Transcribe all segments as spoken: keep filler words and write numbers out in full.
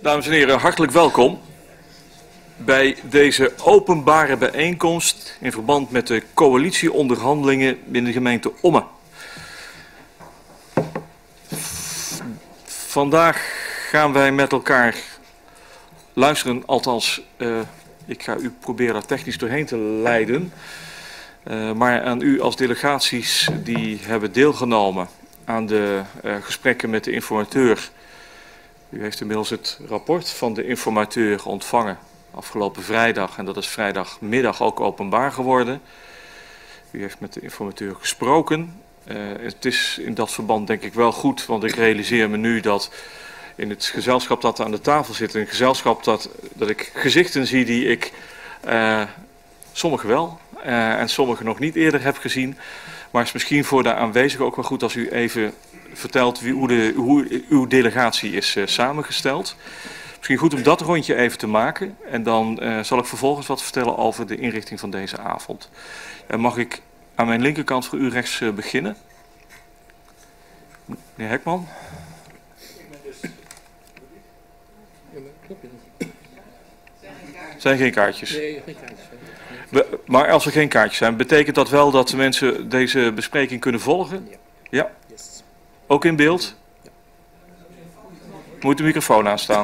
Dames en heren, hartelijk welkom bij deze openbare bijeenkomst in verband met de coalitieonderhandelingen binnen de gemeente Ommen. Vandaag gaan wij met elkaar luisteren, althans, uh, ik ga u proberen daar technisch doorheen te leiden, uh, maar aan u als delegaties die hebben deelgenomen aan de uh, gesprekken met de informateur. U heeft inmiddels het rapport van de informateur ontvangen afgelopen vrijdag en dat is vrijdagmiddag ook openbaar geworden. U heeft met de informateur gesproken. Uh, het is in dat verband denk ik wel goed, want ik realiseer me nu dat in het gezelschap dat aan de tafel zit, een gezelschap dat, dat ik gezichten zie die ik uh, sommige wel uh, en sommige nog niet eerder heb gezien. Maar het is misschien voor de aanwezigen ook wel goed als u even vertelt wie, hoe, de, hoe uw delegatie is uh, samengesteld. Misschien goed om dat rondje even te maken. En dan uh, zal ik vervolgens wat vertellen over de inrichting van deze avond. Uh, mag ik aan mijn linkerkant voor u rechts uh, beginnen? Meneer Hekman. Zijn geen kaartjes? Nee, geen kaartjes. Be maar als er geen kaartjes zijn, betekent dat wel dat de mensen deze bespreking kunnen volgen? Ja. Ja? Ook in beeld? Ja. Moet de microfoon aanstaan?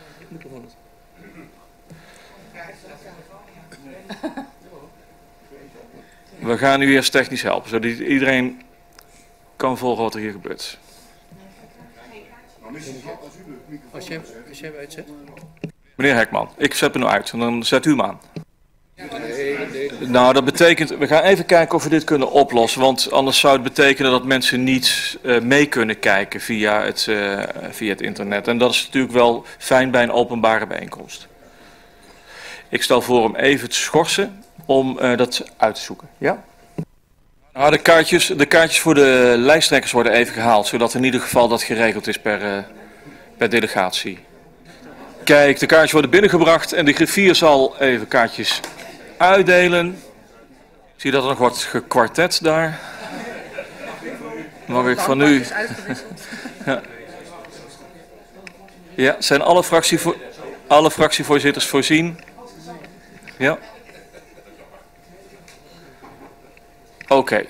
We gaan u eerst technisch helpen, zodat iedereen kan volgen wat er hier gebeurt. Als je, als je hem uitzet. Meneer Hekman, ik zet me nu uit en dan zet u hem aan. Nou, dat betekent, we gaan even kijken of we dit kunnen oplossen, want anders zou het betekenen dat mensen niet uh, mee kunnen kijken via het, uh, via het internet. En dat is natuurlijk wel fijn bij een openbare bijeenkomst. Ik stel voor om even te schorsen om uh, dat uit te zoeken. Ja? Nou, de kaartjes, de kaartjes voor de lijsttrekkers worden even gehaald, zodat in ieder geval dat geregeld is per, uh, per delegatie. Kijk, de kaartjes worden binnengebracht en de griffier zal even kaartjes uitdelen. Ik zie dat er nog wordt gekwartet daar. Mag ik van u... Ja, ja zijn alle, fractievo alle fractievoorzitters voorzien? Ja. Oké. Okay.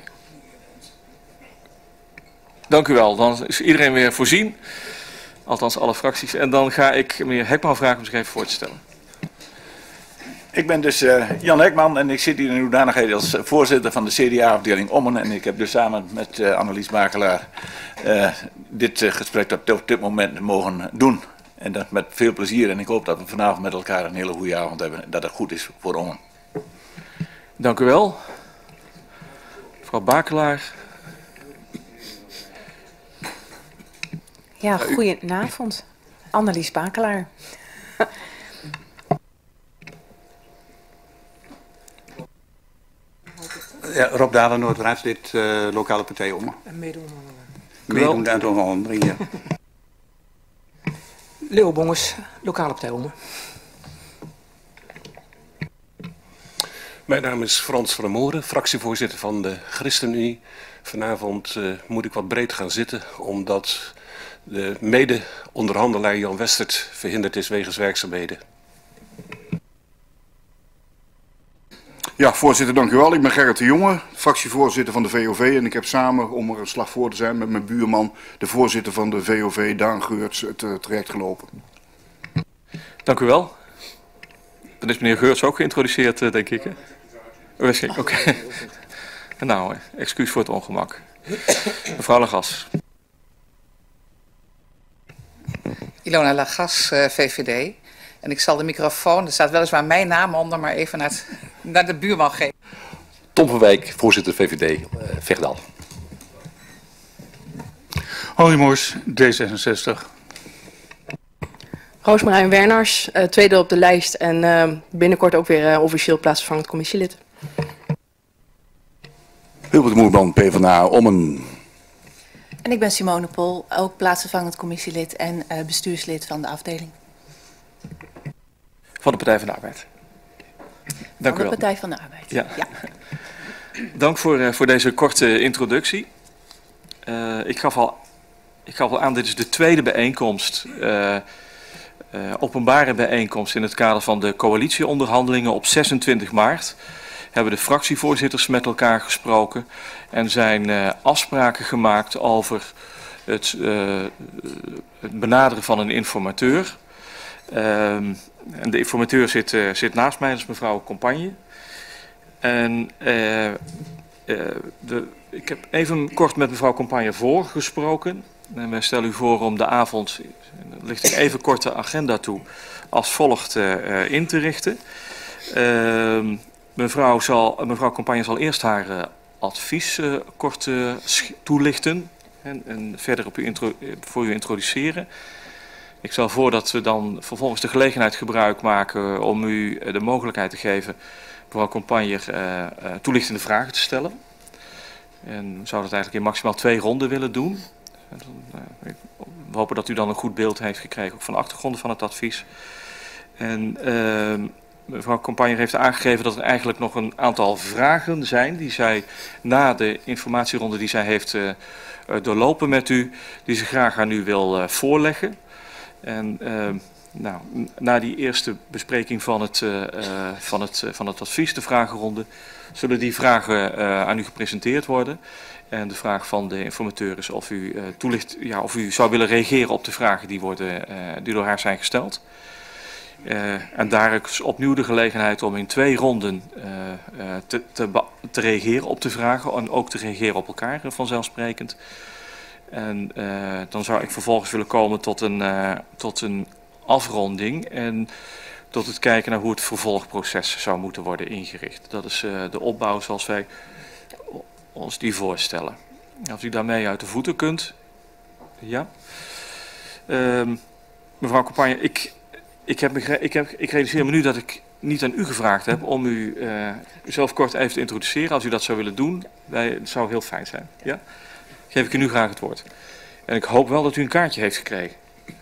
Dank u wel. Dan is iedereen weer voorzien. Althans alle fracties. En dan ga ik meneer Hekman vragen om zich even voor te stellen. Ik ben dus uh, Jan Hekman en ik zit hier in hoedanigheid als voorzitter van de C D A-afdeling Ommen. En ik heb dus samen met uh, Annelies Bakelaar uh, dit uh, gesprek op, op dit moment mogen doen. En dat met veel plezier. En ik hoop dat we vanavond met elkaar een hele goede avond hebben. En dat het goed is voor Ommen. Dank u wel. Mevrouw Bakelaar. Ja, goedenavond. Annelies Bakelaar. Ja, Rob Dalen, Noord-Raadslid, uh, lokale partij Ommen. En medeonderhandelaar. Meedoen aan het onderhandelen, ja. Leo Bonges, lokale partij Ommen. Mijn naam is Frans van der Mooren, fractievoorzitter van de ChristenUnie. Vanavond uh, moet ik wat breed gaan zitten, omdat de mede-onderhandelaar Jan Westert verhinderd is wegens werkzaamheden. Ja, voorzitter, dank u wel. Ik ben Gerrit de Jonge, fractievoorzitter van de V O V. En ik heb samen, om er een slag voor te zijn, met mijn buurman, de voorzitter van de V O V, Daan Geurts, het uh, traject gelopen. Dank u wel. Dan is meneer Geurts ook geïntroduceerd, uh, denk ik. Hè? Oh, Oké. Okay. Nou, excuus voor het ongemak. Mevrouw Lagas. Ilona Lagas, uh, V V D. En ik zal de microfoon, er staat weliswaar mijn naam onder, maar even naar, het, naar de buurman geven. Tom van Wijk, voorzitter V V D, uh, Vechtdal. Henry Moors, D zesenzestig. Roosmarijn Werners, uh, tweede op de lijst en uh, binnenkort ook weer uh, officieel plaatsvervangend commissielid. Hubert Moerman, PvdA, Ommen. En ik ben Simone Pol, ook plaatsvervangend commissielid en uh, bestuurslid van de afdeling. Van de Partij van de Arbeid. Dank van u wel. de Partij van de Arbeid. Ja. Ja. Dank voor, uh, voor deze korte introductie. Uh, ik, gaf al, ik gaf al aan, dit is de tweede bijeenkomst uh, uh, openbare bijeenkomst in het kader van de coalitieonderhandelingen op zesentwintig maart hebben de fractievoorzitters met elkaar gesproken en zijn uh, afspraken gemaakt over het, uh, het benaderen van een informateur. Uh, en de informateur zit, uh, zit naast mij, dat is mevrouw Compagne. En uh, uh, de, ik heb even kort met mevrouw Compagne voorgesproken. En wij stellen u voor om de avond, licht ik even kort de agenda toe, als volgt uh, in te richten. Uh, mevrouw, zal, mevrouw Compagne zal eerst haar uh, advies uh, kort uh, toelichten en, en verder op u intro, voor u introduceren. Ik stel voor dat we dan vervolgens de gelegenheid gebruik maken om u de mogelijkheid te geven mevrouw Compagne uh, uh, toelichtende vragen te stellen. En we zouden het eigenlijk in maximaal twee ronden willen doen. En dan, uh, we hopen dat u dan een goed beeld heeft gekregen ook van de achtergronden van het advies. En uh, mevrouw Compagne heeft aangegeven dat er eigenlijk nog een aantal vragen zijn die zij na de informatieronde die zij heeft uh, doorlopen met u, die ze graag aan u wil uh, voorleggen. En uh, nou, na die eerste bespreking van het, uh, van, het, uh, van het advies, de vragenronde, zullen die vragen uh, aan u gepresenteerd worden. En de vraag van de informateur is of u, uh, toelicht, ja, of u zou willen reageren op de vragen die, worden, uh, die door haar zijn gesteld. Uh, en daar is opnieuw de gelegenheid om in twee ronden uh, uh, te, te, te reageren op de vragen en ook te reageren op elkaar, uh, vanzelfsprekend. En uh, dan zou ik vervolgens willen komen tot een, uh, tot een afronding en tot het kijken naar hoe het vervolgproces zou moeten worden ingericht. Dat is uh, de opbouw zoals wij ons die voorstellen. Als u daarmee uit de voeten kunt. Ja. Uh, mevrouw Compagne, ik, ik, heb, ik, heb, ik realiseer me nu dat ik niet aan u gevraagd heb om u uh, zelf kort even te introduceren. Als u dat zou willen doen, wij, het zou heel fijn zijn. Ja? Geef ik u nu graag het woord. En ik hoop wel dat u een kaartje heeft gekregen.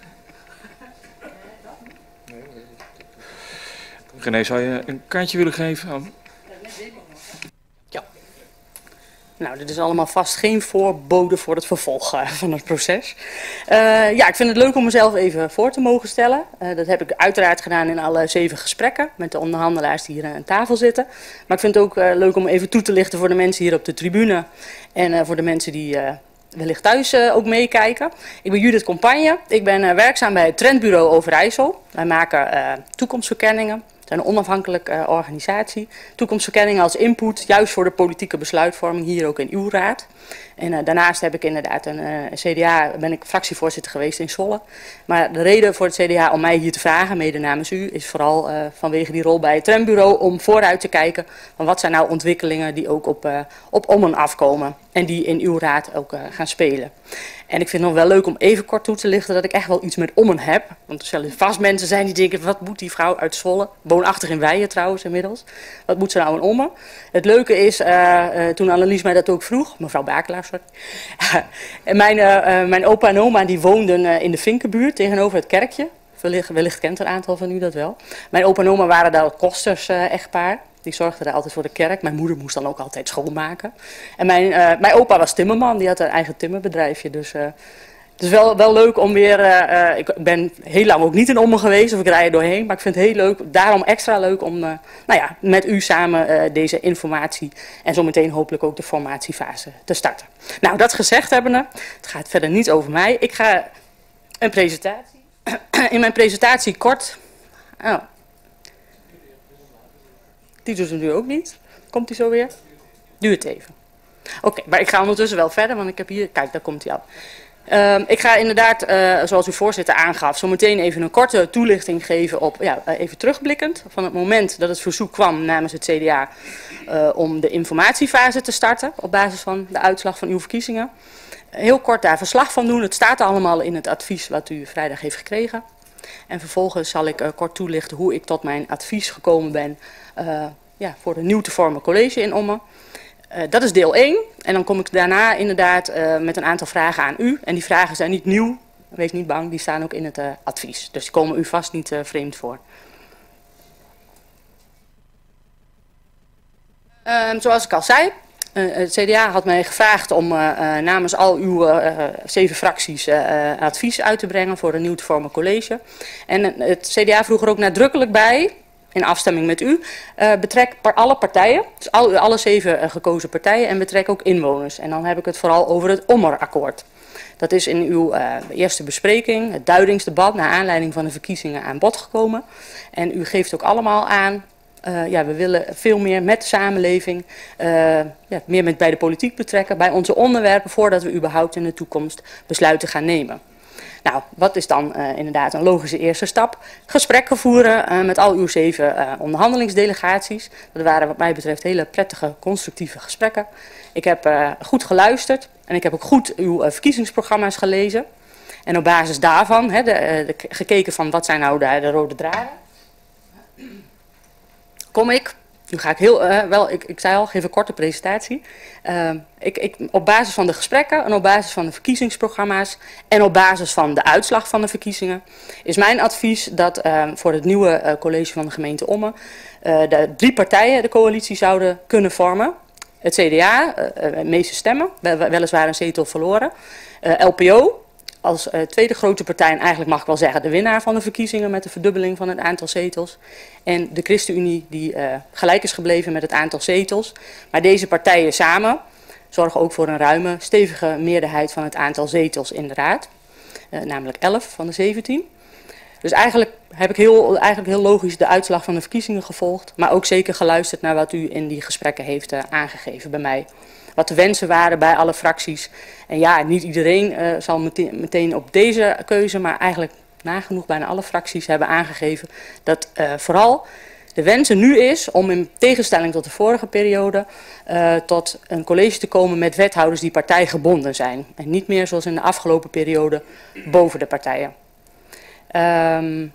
René, zou je een kaartje willen geven aan... Ja. Nou, dit is allemaal vast geen voorbode voor het vervolg uh, van het proces. Uh, ja, ik vind het leuk om mezelf even voor te mogen stellen. Uh, dat heb ik uiteraard gedaan in alle zeven gesprekken met de onderhandelaars die hier aan tafel zitten. Maar ik vind het ook uh, leuk om even toe te lichten voor de mensen hier op de tribune en uh, voor de mensen die... Uh, wellicht thuis uh, ook meekijken. Ik ben Judith Compagne. Ik ben uh, werkzaam bij het Trendbureau Overijssel. Wij maken uh, toekomstverkenningen. We zijn een onafhankelijke uh, organisatie. Toekomstverkenningen als input, juist voor de politieke besluitvorming, hier ook in uw raad. En uh, daarnaast heb ik inderdaad een uh, C D A, ben ik fractievoorzitter geweest in Zwolle. Maar de reden voor het C D A om mij hier te vragen, mede namens u, is vooral uh, vanwege die rol bij het Trendbureau om vooruit te kijken van wat zijn nou ontwikkelingen die ook op, uh, op Ommen afkomen en die in uw raad ook uh, gaan spelen. En ik vind het nog wel leuk om even kort toe te lichten dat ik echt wel iets met Ommen heb. Want er zullen vast mensen zijn die denken, wat moet die vrouw uit Zwolle, woonachtig in Weijen trouwens inmiddels, wat moet ze nou in Ommen? Het leuke is, uh, uh, toen Annelies mij dat ook vroeg, mevrouw Bakelaar, sorry. en mijn, uh, uh, mijn opa en oma die woonden uh, in de Vinkenbuurt tegenover het kerkje. Wellicht, wellicht kent een aantal van u dat wel. Mijn opa en oma waren daar kosters uh, echtpaar. Die zorgden daar altijd voor de kerk. Mijn moeder moest dan ook altijd schoonmaken. En mijn, uh, mijn opa was timmerman, die had een eigen timmerbedrijfje. Dus uh, het is wel, wel leuk om weer... Uh, uh, ik ben heel lang ook niet in Ommen geweest, of ik rij er doorheen. Maar ik vind het heel leuk, daarom extra leuk om uh, nou ja, met u samen uh, deze informatie... en zometeen hopelijk ook de formatiefase te starten. Nou, dat gezegd hebbende, het gaat verder niet over mij. Ik ga een presentatie... in mijn presentatie kort... Oh. Die doet het nu ook niet. Komt die zo weer? Duurt even. Oké, okay, maar ik ga ondertussen wel verder, want ik heb hier... Kijk, daar komt hij al. Uh, ik ga inderdaad, uh, zoals uw voorzitter aangaf, zo meteen even een korte toelichting geven op... Ja, uh, even terugblikkend. Van het moment dat het verzoek kwam namens het C D A... Uh, om de informatiefase te starten op basis van de uitslag van uw verkiezingen. Heel kort daar verslag van doen. Het staat allemaal in het advies wat u vrijdag heeft gekregen. En vervolgens zal ik uh, kort toelichten hoe ik tot mijn advies gekomen ben... Uh, ja, voor een nieuw te vormen college in Ommen. Uh, dat is deel één. En dan kom ik daarna inderdaad uh, met een aantal vragen aan u. En die vragen zijn niet nieuw. Wees niet bang, die staan ook in het uh, advies. Dus die komen u vast niet uh, vreemd voor. Uh, zoals ik al zei, Uh, het C D A had mij gevraagd om uh, uh, namens al uw uh, zeven fracties uh, uh, advies uit te brengen voor een nieuw te vormen college. En uh, het C D A vroeg er ook nadrukkelijk bij, in afstemming met u, uh, betrek par alle partijen, dus al, alle zeven uh, gekozen partijen, en betrek ook inwoners. En dan heb ik het vooral over het Ommerakkoord. Dat is in uw uh, eerste bespreking, het duidingsdebat, naar aanleiding van de verkiezingen aan bod gekomen. En u geeft ook allemaal aan, uh, ja, we willen veel meer met de samenleving, uh, ja, meer met bij de politiek betrekken, bij onze onderwerpen, voordat we überhaupt in de toekomst besluiten gaan nemen. Nou, wat is dan uh, inderdaad een logische eerste stap? Gesprekken voeren uh, met al uw zeven uh, onderhandelingsdelegaties. Dat waren wat mij betreft hele prettige, constructieve gesprekken. Ik heb uh, goed geluisterd en ik heb ook goed uw uh, verkiezingsprogramma's gelezen. En op basis daarvan he, de, uh, de, gekeken van wat zijn nou de, de rode draden. Kom ik, nu ga ik heel, uh, wel, ik, ik zei al, geef een korte presentatie. Uh, ik, ik, op basis van de gesprekken en op basis van de verkiezingsprogramma's en op basis van de uitslag van de verkiezingen is mijn advies dat uh, voor het nieuwe uh, college van de gemeente Ommen uh, de drie partijen de coalitie zouden kunnen vormen. Het C D A, uh, de meeste stemmen, weliswaar een zetel verloren. Uh, L P O als uh, tweede grote partij, en eigenlijk mag ik wel zeggen de winnaar van de verkiezingen met de verdubbeling van het aantal zetels. En de ChristenUnie die uh, gelijk is gebleven met het aantal zetels. Maar deze partijen samen zorgen ook voor een ruime, stevige meerderheid van het aantal zetels in de raad. Uh, namelijk elf van de zeventien. Dus eigenlijk heb ik heel, eigenlijk heel logisch de uitslag van de verkiezingen gevolgd. Maar ook zeker geluisterd naar wat u in die gesprekken heeft uh, aangegeven bij mij. Wat de wensen waren bij alle fracties. En ja, niet iedereen uh, zal meteen, meteen op deze keuze, maar eigenlijk nagenoeg bijna alle fracties hebben aangegeven dat uh, vooral de wensen nu is om in tegenstelling tot de vorige periode uh, tot een college te komen met wethouders die partijgebonden zijn. En niet meer zoals in de afgelopen periode boven de partijen. Um,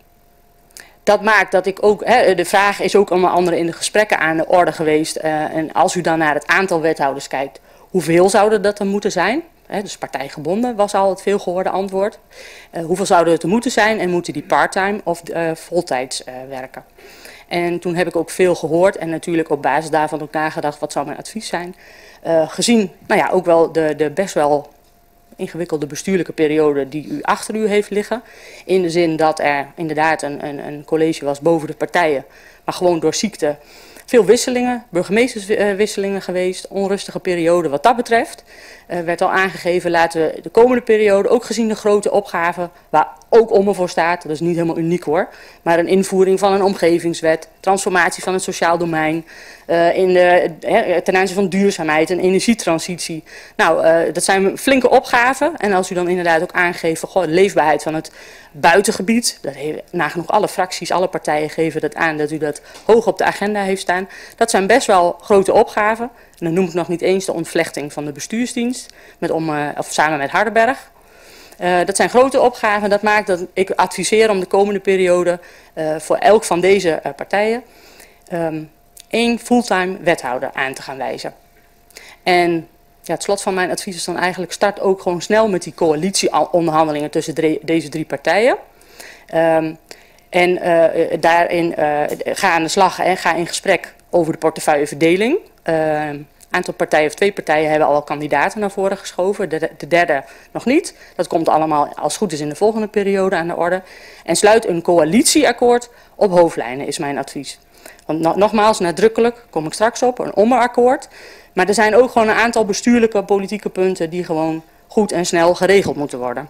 Dat maakt dat ik ook, hè, de vraag is ook onder andere in de gesprekken aan de orde geweest. Uh, en als u dan naar het aantal wethouders kijkt, hoeveel zouden dat er moeten zijn? Hè, dus partijgebonden was al het veel gehoorde antwoord. Uh, hoeveel zouden het er moeten zijn en moeten die parttime of uh, voltijds uh, werken? En toen heb ik ook veel gehoord en natuurlijk op basis daarvan ook nagedacht wat zou mijn advies zijn. Uh, gezien, nou ja, ook wel de, de best wel ingewikkelde bestuurlijke periode die u achter u heeft liggen. In de zin dat er inderdaad een, een, een college was boven de partijen, maar gewoon door ziekte veel wisselingen, burgemeesterswisselingen geweest, onrustige periode wat dat betreft. Uh, werd al aangegeven, laten we de komende periode, ook gezien de grote opgaven, waar ook Ommen voor staat, dat is niet helemaal uniek hoor, maar een invoering van een omgevingswet, transformatie van het sociaal domein, uh, in de, uh, ten aanzien van duurzaamheid en energietransitie. Nou, uh, dat zijn flinke opgaven en als u dan inderdaad ook aangeeft van, goh, de leefbaarheid van het buitengebied, dat heeft, nagenoeg alle fracties, alle partijen geven dat aan, dat u dat hoog op de agenda heeft staan. Dat zijn best wel grote opgaven. En dan noem ik nog niet eens de ontvlechting van de bestuursdienst, met om, uh, of samen met Hardenberg. Uh, dat zijn grote opgaven. Dat maakt dat ik adviseer om de komende periode uh, voor elk van deze uh, partijen um, één fulltime wethouder aan te gaan wijzen. En ja, het slot van mijn advies is dan eigenlijk start ook gewoon snel met die coalitieonderhandelingen tussen drie, deze drie partijen. Um, en uh, daarin uh, ga aan de slag en ga in gesprek over de portefeuilleverdeling. Uh, Een aantal partijen of twee partijen hebben al kandidaten naar voren geschoven. De, de derde nog niet. Dat komt allemaal als het goed is in de volgende periode aan de orde. En sluit een coalitieakkoord op hoofdlijnen is mijn advies. Want no, nogmaals, nadrukkelijk, kom ik straks op, een ommerakkoord. Maar er zijn ook gewoon een aantal bestuurlijke politieke punten die gewoon goed en snel geregeld moeten worden.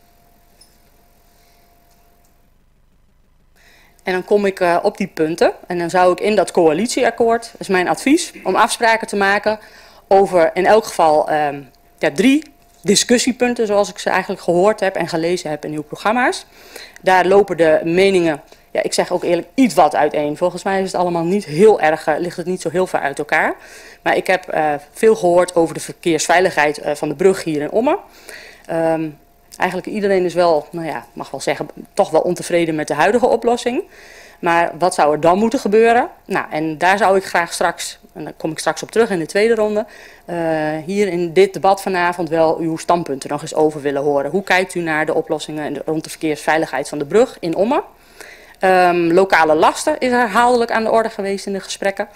En dan kom ik uh, op die punten en dan zou ik in dat coalitieakkoord, dat is mijn advies, om afspraken te maken over in elk geval um, ja, drie discussiepunten zoals ik ze eigenlijk gehoord heb en gelezen heb in uw programma's. Daar lopen de meningen, ja, ik zeg ook eerlijk, iets wat uiteen. Volgens mij is het allemaal niet heel erg, uh, ligt het niet zo heel ver uit elkaar. Maar ik heb uh, veel gehoord over de verkeersveiligheid uh, van de brug hier in Ommen. Um, Eigenlijk iedereen is wel, nou ja, mag wel zeggen, toch wel ontevreden met de huidige oplossing. Maar wat zou er dan moeten gebeuren? Nou, en daar zou ik graag straks, en daar kom ik straks op terug in de tweede ronde, uh, hier in dit debat vanavond wel uw standpunten nog eens over willen horen. Hoe kijkt u naar de oplossingen rond de verkeersveiligheid van de brug in Ommen? Um, lokale lasten is herhaaldelijk aan de orde geweest in de gesprekken.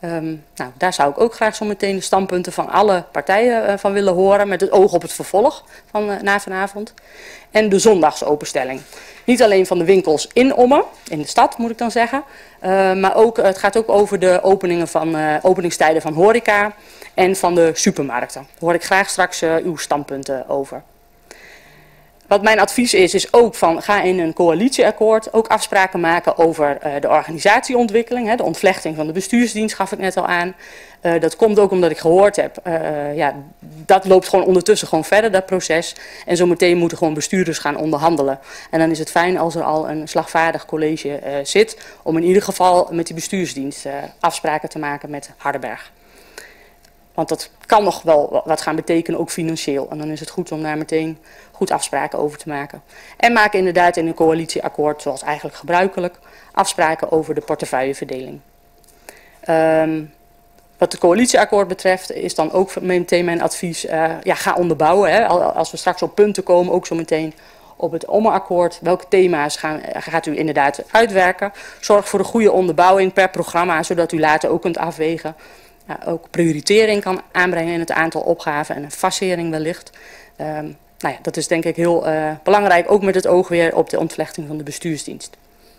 Um, nou, daar zou ik ook graag zo meteen de standpunten van alle partijen uh, van willen horen, met het oog op het vervolg van uh, na vanavond. En de zondagsopenstelling. Niet alleen van de winkels in Ommen, in de stad moet ik dan zeggen, uh, maar ook, uh, het gaat ook over de openingen van, uh, openingstijden van horeca en van de supermarkten. Daar hoor ik graag straks uh, uw standpunten over. Wat mijn advies is, is ook van ga in een coalitieakkoord ook afspraken maken over uh, de organisatieontwikkeling. Hè, de ontvlechting van de bestuursdienst gaf ik net al aan. Uh, dat komt ook omdat ik gehoord heb, uh, ja, dat loopt gewoon ondertussen gewoon verder, dat proces. En zometeen moeten gewoon bestuurders gaan onderhandelen. En dan is het fijn als er al een slagvaardig college uh, zit, om in ieder geval met die bestuursdienst uh, afspraken te maken met Hardenberg. Want dat kan nog wel wat gaan betekenen, ook financieel. En dan is het goed om daar meteen goed afspraken over te maken. En maak inderdaad in een coalitieakkoord, zoals eigenlijk gebruikelijk, afspraken over de portefeuilleverdeling. Um, wat het coalitieakkoord betreft is dan ook meteen mijn advies, uh, ja, ga onderbouwen. Hè. Als we straks op punten komen, ook zo meteen op het Ommenakkoord, welke thema's gaan, gaat u inderdaad uitwerken. Zorg voor een goede onderbouwing per programma, zodat u later ook kunt afwegen. Ja, ook prioritering kan aanbrengen in het aantal opgaven en een fasering wellicht. Um, nou ja, dat is denk ik heel uh, belangrijk, ook met het oog weer op de ontvlechting van de bestuursdienst.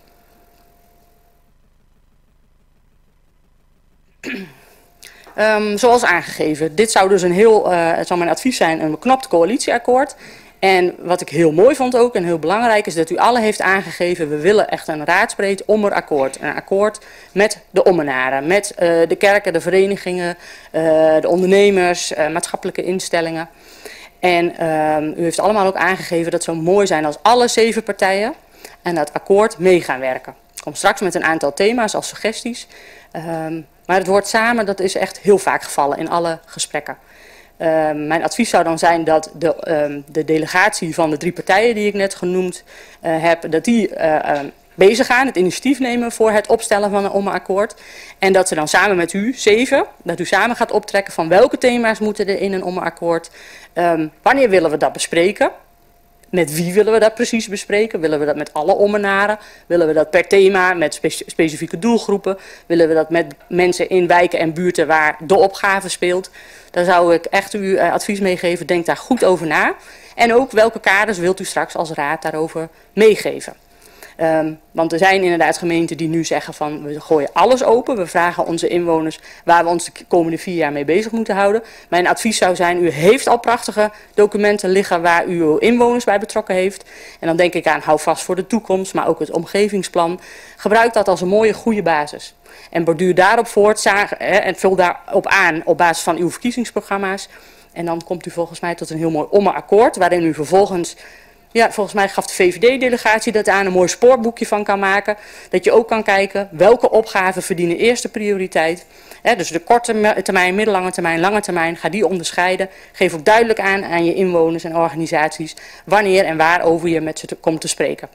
Um, zoals aangegeven, dit zou dus een heel, uh, het zou mijn advies zijn, een beknopt coalitieakkoord. En wat ik heel mooi vond ook en heel belangrijk is dat u alle heeft aangegeven, we willen echt een raadsbreed ommerakkoord. Een akkoord met de ommenaren, met uh, de kerken, de verenigingen, uh, de ondernemers, uh, maatschappelijke instellingen. En um, u heeft allemaal ook aangegeven dat het zou mooi zijn als alle zeven partijen aan dat akkoord mee gaan werken. Ik kom straks met een aantal thema's als suggesties. Um, maar het woord samen, dat is echt heel vaak gevallen in alle gesprekken. Uh, mijn advies zou dan zijn dat de, uh, de delegatie van de drie partijen die ik net genoemd uh, heb, dat die uh, uh, bezig gaan, het initiatief nemen voor het opstellen van een ommenakkoord. En dat ze dan samen met u, zeven, dat u samen gaat optrekken van welke thema's moeten er in een ommenakkoord. Um, wanneer willen we dat bespreken? Met wie willen we dat precies bespreken? Willen we dat met alle ommenaren? Willen we dat per thema met spe specifieke doelgroepen? Willen we dat met mensen in wijken en buurten waar de opgave speelt? Daar zou ik echt u uh, advies meegeven. Denk daar goed over na. En ook welke kaders wilt u straks als raad daarover meegeven? Um, want er zijn inderdaad gemeenten die nu zeggen van we gooien alles open. We vragen onze inwoners waar we ons de komende vier jaar mee bezig moeten houden. Mijn advies zou zijn, u heeft al prachtige documenten liggen waar u uw inwoners bij betrokken heeft. En dan denk ik aan hou vast voor de toekomst, maar ook het omgevingsplan. Gebruik dat als een mooie goede basis. En borduur daarop voort en vul daarop aan op basis van uw verkiezingsprogramma's. En dan komt u volgens mij tot een heel mooi ommenakkoord waarin u vervolgens... Ja, volgens mij gaf de V V D-delegatie dat aan, een mooi spoorboekje van kan maken. Dat je ook kan kijken welke opgaven verdienen eerste prioriteit. He, dus de korte termijn, middellange termijn, lange termijn, ga die onderscheiden. Geef ook duidelijk aan aan je inwoners en organisaties wanneer en waarover je met ze te, komt te spreken.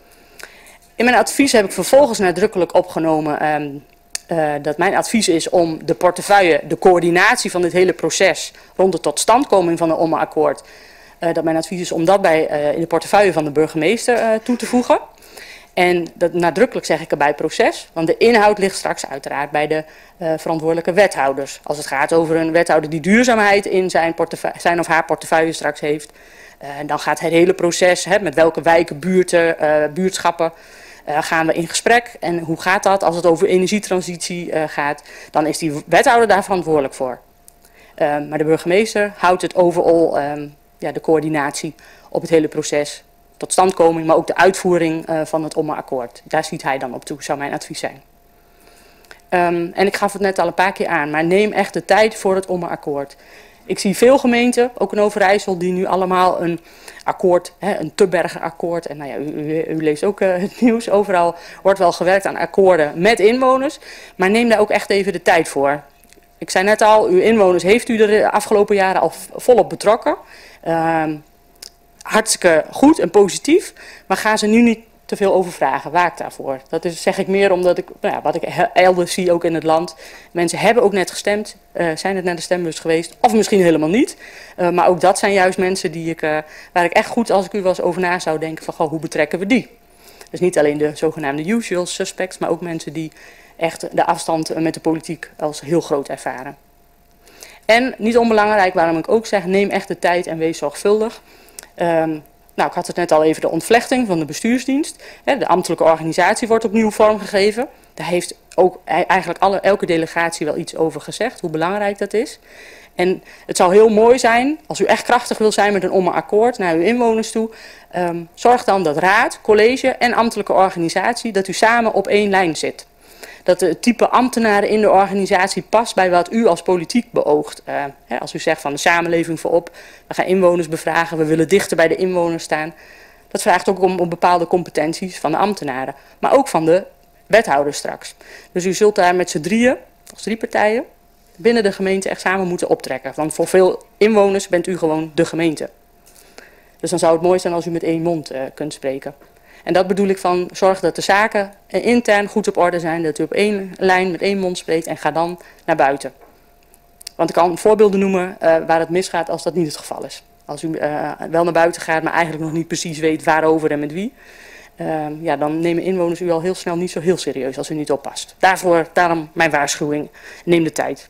In mijn advies heb ik vervolgens nadrukkelijk opgenomen um, uh, dat mijn advies is om de portefeuille, de coördinatie van dit hele proces rond de totstandkoming van een ommenakkoord. Uh, dat mijn advies is om dat bij, uh, in de portefeuille van de burgemeester uh, toe te voegen. En dat nadrukkelijk zeg ik erbij proces, want de inhoud ligt straks uiteraard bij de uh, verantwoordelijke wethouders. Als het gaat over een wethouder die duurzaamheid in zijn, zijn of haar portefeuille straks heeft, uh, dan gaat het hele proces, hè, met welke wijken, buurten, uh, buurtschappen uh, gaan we in gesprek. En hoe gaat dat als het over energietransitie uh, gaat, dan is die wethouder daar verantwoordelijk voor. Uh, maar de burgemeester houdt het overal... Um, Ja, de coördinatie op het hele proces, totstandkoming, maar ook de uitvoering uh, van het ommenakkoord. Daar ziet hij dan op toe, zou mijn advies zijn. Um, en ik gaf het net al een paar keer aan, maar neem echt de tijd voor het ommenakkoord. Ik zie veel gemeenten, ook in Overijssel, die nu allemaal een akkoord, hè, een Tubberger akkoord. En nou ja, u, u, u leest ook uh, het nieuws, overal wordt wel gewerkt aan akkoorden met inwoners. Maar neem daar ook echt even de tijd voor. Ik zei net al, uw inwoners heeft u de afgelopen jaren al volop betrokken. Uh, hartstikke goed en positief, maar ga ze nu niet te veel over vragen. Waak daarvoor. Dat is, zeg ik meer omdat ik, nou ja, wat ik elders zie ook in het land. Mensen hebben ook net gestemd, uh, zijn het naar de stembus geweest, of misschien helemaal niet. Uh, maar ook dat zijn juist mensen die ik, uh, waar ik echt goed, als ik u wel eens over na zou denken, van goh, hoe betrekken we die? Dus niet alleen de zogenaamde usual suspects, maar ook mensen die echt de afstand met de politiek als heel groot ervaren. En niet onbelangrijk, waarom ik ook zeg, neem echt de tijd en wees zorgvuldig. Um, nou, ik had het net al even de ontvlechting van de bestuursdienst. De ambtelijke organisatie wordt opnieuw vormgegeven. Daar heeft ook eigenlijk alle, elke delegatie wel iets over gezegd, hoe belangrijk dat is. En het zou heel mooi zijn, als u echt krachtig wil zijn met een ommeakkoord naar uw inwoners toe, um, zorg dan dat raad, college en ambtelijke organisatie, dat u samen op één lijn zit. Dat het type ambtenaren in de organisatie past bij wat u als politiek beoogt. Uh, hè, als u zegt van de samenleving voorop, we gaan inwoners bevragen, we willen dichter bij de inwoners staan. Dat vraagt ook om, om bepaalde competenties van de ambtenaren, maar ook van de wethouders straks. Dus u zult daar met z'n drieën, als drie partijen, binnen de gemeente echt samen moeten optrekken. Want voor veel inwoners bent u gewoon de gemeente. Dus dan zou het mooi zijn als u met één mond uh, kunt spreken. En dat bedoel ik van, zorg dat de zaken intern goed op orde zijn, dat u op één lijn met één mond spreekt en ga dan naar buiten. Want ik kan voorbeelden noemen uh, waar het misgaat als dat niet het geval is. Als u uh, wel naar buiten gaat, maar eigenlijk nog niet precies weet waarover en met wie. Uh, ja, dan nemen inwoners u al heel snel niet zo heel serieus als u niet oppast. Daarvoor, daarom mijn waarschuwing, neem de tijd.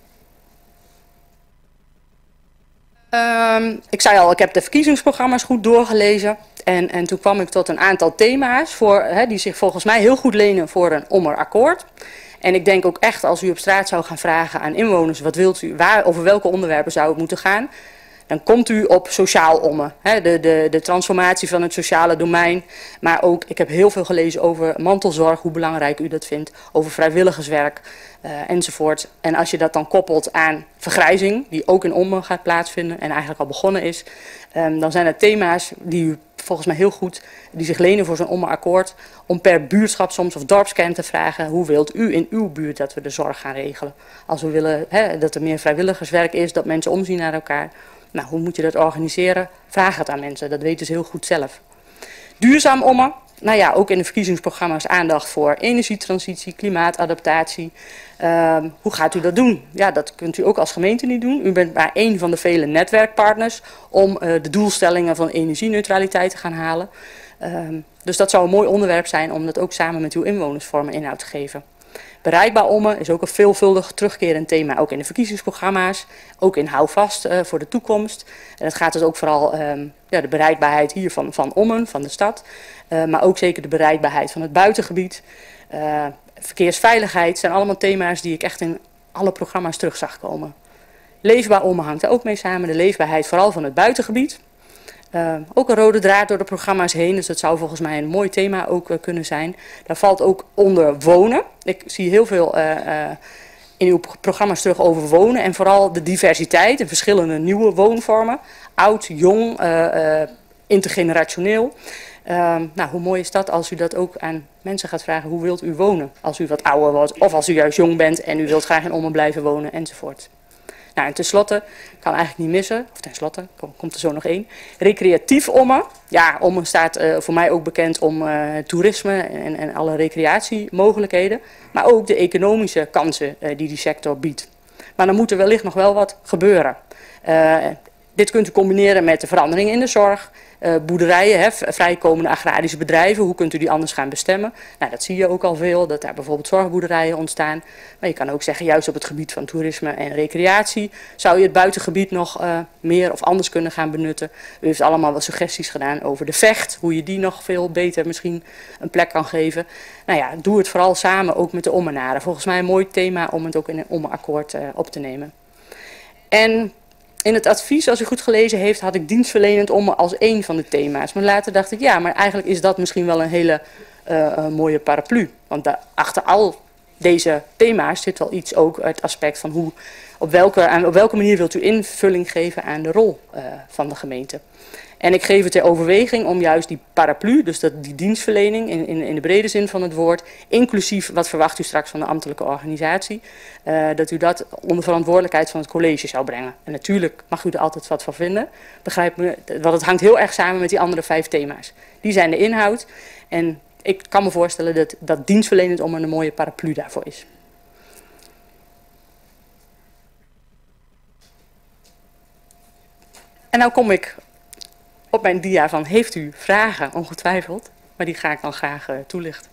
Um, ik zei al, ik heb de verkiezingsprogramma's goed doorgelezen. En, en toen kwam ik tot een aantal thema's voor, he, die zich volgens mij heel goed lenen voor een ommerakkoord. En ik denk ook echt, als u op straat zou gaan vragen aan inwoners, wat wilt u, waar, over welke onderwerpen zou het moeten gaan, dan komt u op sociaal ommen. He, de, de, de transformatie van het sociale domein. Maar ook, ik heb heel veel gelezen over mantelzorg, hoe belangrijk u dat vindt. Over vrijwilligerswerk uh, enzovoort. En als je dat dan koppelt aan vergrijzing, die ook in Ommen gaat plaatsvinden en eigenlijk al begonnen is. Um, dan zijn het thema's die u volgens mij heel goed, die zich lenen voor zo'n ommeakkoord. Om per buurtschap soms of dorpskern te vragen, hoe wilt u in uw buurt dat we de zorg gaan regelen? Als we willen he, dat er meer vrijwilligerswerk is, dat mensen omzien naar elkaar. Nou, hoe moet je dat organiseren? Vraag het aan mensen, dat weten ze heel goed zelf. Duurzaam ommen. Nou ja, ook in de verkiezingsprogramma's aandacht voor energietransitie, klimaatadaptatie. Uh, hoe gaat u dat doen? Ja, dat kunt u ook als gemeente niet doen. U bent maar één van de vele netwerkpartners om uh, de doelstellingen van energieneutraliteit te gaan halen. Uh, dus dat zou een mooi onderwerp zijn om dat ook samen met uw inwoners vorm en inhoud te geven. Bereikbaar ommen is ook een veelvuldig terugkerend thema, ook in de verkiezingsprogramma's, ook in Houvast uh, voor de toekomst. En het gaat dus ook vooral um, ja, de bereikbaarheid hier van, van Ommen, van de stad, uh, maar ook zeker de bereikbaarheid van het buitengebied. Uh, verkeersveiligheid zijn allemaal thema's die ik echt in alle programma's terug zag komen. Leefbaar Ommen hangt er ook mee samen, de leefbaarheid vooral van het buitengebied. Uh, ook een rode draad door de programma's heen, dus dat zou volgens mij een mooi thema ook uh, kunnen zijn. Daar valt ook onder wonen. Ik zie heel veel uh, uh, in uw programma's terug over wonen en vooral de diversiteit en verschillende nieuwe woonvormen. Oud, jong, uh, uh, intergenerationeel. Uh, nou, hoe mooi is dat als u dat ook aan mensen gaat vragen, hoe wilt u wonen? Als u wat ouder wordt of als u juist jong bent en u wilt graag in Ommen blijven wonen enzovoort. Nou, en tenslotte, kan eigenlijk niet missen, of tenslotte, kom, komt er zo nog één. Recreatief Ommen. Ja, Ommen staat uh, voor mij ook bekend om uh, toerisme en, en alle recreatiemogelijkheden. Maar ook de economische kansen uh, die die sector biedt. Maar dan moet er wellicht nog wel wat gebeuren. Uh, dit kunt u combineren met de verandering in de zorg. Uh, boerderijen, hè, vrijkomende agrarische bedrijven, hoe kunt u die anders gaan bestemmen? Nou, dat zie je ook al veel, dat daar bijvoorbeeld zorgboerderijen ontstaan. Maar je kan ook zeggen, juist op het gebied van toerisme en recreatie zou je het buitengebied nog uh, meer of anders kunnen gaan benutten. U heeft allemaal wat suggesties gedaan over de Vecht, hoe je die nog veel beter misschien een plek kan geven. Nou ja, doe het vooral samen ook met de Ommenaren. Volgens mij een mooi thema om het ook in een Ommenakkoord uh, op te nemen. En in het advies, als u goed gelezen heeft, had ik dienstverlenend Ommen als één van de thema's. Maar later dacht ik, ja, maar eigenlijk is dat misschien wel een hele uh, uh, mooie paraplu. Want daar, achter al deze thema's zit wel iets, ook het aspect van hoe, op welke, aan, op welke manier wilt u invulling geven aan de rol uh, van de gemeente. En ik geef het ter overweging om juist die paraplu, dus dat, die dienstverlening in, in, in de brede zin van het woord, inclusief wat verwacht u straks van de ambtelijke organisatie, uh, dat u dat onder verantwoordelijkheid van het college zou brengen. En natuurlijk mag u er altijd wat van vinden, begrijp me, want het hangt heel erg samen met die andere vijf thema's. Die zijn de inhoud en ik kan me voorstellen dat, dat dienstverlenend om een mooie paraplu daarvoor is. En nou kom ik op mijn dia van, heeft u vragen, ongetwijfeld? maar die ga ik dan graag uh, toelichten.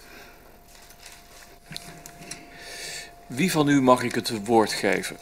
Wie van u mag ik het woord geven?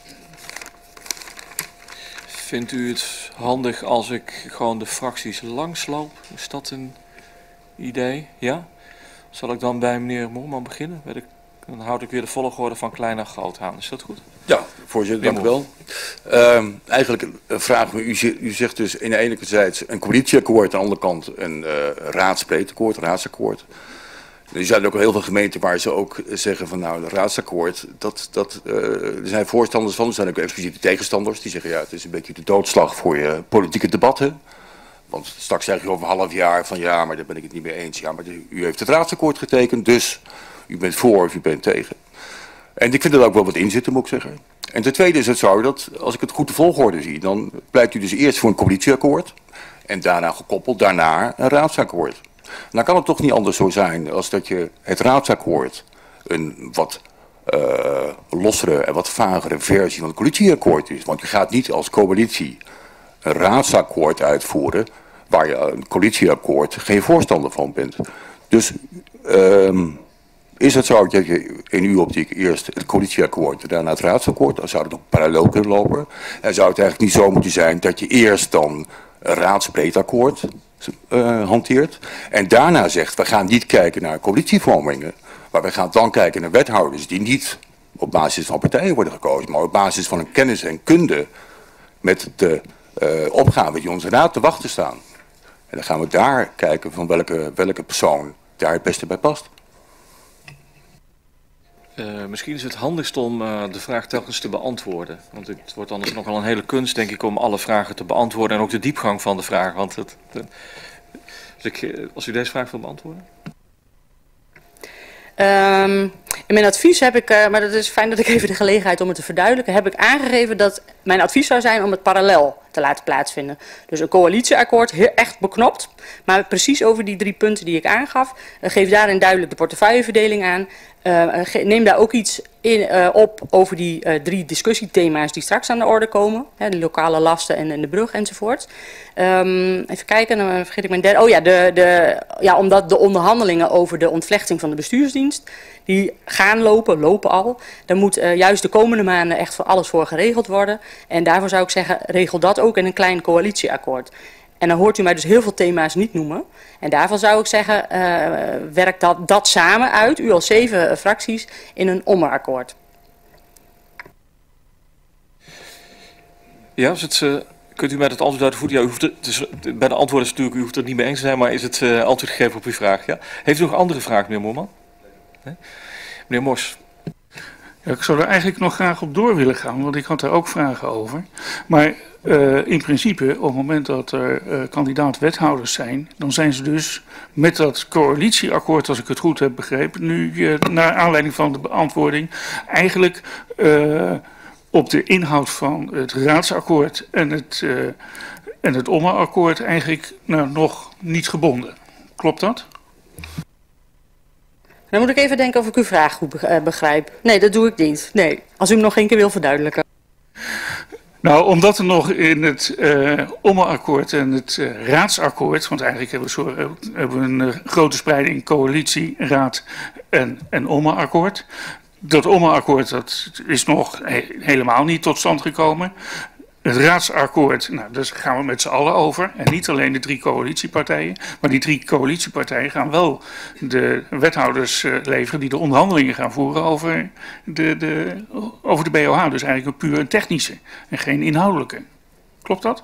Vindt u het handig als ik gewoon de fracties langsloop? Is dat een idee? Ja? Zal ik dan bij meneer Moorman beginnen? Dan houd ik weer de volgorde van klein naar groot aan. Is dat goed? Ja, voorzitter, dank u wel. Uh, eigenlijk een vraag, u, u zegt dus aan de ene kant een coalitieakkoord, aan de andere kant een uh, raadsbreedteakkoord, raadsakkoord. Er zijn ook heel veel gemeenten waar ze ook zeggen van nou, een raadsakkoord, dat, dat, uh, er zijn voorstanders van, er zijn ook expliciete tegenstanders die zeggen ja, het is een beetje de doodslag voor je politieke debatten. Want straks zeg je over een half jaar van ja, maar daar ben ik het niet mee eens. Ja, maar de, u heeft het raadsakkoord getekend, dus u bent voor of u bent tegen. En ik vind er ook wel wat in zitten, moet ik zeggen. En ten tweede is het zo dat, als ik het goed de volgorde zie, dan pleit u dus eerst voor een coalitieakkoord. En daarna gekoppeld, daarna een raadsakkoord. Nou kan het toch niet anders zo zijn als dat je het raadsakkoord een wat uh, lossere en wat vagere versie van het coalitieakkoord is. Want je gaat niet als coalitie een raadsakkoord uitvoeren waar je een coalitieakkoord geen voorstander van bent. Dus um, is het zo dat je in uw optiek eerst het coalitieakkoord en daarna het raadsakkoord, dan zou het ook parallel kunnen lopen. En zou het eigenlijk niet zo moeten zijn dat je eerst dan een raadsbreedakkoord uh, hanteert en daarna zegt we gaan niet kijken naar coalitievormingen, maar we gaan dan kijken naar wethouders die niet op basis van partijen worden gekozen, maar op basis van een kennis en kunde met de uh, opgave die onze raad te wachten staan. En dan gaan we daar kijken van welke, welke persoon daar het beste bij past. Uh, misschien is het handigst om uh, de vraag telkens te beantwoorden. Want het wordt anders nogal een hele kunst, denk ik, om alle vragen te beantwoorden en ook de diepgang van de vraag. Want het, de, dus ik, als u deze vraag wil beantwoorden. Um, in mijn advies heb ik, uh, maar dat is fijn dat ik even de gelegenheid om het te verduidelijken, heb ik aangegeven dat mijn advies zou zijn om het parallel te laten plaatsvinden. Dus een coalitieakkoord, heel echt beknopt, maar precies over die drie punten die ik aangaf. Uh, geef daarin duidelijk de portefeuilleverdeling aan. Uh, neem daar ook iets in, uh, op over die uh, drie discussiethema's die straks aan de orde komen. Hè, de lokale lasten en, en de brug enzovoort. Um, even kijken, dan vergeet ik mijn derde. Oh ja, de, de, ja, omdat de onderhandelingen over de ontvlechting van de bestuursdienst, die gaan lopen, lopen al. Daar moet uh, juist de komende maanden echt voor alles voor geregeld worden. En daarvoor zou ik zeggen, regel dat ook in een klein coalitieakkoord. En dan hoort u mij dus heel veel thema's niet noemen. En daarvan zou ik zeggen, uh, werk dat, dat samen uit, u als zeven uh, fracties, in een ommerakkoord. Ja, is het, uh, kunt u mij dat antwoord uitvoeren? Ja, u hoeft het, het is, bij de antwoorden is natuurlijk, u hoeft het niet mee eens te zijn, maar is het uh, antwoord gegeven op uw vraag? Ja? Heeft u nog andere vragen, meneer Moorman? Nee? Meneer Mors. Ja, ik zou er eigenlijk nog graag op door willen gaan, want ik had daar ook vragen over. Maar uh, in principe, op het moment dat er uh, kandidaat-wethouders zijn, dan zijn ze dus met dat coalitieakkoord, als ik het goed heb begrepen, nu uh, naar aanleiding van de beantwoording, eigenlijk uh, op de inhoud van het raadsakkoord en het, uh, en het ommerakkoord eigenlijk nou, nog niet gebonden. Klopt dat? Dan moet ik even denken of ik uw vraag goed begrijp. Nee, dat doe ik niet. Nee, als u hem nog één keer wil verduidelijken. Nou, omdat er nog in het uh, ommerakkoord en het uh, raadsakkoord, want eigenlijk hebben we, zo, uh, hebben we een uh, grote spreiding coalitie, raad en, en ommerakkoord. Dat ommerakkoord dat is nog he helemaal niet tot stand gekomen. Het raadsakkoord, nou, daar gaan we met z'n allen over. En niet alleen de drie coalitiepartijen. Maar die drie coalitiepartijen gaan wel de wethouders uh, leveren die de onderhandelingen gaan voeren over de, de, over de B O H. Dus eigenlijk een puur een technische en geen inhoudelijke. Klopt dat?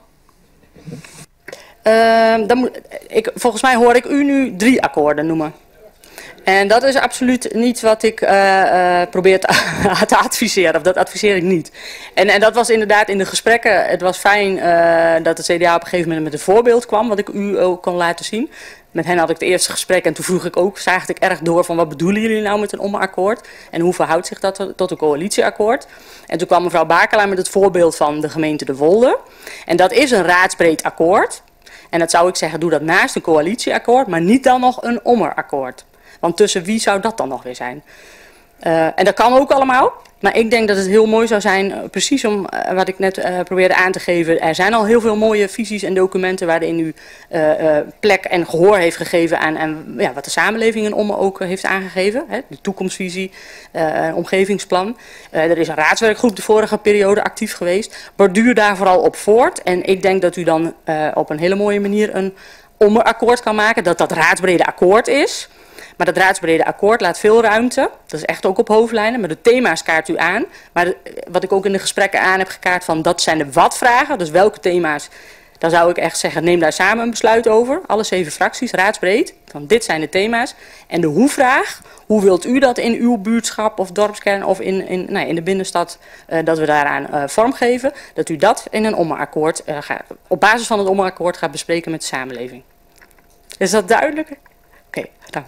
Uh, dan moet, ik, volgens mij hoor ik u nu drie akkoorden noemen. En dat is absoluut niet wat ik uh, uh, probeer te, te adviseren, of dat adviseer ik niet. En, en dat was inderdaad in de gesprekken, het was fijn uh, dat het C D A op een gegeven moment met een voorbeeld kwam, wat ik u ook kon laten zien. Met hen had ik het eerste gesprek en toen vroeg ik ook, zaagde ik erg door van wat bedoelen jullie nou met een ommerakkoord? En hoe verhoudt zich dat tot een coalitieakkoord? En toen kwam mevrouw Bakelaar met het voorbeeld van de gemeente De Wolde. En dat is een raadsbreed akkoord. En dat zou ik zeggen, doe dat naast een coalitieakkoord, maar niet dan nog een ommerakkoord. Want tussen wie zou dat dan nog weer zijn? Uh, en dat kan ook allemaal. Maar ik denk dat het heel mooi zou zijn, uh, precies om uh, wat ik net uh, probeerde aan te geven. Er zijn al heel veel mooie visies en documenten waarin u uh, uh, plek en gehoor heeft gegeven aan, aan ja, wat de samenleving in Ommen ook uh, heeft aangegeven. Hè, de toekomstvisie, uh, een omgevingsplan. Uh, er is een raadswerkgroep de vorige periode actief geweest. Borduur daar vooral op voort. En ik denk dat u dan uh, op een hele mooie manier een Ommen-akkoord kan maken. Dat dat raadsbrede akkoord is. Maar dat raadsbrede akkoord laat veel ruimte. Dat is echt ook op hoofdlijnen. Maar de thema's kaart u aan. Maar de, wat ik ook in de gesprekken aan heb gekaart van dat zijn de wat-vragen. Dus welke thema's, dan zou ik echt zeggen neem daar samen een besluit over. Alle zeven fracties, raadsbreed. Van dit zijn de thema's. En de hoe-vraag. Hoe wilt u dat in uw buurtschap of dorpskern of in, in, nou, in de binnenstad uh, dat we daaraan uh, vormgeven. Dat u dat in een Ommen-akkoord, uh, op basis van het Ommen-akkoord gaat bespreken met de samenleving. Is dat duidelijk? Oké, okay, dank.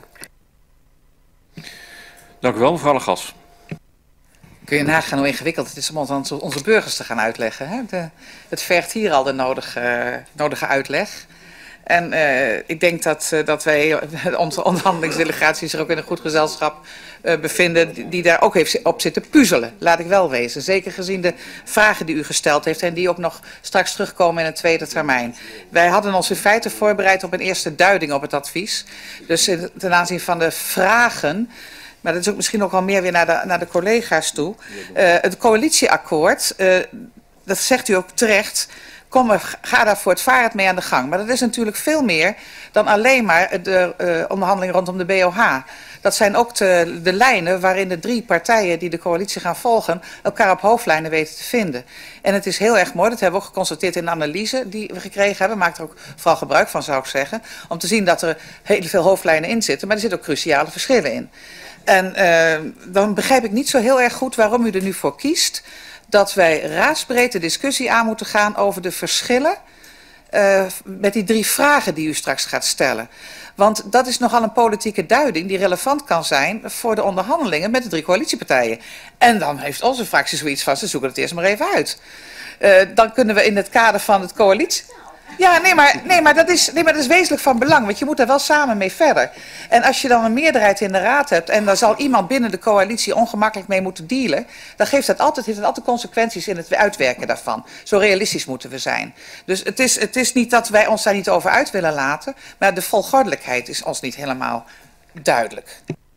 Dank u wel, mevrouw Lagas. Kun je nagaan hoe ingewikkeld het is om onze, onze burgers te gaan uitleggen. Hè? De, het vergt hier al de nodige, uh, nodige uitleg. En uh, ik denk dat, uh, dat wij, onze onderhandelingsdelegatie zich ook in een goed gezelschap uh, bevinden, die, die daar ook heeft op zitten puzzelen, laat ik wel wezen. Zeker gezien de vragen die u gesteld heeft en die ook nog straks terugkomen in een tweede termijn. Wij hadden ons in feite voorbereid op een eerste duiding op het advies. Dus in, ten aanzien van de vragen, maar dat is ook misschien ook wel meer weer naar de, naar de collega's toe. Uh, het coalitieakkoord, uh, dat zegt u ook terecht. Kom, ga daar voortvarend mee aan de gang. Maar dat is natuurlijk veel meer dan alleen maar de uh, onderhandeling rondom de B O H. Dat zijn ook de, de lijnen waarin de drie partijen die de coalitie gaan volgen elkaar op hoofdlijnen weten te vinden. En het is heel erg mooi, dat hebben we ook geconstateerd in de analyse die we gekregen hebben. Maak er ook vooral gebruik van, zou ik zeggen. Om te zien dat er heel veel hoofdlijnen in zitten, maar er zitten ook cruciale verschillen in. En uh, dan begrijp ik niet zo heel erg goed waarom u er nu voor kiest dat wij raadsbreed de discussie aan moeten gaan over de verschillen uh, met die drie vragen die u straks gaat stellen. Want dat is nogal een politieke duiding die relevant kan zijn voor de onderhandelingen met de drie coalitiepartijen. En dan heeft onze fractie zoiets van, ze zoeken het eerst maar even uit. Uh, dan kunnen we in het kader van het coalitie... Ja, nee maar, nee, maar dat is, nee, maar dat is wezenlijk van belang, want je moet daar wel samen mee verder. En als je dan een meerderheid in de raad hebt en daar zal iemand binnen de coalitie ongemakkelijk mee moeten dealen, dan geeft dat altijd, heeft dat altijd consequenties in het uitwerken daarvan. Zo realistisch moeten we zijn. Dus het is, het is niet dat wij ons daar niet over uit willen laten, maar de volgordelijkheid is ons niet helemaal duidelijk.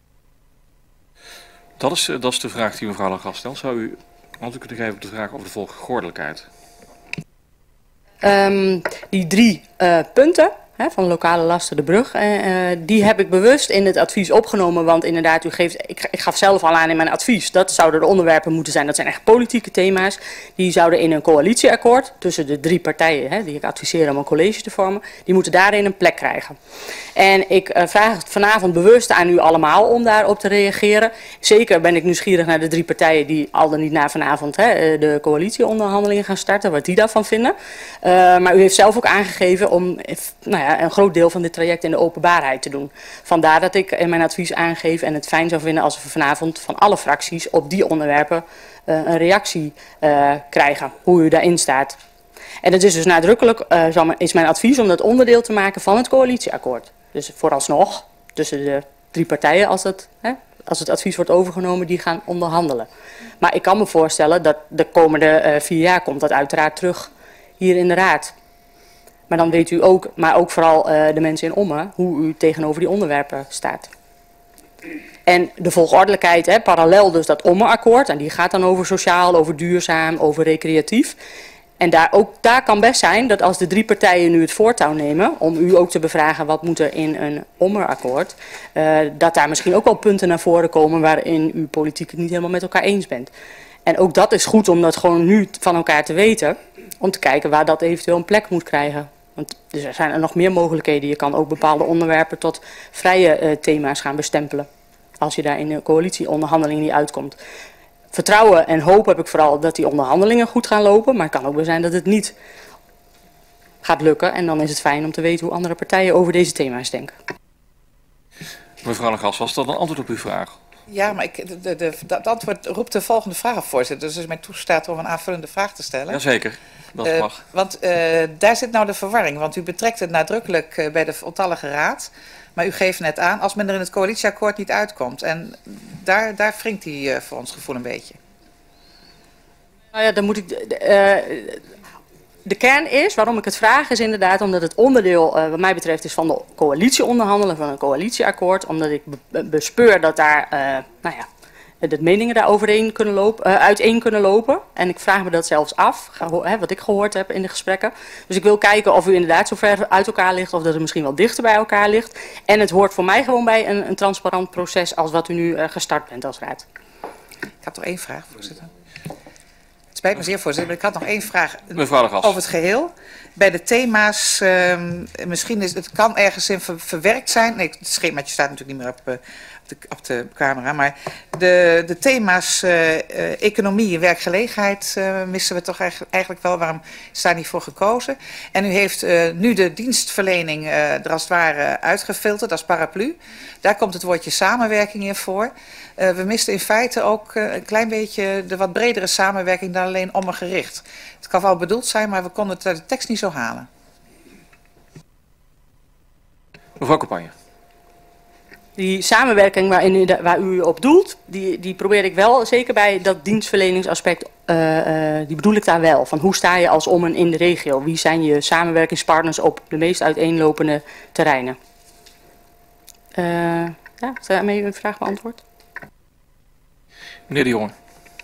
Dat is, dat is de vraag die mevrouw Lagas stelt. Zou u antwoord kunnen geven op de vraag over de volgordelijkheid? Um, die drie uh, punten hè, van lokale lasten, de brug, uh, uh, die heb ik bewust in het advies opgenomen. Want inderdaad, u geeft, ik, ik gaf zelf al aan in mijn advies, dat zouden de onderwerpen moeten zijn. Dat zijn echt politieke thema's. Die zouden in een coalitieakkoord tussen de drie partijen, hè, die ik adviseer om een college te vormen, die moeten daarin een plek krijgen. En ik uh, vraag het vanavond bewust aan u allemaal om daarop te reageren. Zeker ben ik nieuwsgierig naar de drie partijen die al dan niet na vanavond hè, de coalitieonderhandelingen gaan starten, wat die daarvan vinden. Uh, maar u heeft zelf ook aangegeven om nou ja, een groot deel van dit traject in de openbaarheid te doen. Vandaar dat ik in mijn advies aangeef en het fijn zou vinden als we vanavond van alle fracties op die onderwerpen uh, een reactie uh, krijgen, hoe u daarin staat. En het is dus nadrukkelijk, uh, is mijn advies om dat onderdeel te maken van het coalitieakkoord. Dus vooralsnog, tussen de drie partijen, als, dat, hè, als het advies wordt overgenomen, die gaan onderhandelen. Maar ik kan me voorstellen dat de komende uh, vier jaar komt dat uiteraard terug hier in de Raad. Maar dan weet u ook, maar ook vooral uh, de mensen in Ommen, hoe u tegenover die onderwerpen staat. En de volgordelijkheid, hè, parallel dus dat Ommen-akkoord, en die gaat dan over sociaal, over duurzaam, over recreatief. En daar, ook daar kan best zijn dat als de drie partijen nu het voortouw nemen, om u ook te bevragen wat moet er in een Ommen-akkoord, uh, dat daar misschien ook wel punten naar voren komen waarin u politiek het niet helemaal met elkaar eens bent. En ook dat is goed om dat gewoon nu van elkaar te weten, om te kijken waar dat eventueel een plek moet krijgen. Want dus er zijn er nog meer mogelijkheden. Je kan ook bepaalde onderwerpen tot vrije uh, thema's gaan bestempelen, als je daar in de coalitieonderhandeling niet uitkomt. Vertrouwen en hoop heb ik vooral dat die onderhandelingen goed gaan lopen, maar het kan ook wel zijn dat het niet gaat lukken. En dan is het fijn om te weten hoe andere partijen over deze thema's denken. Mevrouw Lagas, was dat een antwoord op uw vraag? Ja, maar ik, de, de, dat antwoord roept de volgende vraag op, voorzitter. Dus als mij toestaat om een aanvullende vraag te stellen. Jazeker, dat uh, mag. Want uh, daar zit nou de verwarring. Want u betrekt het nadrukkelijk uh, bij de voltallige raad. Maar u geeft net aan, als men er in het coalitieakkoord niet uitkomt. En daar, daar wringt hij uh, voor ons gevoel een beetje. Nou ja, dan moet ik... Uh, de kern is, waarom ik het vraag, is inderdaad omdat het onderdeel, uh, wat mij betreft, is van de coalitieonderhandelen, van een coalitieakkoord. Omdat ik be bespeur dat daar, uh, nou ja, de meningen daar overeen kunnen lopen, uh, uiteen kunnen lopen. En ik vraag me dat zelfs af, hè, wat ik gehoord heb in de gesprekken. Dus ik wil kijken of u inderdaad zo ver uit elkaar ligt, of dat het misschien wel dichter bij elkaar ligt. En het hoort voor mij gewoon bij een, een transparant proces als wat u nu uh, gestart bent als raad. Ik had nog één vraag, voorzitter. Het spijt me zeer, voorzitter, maar ik had nog één vraag Mevrouw over het geheel. Bij de thema's, uh, misschien is het kan ergens in ver, verwerkt zijn. Nee, het schemaatje staat natuurlijk niet meer op, uh, op, de, op de camera. Maar de, de thema's uh, uh, economie en werkgelegenheid uh, missen we toch eigenlijk, eigenlijk wel. Waarom is daar niet voor gekozen? En u heeft uh, nu de dienstverlening uh, er als het ware uitgefilterd als paraplu. Daar komt het woordje samenwerking in voor. Uh, we misten in feite ook uh, een klein beetje de wat bredere samenwerking dan alleen omgericht. Het kan wel bedoeld zijn, maar we konden het uit de tekst niet zo halen. Mevrouw Campagne. Die samenwerking waarin u, waar u op doelt, die, die probeer ik wel, zeker bij dat dienstverleningsaspect, uh, uh, die bedoel ik daar wel. Van hoe sta je als Ommen in de regio? Wie zijn je samenwerkingspartners op de meest uiteenlopende terreinen? Uh, ja, is daarmee uw vraag beantwoord? Meneer De Jonge.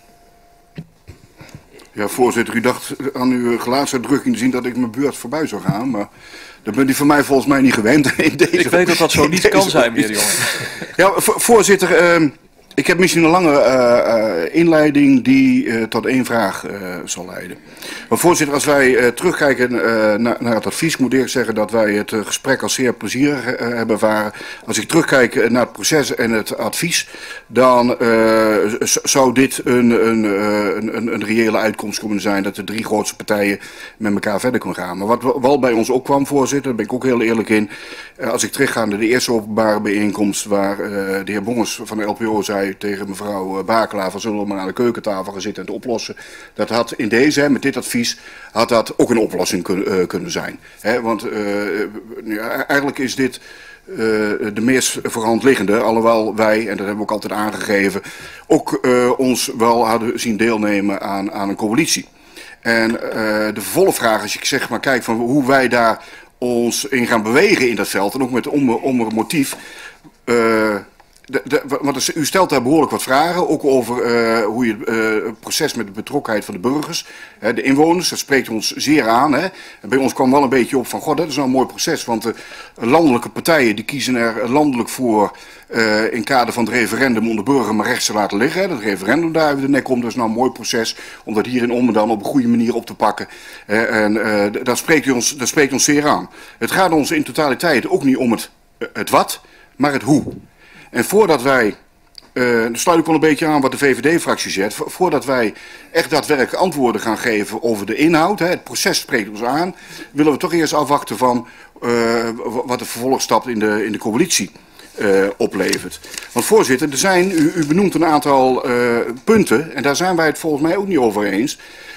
Ja, voorzitter, u dacht aan uw gelaatsuitdrukking te zien dat ik mijn beurt voorbij zou gaan, maar dat bent u van mij volgens mij niet gewend. In deze, ik weet dat dat zo niet kan zijn, meneer De Jonge. Ja, voorzitter, uh, ik heb misschien een lange uh, uh, inleiding die uh, tot één vraag uh, zal leiden. Maar voorzitter, als wij uh, terugkijken uh, naar, naar het advies, moet ik zeggen dat wij het uh, gesprek als zeer plezierig uh, hebben ervaren. Als ik terugkijk uh, naar het proces en het advies, dan uh, zou dit een, een, uh, een, een reële uitkomst kunnen zijn dat de drie grootste partijen met elkaar verder kunnen gaan. Maar wat wel bij ons ook kwam, voorzitter, daar ben ik ook heel eerlijk in. Uh, als ik terugga naar de eerste openbare bijeenkomst waar uh, de heer Bongens van de L P O zei tegen mevrouw Bakelaar van zullen we maar aan de keukentafel gaan zitten en het oplossen. Dat had in deze, met dit advies, had dat ook een oplossing kun, uh, kunnen zijn. He, want uh, ja, eigenlijk is dit uh, de meest voor hand liggende, alhoewel wij, en dat hebben we ook altijd aangegeven, ook uh, ons wel hadden zien deelnemen aan, aan een coalitie. En uh, de vervolgvraag, als ik zeg maar kijk van hoe wij daar ons in gaan bewegen in dat veld, en ook met om, om een motief. Uh, De, de, want u stelt daar behoorlijk wat vragen, ook over uh, hoe je uh, het proces met de betrokkenheid van de burgers, hè, de inwoners, dat spreekt ons zeer aan. Hè. En bij ons kwam wel een beetje op van, god, dat is nou een mooi proces, want de landelijke partijen die kiezen er landelijk voor uh, in kader van het referendum om de burger maar rechts te laten liggen. Hè. Dat referendum daar de nek komt, dat is nou een mooi proces om dat hier in Ommen dan op een goede manier op te pakken. Hè. En uh, dat, spreekt ons, dat spreekt ons zeer aan. Het gaat ons in totaliteit ook niet om het, het wat, maar het hoe. En voordat wij, uh, dan sluit ik wel een beetje aan wat de V V D-fractie zegt, vo voordat wij echt daadwerkelijk antwoorden gaan geven over de inhoud, hè, het proces spreekt ons aan, willen we toch eerst afwachten van uh, wat de vervolgstap in de, in de coalitie uh, oplevert. Want voorzitter, er zijn, u, u benoemt een aantal uh, punten en daar zijn wij het volgens mij ook niet over eens.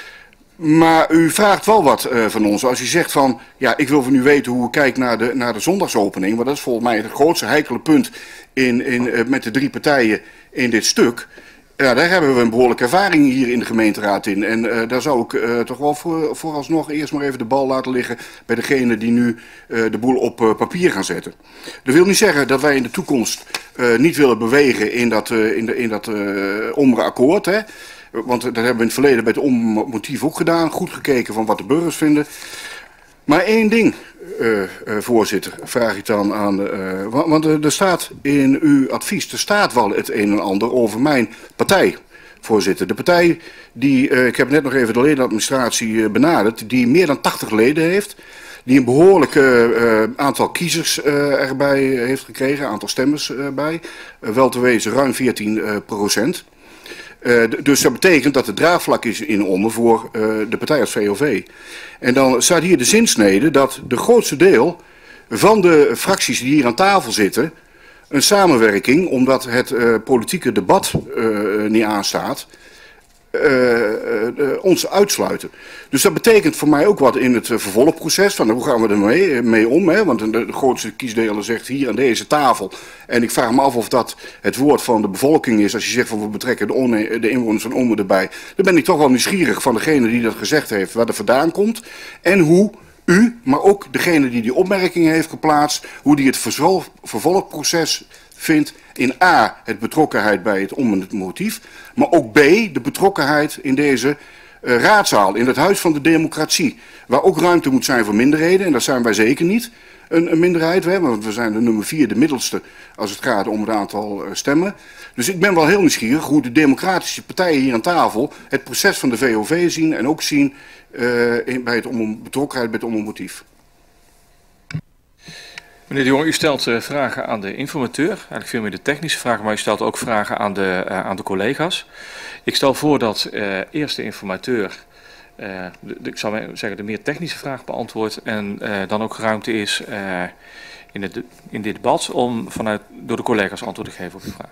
Maar u vraagt wel wat uh, van ons. Als u zegt van, ja, ik wil van u weten hoe u kijkt naar de, naar de zondagsopening. Want dat is volgens mij het grootste heikele punt in, in, uh, met de drie partijen in dit stuk. Ja, daar hebben we een behoorlijke ervaring hier in de gemeenteraad in. En uh, daar zou ik uh, toch wel voor, vooralsnog eerst maar even de bal laten liggen bij degene die nu uh, de boel op uh, papier gaan zetten. Dat wil niet zeggen dat wij in de toekomst uh, niet willen bewegen in dat, uh, in de, in dat uh, Omre akkoord, hè. Want dat hebben we in het verleden bij het ommotief ook gedaan. Goed gekeken van wat de burgers vinden. Maar één ding, uh, uh, voorzitter, vraag ik dan aan... Uh, want want uh, er staat in uw advies, er staat wel het een en ander over mijn partij, voorzitter. De partij die, uh, ik heb net nog even de ledenadministratie uh, benaderd, die meer dan tachtig leden heeft. Die een behoorlijk uh, aantal kiezers uh, erbij heeft gekregen, aantal stemmers uh, bij. Uh, wel te wezen ruim veertien procent. Uh, dus dat betekent dat het draagvlak is in Ommen voor uh, de partij als V O V. En dan staat hier de zinsnede dat de grootste deel van de fracties die hier aan tafel zitten een samenwerking, omdat het uh, politieke debat uh, niet aanstaat, uh, uh, ons uitsluiten. Dus dat betekent voor mij ook wat in het uh, vervolgproces. Van hoe gaan we er mee, mee om? Hè? Want de, de grootste kiesdeler zegt hier aan deze tafel. En ik vraag me af of dat het woord van de bevolking is. Als je zegt van we betrekken de, one, de inwoners van Ommen erbij. Dan ben ik toch wel nieuwsgierig van degene die dat gezegd heeft. Waar dat vandaan komt. En hoe u, maar ook degene die die opmerking heeft geplaatst. Hoe die het vervolg, vervolgproces vindt in A, het betrokkenheid bij het Ommen motief, maar ook B, de betrokkenheid in deze uh, raadzaal, in het Huis van de Democratie, waar ook ruimte moet zijn voor minderheden, en dat zijn wij zeker niet, een, een minderheid, hè, want we zijn de nummer vier, de middelste, als het gaat om het aantal uh, stemmen. Dus ik ben wel heel nieuwsgierig hoe de democratische partijen hier aan tafel het proces van de V O V zien en ook zien uh, in, bij het om, betrokkenheid bij het Ommen motief. Meneer de Jong, u stelt uh, vragen aan de informateur, eigenlijk veel meer de technische vragen, maar u stelt ook vragen aan de, uh, aan de collega's. Ik stel voor dat uh, eerst de informateur, uh, de, de, ik zou zeggen, de meer technische vraag beantwoordt en uh, dan ook ruimte is uh, in, het, in dit debat om vanuit, door de collega's antwoord te geven op uw vraag.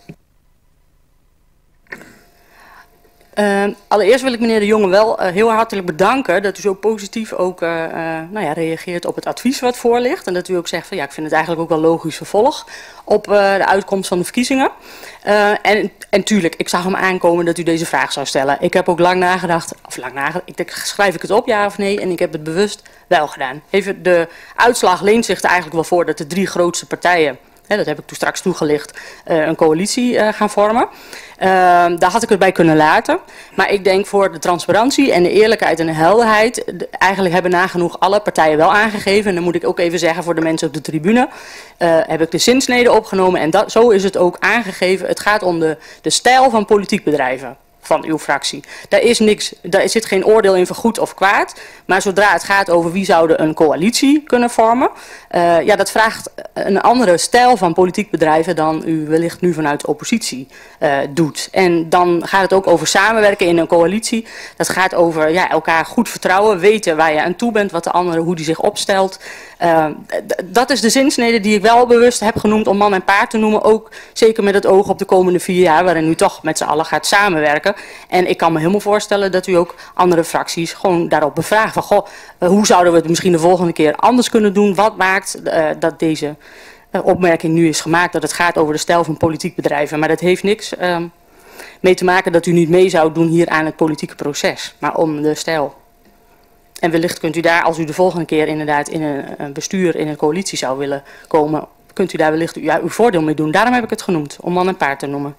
Uh, allereerst wil ik meneer de Jonge wel uh, heel hartelijk bedanken dat u zo positief ook uh, uh, nou ja, reageert op het advies wat voor ligt. En dat u ook zegt van ja, ik vind het eigenlijk ook wel logisch vervolg op uh, de uitkomst van de verkiezingen. Uh, en, en tuurlijk, ik zag hem aankomen dat u deze vraag zou stellen. Ik heb ook lang nagedacht, of lang nagedacht, ik denk, schrijf ik het op ja of nee? En ik heb het bewust wel gedaan. Even, de uitslag leent zich er eigenlijk wel voor dat de drie grootste partijen, hè, dat heb ik toen straks toegelicht, uh, een coalitie uh, gaan vormen. Uh, daar had ik het bij kunnen laten. Maar ik denk voor de transparantie en de eerlijkheid en de helderheid, de, eigenlijk hebben nagenoeg alle partijen wel aangegeven. En dan moet ik ook even zeggen voor de mensen op de tribune, uh, heb ik de zinsnede opgenomen en dat, zo is het ook aangegeven. Het gaat om de, de stijl van politiek bedrijven van uw fractie. Daar is niks, daar zit geen oordeel in van goed of kwaad. Maar zodra het gaat over wie zouden een coalitie kunnen vormen, uh, ja, dat vraagt een andere stijl van politiek bedrijven dan u wellicht nu vanuit de oppositie uh, doet. En dan gaat het ook over samenwerken in een coalitie. Dat gaat over ja, elkaar goed vertrouwen, weten waar je aan toe bent, wat de andere, hoe die zich opstelt. Uh, dat is de zinsnede die ik wel bewust heb genoemd om man en paard te noemen. Ook zeker met het oog op de komende vier jaar waarin u toch met z'n allen gaat samenwerken. En ik kan me helemaal voorstellen dat u ook andere fracties gewoon daarop bevraagt. Van, goh, uh, hoe zouden we het misschien de volgende keer anders kunnen doen? Wat maakt uh, dat deze uh, opmerking nu is gemaakt? Dat het gaat over de stijl van politiek bedrijven. Maar dat heeft niks uh, mee te maken dat u niet mee zou doen hier aan het politieke proces. Maar om de stijl. En wellicht kunt u daar, als u de volgende keer inderdaad in een, een bestuur, in een coalitie zou willen komen, kunt u daar wellicht ja, uw voordeel mee doen. Daarom heb ik het genoemd, om man en paard te noemen.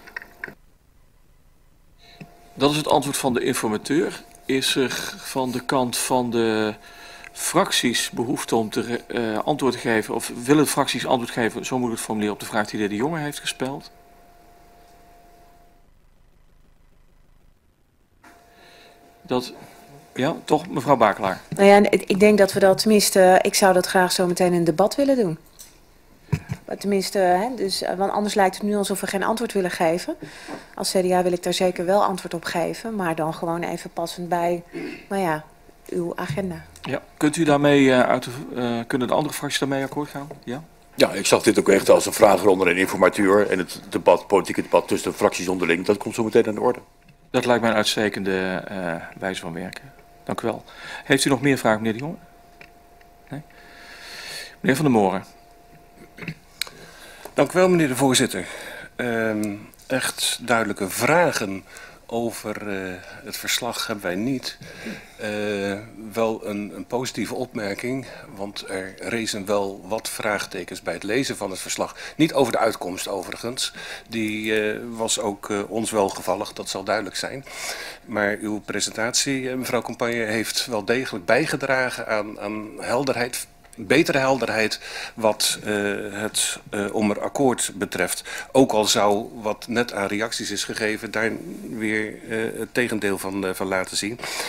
Dat is het antwoord van de informateur. Is er van de kant van de fracties behoefte om te uh, antwoord te geven, of willen de fracties antwoord geven, zo moet ik het formuleren, op de vraag die de heer De Jonge heeft gespeld? Dat... Ja, toch, mevrouw Bakelaar. Nou ja, ik denk dat we dat tenminste, ik zou dat graag zo meteen in een debat willen doen. Maar tenminste, hè, dus, want anders lijkt het nu alsof we geen antwoord willen geven. Als C D A wil ik daar zeker wel antwoord op geven, maar dan gewoon even passend bij, nou ja, uw agenda. Ja, kunt u daarmee, uh, uit de, uh, kunnen de andere fracties daarmee akkoord gaan? Ja? Ja, ik zag dit ook echt als een vraagronde en informateur en het debat, politieke debat tussen de fracties onderling, dat komt zo meteen aan de orde. Dat lijkt mij een uitstekende uh, wijze van werken. Dank u wel. Heeft u nog meer vragen, meneer De Jonge? Nee? Meneer Van der Moren. Dank u wel, meneer de voorzitter. Uh, echt duidelijke vragen over uh, het verslag hebben wij niet. Uh, wel een, een positieve opmerking, want er rezen wel wat vraagtekens bij het lezen van het verslag. Niet over de uitkomst overigens, die uh, was ook uh, ons wel gevallig, dat zal duidelijk zijn. Maar uw presentatie, uh, mevrouw Campagne, heeft wel degelijk bijgedragen aan, aan helderheid, betere helderheid wat uh, het uh, Ommer-akkoord betreft. Ook al zou wat net aan reacties is gegeven daar weer uh, het tegendeel van, uh, van laten zien.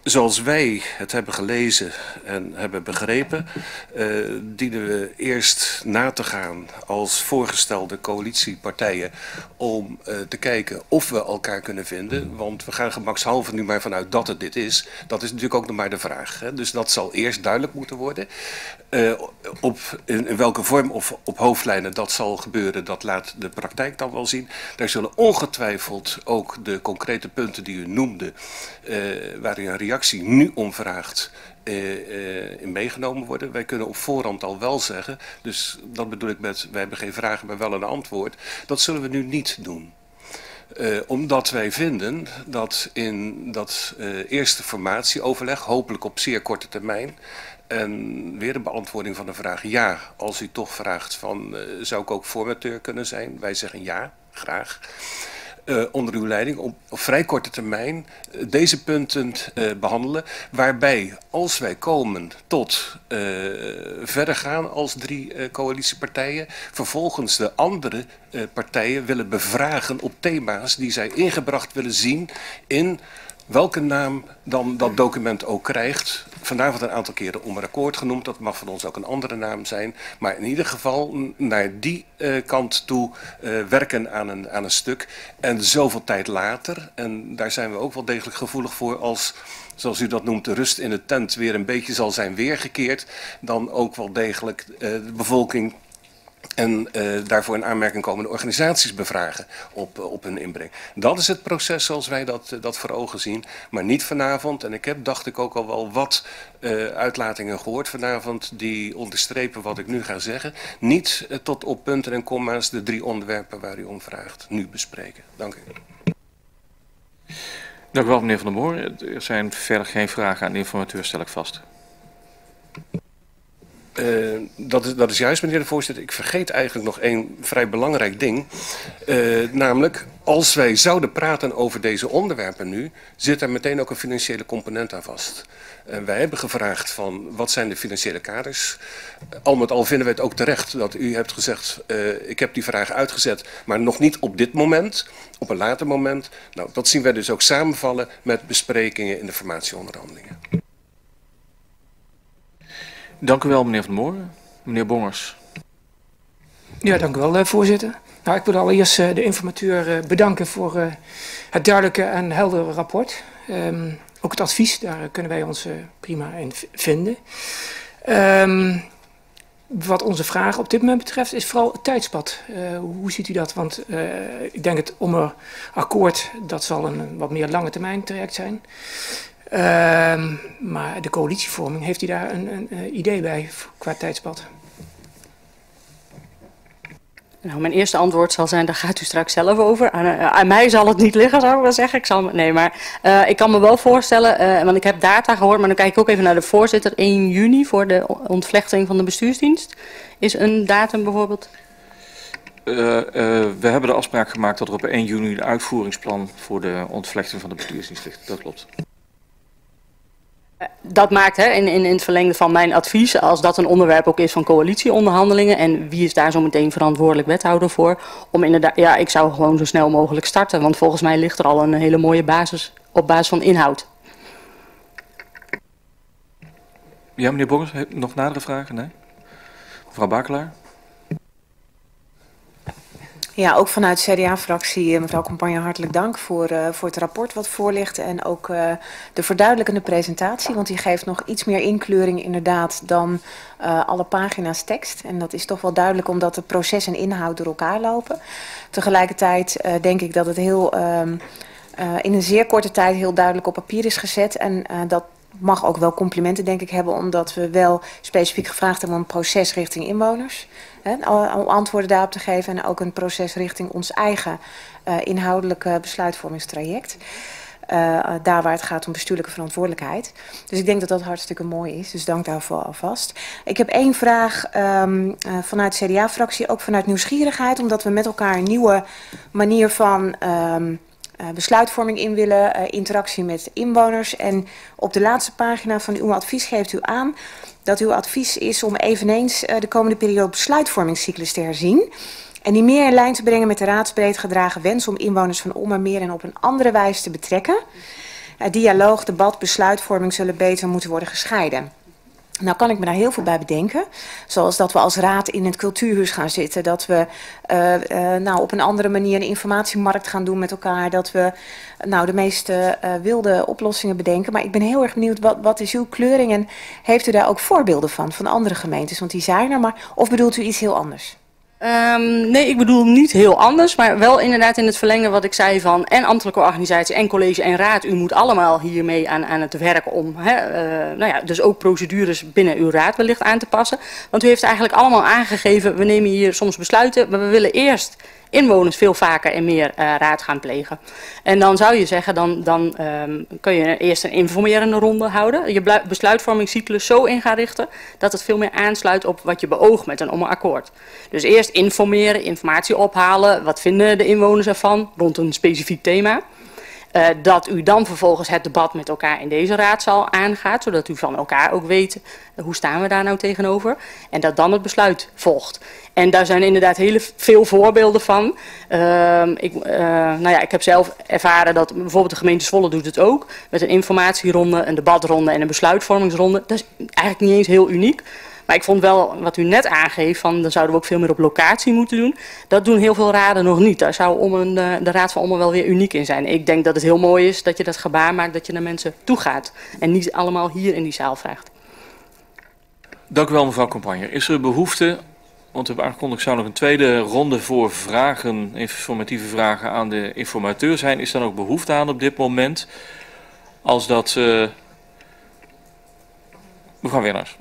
zoals wij het hebben gelezen en hebben begrepen, uh, dienen we eerst na te gaan als voorgestelde coalitiepartijen om uh, te kijken of we elkaar kunnen vinden. Want we gaan gemakshalve nu maar vanuit dat het dit is. Dat is natuurlijk ook nog maar de vraag. Hè? Dus dat zal eerst duidelijk moeten worden. Uh, op, in, in welke vorm of op hoofdlijnen dat zal gebeuren, dat laat de praktijk dan wel zien. Daar zullen ongetwijfeld ook de concrete punten die u noemde, uh, waar u een reactie nu om vraagt, uh, uh, in meegenomen worden. Wij kunnen op voorhand al wel zeggen, dus dat bedoel ik met, wij hebben geen vragen, maar wel een antwoord. Dat zullen we nu niet doen. Uh, omdat wij vinden dat in dat uh, eerste formatieoverleg, hopelijk op zeer korte termijn, en weer een beantwoording van de vraag ja, als u toch vraagt van uh, zou ik ook formateur kunnen zijn? Wij zeggen ja, graag. Uh, onder uw leiding op, op vrij korte termijn uh, deze punten uh, behandelen. Waarbij als wij komen tot uh, verder gaan als drie uh, coalitiepartijen, vervolgens de andere uh, partijen willen bevragen op thema's die zij ingebracht willen zien in welke naam dan dat document ook krijgt. Vanavond een aantal keren om een akkoord genoemd. Dat mag van ons ook een andere naam zijn. Maar in ieder geval naar die uh, kant toe uh, werken aan een, aan een stuk. En zoveel tijd later, en daar zijn we ook wel degelijk gevoelig voor, als, zoals u dat noemt, de rust in de tent weer een beetje zal zijn weergekeerd, dan ook wel degelijk uh, de bevolking en uh, daarvoor in aanmerking komende organisaties bevragen op, uh, op hun inbreng. Dat is het proces zoals wij dat, uh, dat voor ogen zien. Maar niet vanavond. En ik heb, dacht ik, ook al wel wat uh, uitlatingen gehoord vanavond die onderstrepen wat ik nu ga zeggen. Niet uh, tot op punten en komma's de drie onderwerpen waar u om vraagt nu bespreken. Dank u. Dank u wel, meneer Van der Moor. Er zijn verder geen vragen aan de informateur, stel ik vast. Uh, dat, is, dat is juist, meneer de voorzitter. Ik vergeet eigenlijk nog één vrij belangrijk ding. Uh, namelijk, als wij zouden praten over deze onderwerpen nu, zit er meteen ook een financiële component aan vast. Uh, wij hebben gevraagd van, wat zijn de financiële kaders? Uh, al met al vinden wij het ook terecht dat u hebt gezegd, uh, ik heb die vraag uitgezet, maar nog niet op dit moment, op een later moment. Nou, dat zien wij dus ook samenvallen met besprekingen in de formatieonderhandelingen. Dank u wel, meneer Van der Moor. Meneer Bongers. Ja, dank u wel, voorzitter. Nou, ik wil allereerst uh, de informateur uh, bedanken voor uh, het duidelijke en heldere rapport. Um, ook het advies, daar kunnen wij ons uh, prima in vinden. Um, wat onze vraag op dit moment betreft is vooral het tijdspad. Uh, hoe ziet u dat? Want uh, ik denk het Ommer-akkoord, dat zal een wat meer lange termijn traject zijn. Uh, maar de coalitievorming, heeft u daar een, een, een idee bij qua tijdspad? Nou, mijn eerste antwoord zal zijn, daar gaat u straks zelf over. Aan, uh, aan mij zal het niet liggen, zou ik wel zeggen. Ik zal, nee, maar uh, ik kan me wel voorstellen, uh, want ik heb data gehoord, maar dan kijk ik ook even naar de voorzitter. één juni voor de ontvlechting van de bestuursdienst. Is een datum bijvoorbeeld? Uh, uh, we hebben de afspraak gemaakt dat er op één juni een uitvoeringsplan voor de ontvlechting van de bestuursdienst ligt. Dat klopt. Dat maakt hè, in, in, in het verlengde van mijn advies, als dat een onderwerp ook is van coalitieonderhandelingen en wie is daar zo meteen verantwoordelijk wethouder voor, om inderdaad, ja, ik zou gewoon zo snel mogelijk starten, want volgens mij ligt er al een hele mooie basis op basis van inhoud. Ja, meneer Bongers, nog nadere vragen? Nee? Mevrouw Bakelaar? Ja, ook vanuit de C D A-fractie, mevrouw Compagne, hartelijk dank voor, uh, voor het rapport wat voor ligt. En ook uh, de verduidelijkende presentatie, want die geeft nog iets meer inkleuring inderdaad dan uh, alle pagina's tekst. En dat is toch wel duidelijk omdat het proces en inhoud door elkaar lopen. Tegelijkertijd uh, denk ik dat het heel, uh, uh, in een zeer korte tijd heel duidelijk op papier is gezet. En uh, dat mag ook wel complimenten denk ik hebben, omdat we wel specifiek gevraagd hebben om een proces richting inwoners. Hè, om antwoorden daarop te geven en ook een proces richting ons eigen uh, inhoudelijke besluitvormingstraject. Uh, daar waar het gaat om bestuurlijke verantwoordelijkheid. Dus ik denk dat dat hartstikke mooi is. Dus dank daarvoor alvast. Ik heb één vraag um, uh, vanuit de C D A-fractie, ook vanuit nieuwsgierigheid, omdat we met elkaar een nieuwe manier van um, Uh, besluitvorming in willen, uh, interactie met inwoners. En op de laatste pagina van uw advies geeft u aan dat uw advies is om eveneens uh, de komende periode besluitvormingscyclus te herzien. En die meer in lijn te brengen met de raadsbreed gedragen wens om inwoners van Ommer meer en op een andere wijze te betrekken. Uh, dialoog, debat, besluitvorming zullen beter moeten worden gescheiden. Nou kan ik me daar heel veel bij bedenken. Zoals dat we als raad in het cultuurhuis gaan zitten. Dat we uh, uh, nou, op een andere manier een informatiemarkt gaan doen met elkaar. Dat we nou, de meest uh, wilde oplossingen bedenken. Maar ik ben heel erg benieuwd, wat, wat is uw kleuring? En heeft u daar ook voorbeelden van, van andere gemeentes? Want die zijn er, maar of bedoelt u iets heel anders? Um, nee, ik bedoel niet heel anders, maar wel inderdaad in het verlengen wat ik zei van en ambtelijke organisatie en college en raad. U moet allemaal hiermee aan, aan het werk om, hè, uh, nou ja, dus ook procedures binnen uw raad wellicht aan te passen. Want u heeft eigenlijk allemaal aangegeven, we nemen hier soms besluiten, maar we willen eerst inwoners veel vaker en meer uh, raad gaan plegen. En dan zou je zeggen, dan, dan um, kun je eerst een informerende ronde houden. Je besluitvormingscyclus zo in gaan richten dat het veel meer aansluit op wat je beoogt met een akkoord. Dus eerst informeren, informatie ophalen. Wat vinden de inwoners ervan rond een specifiek thema? Uh, dat u dan vervolgens het debat met elkaar in deze raadzaal aangaat, zodat u van elkaar ook weet uh, hoe staan we daar nou tegenover. En dat dan het besluit volgt. En daar zijn inderdaad heel veel voorbeelden van. Uh, ik, uh, nou ja, ik heb zelf ervaren dat bijvoorbeeld de gemeente Zwolle doet het ook. Met een informatieronde, een debatronde en een besluitvormingsronde. Dat is eigenlijk niet eens heel uniek. Maar ik vond wel, wat u net aangeeft, van dan zouden we ook veel meer op locatie moeten doen. Dat doen heel veel raden nog niet. Daar zou om een, de Raad van Ommen wel weer uniek in zijn. Ik denk dat het heel mooi is dat je dat gebaar maakt, dat je naar mensen toe gaat. En niet allemaal hier in die zaal vraagt. Dank u wel, mevrouw Campagne. Is er behoefte, want we hebben aangekondigd, zou nog een tweede ronde voor vragen, informatieve vragen aan de informateur zijn. Is er dan ook behoefte aan op dit moment? Als dat... Uh... Mevrouw Winners.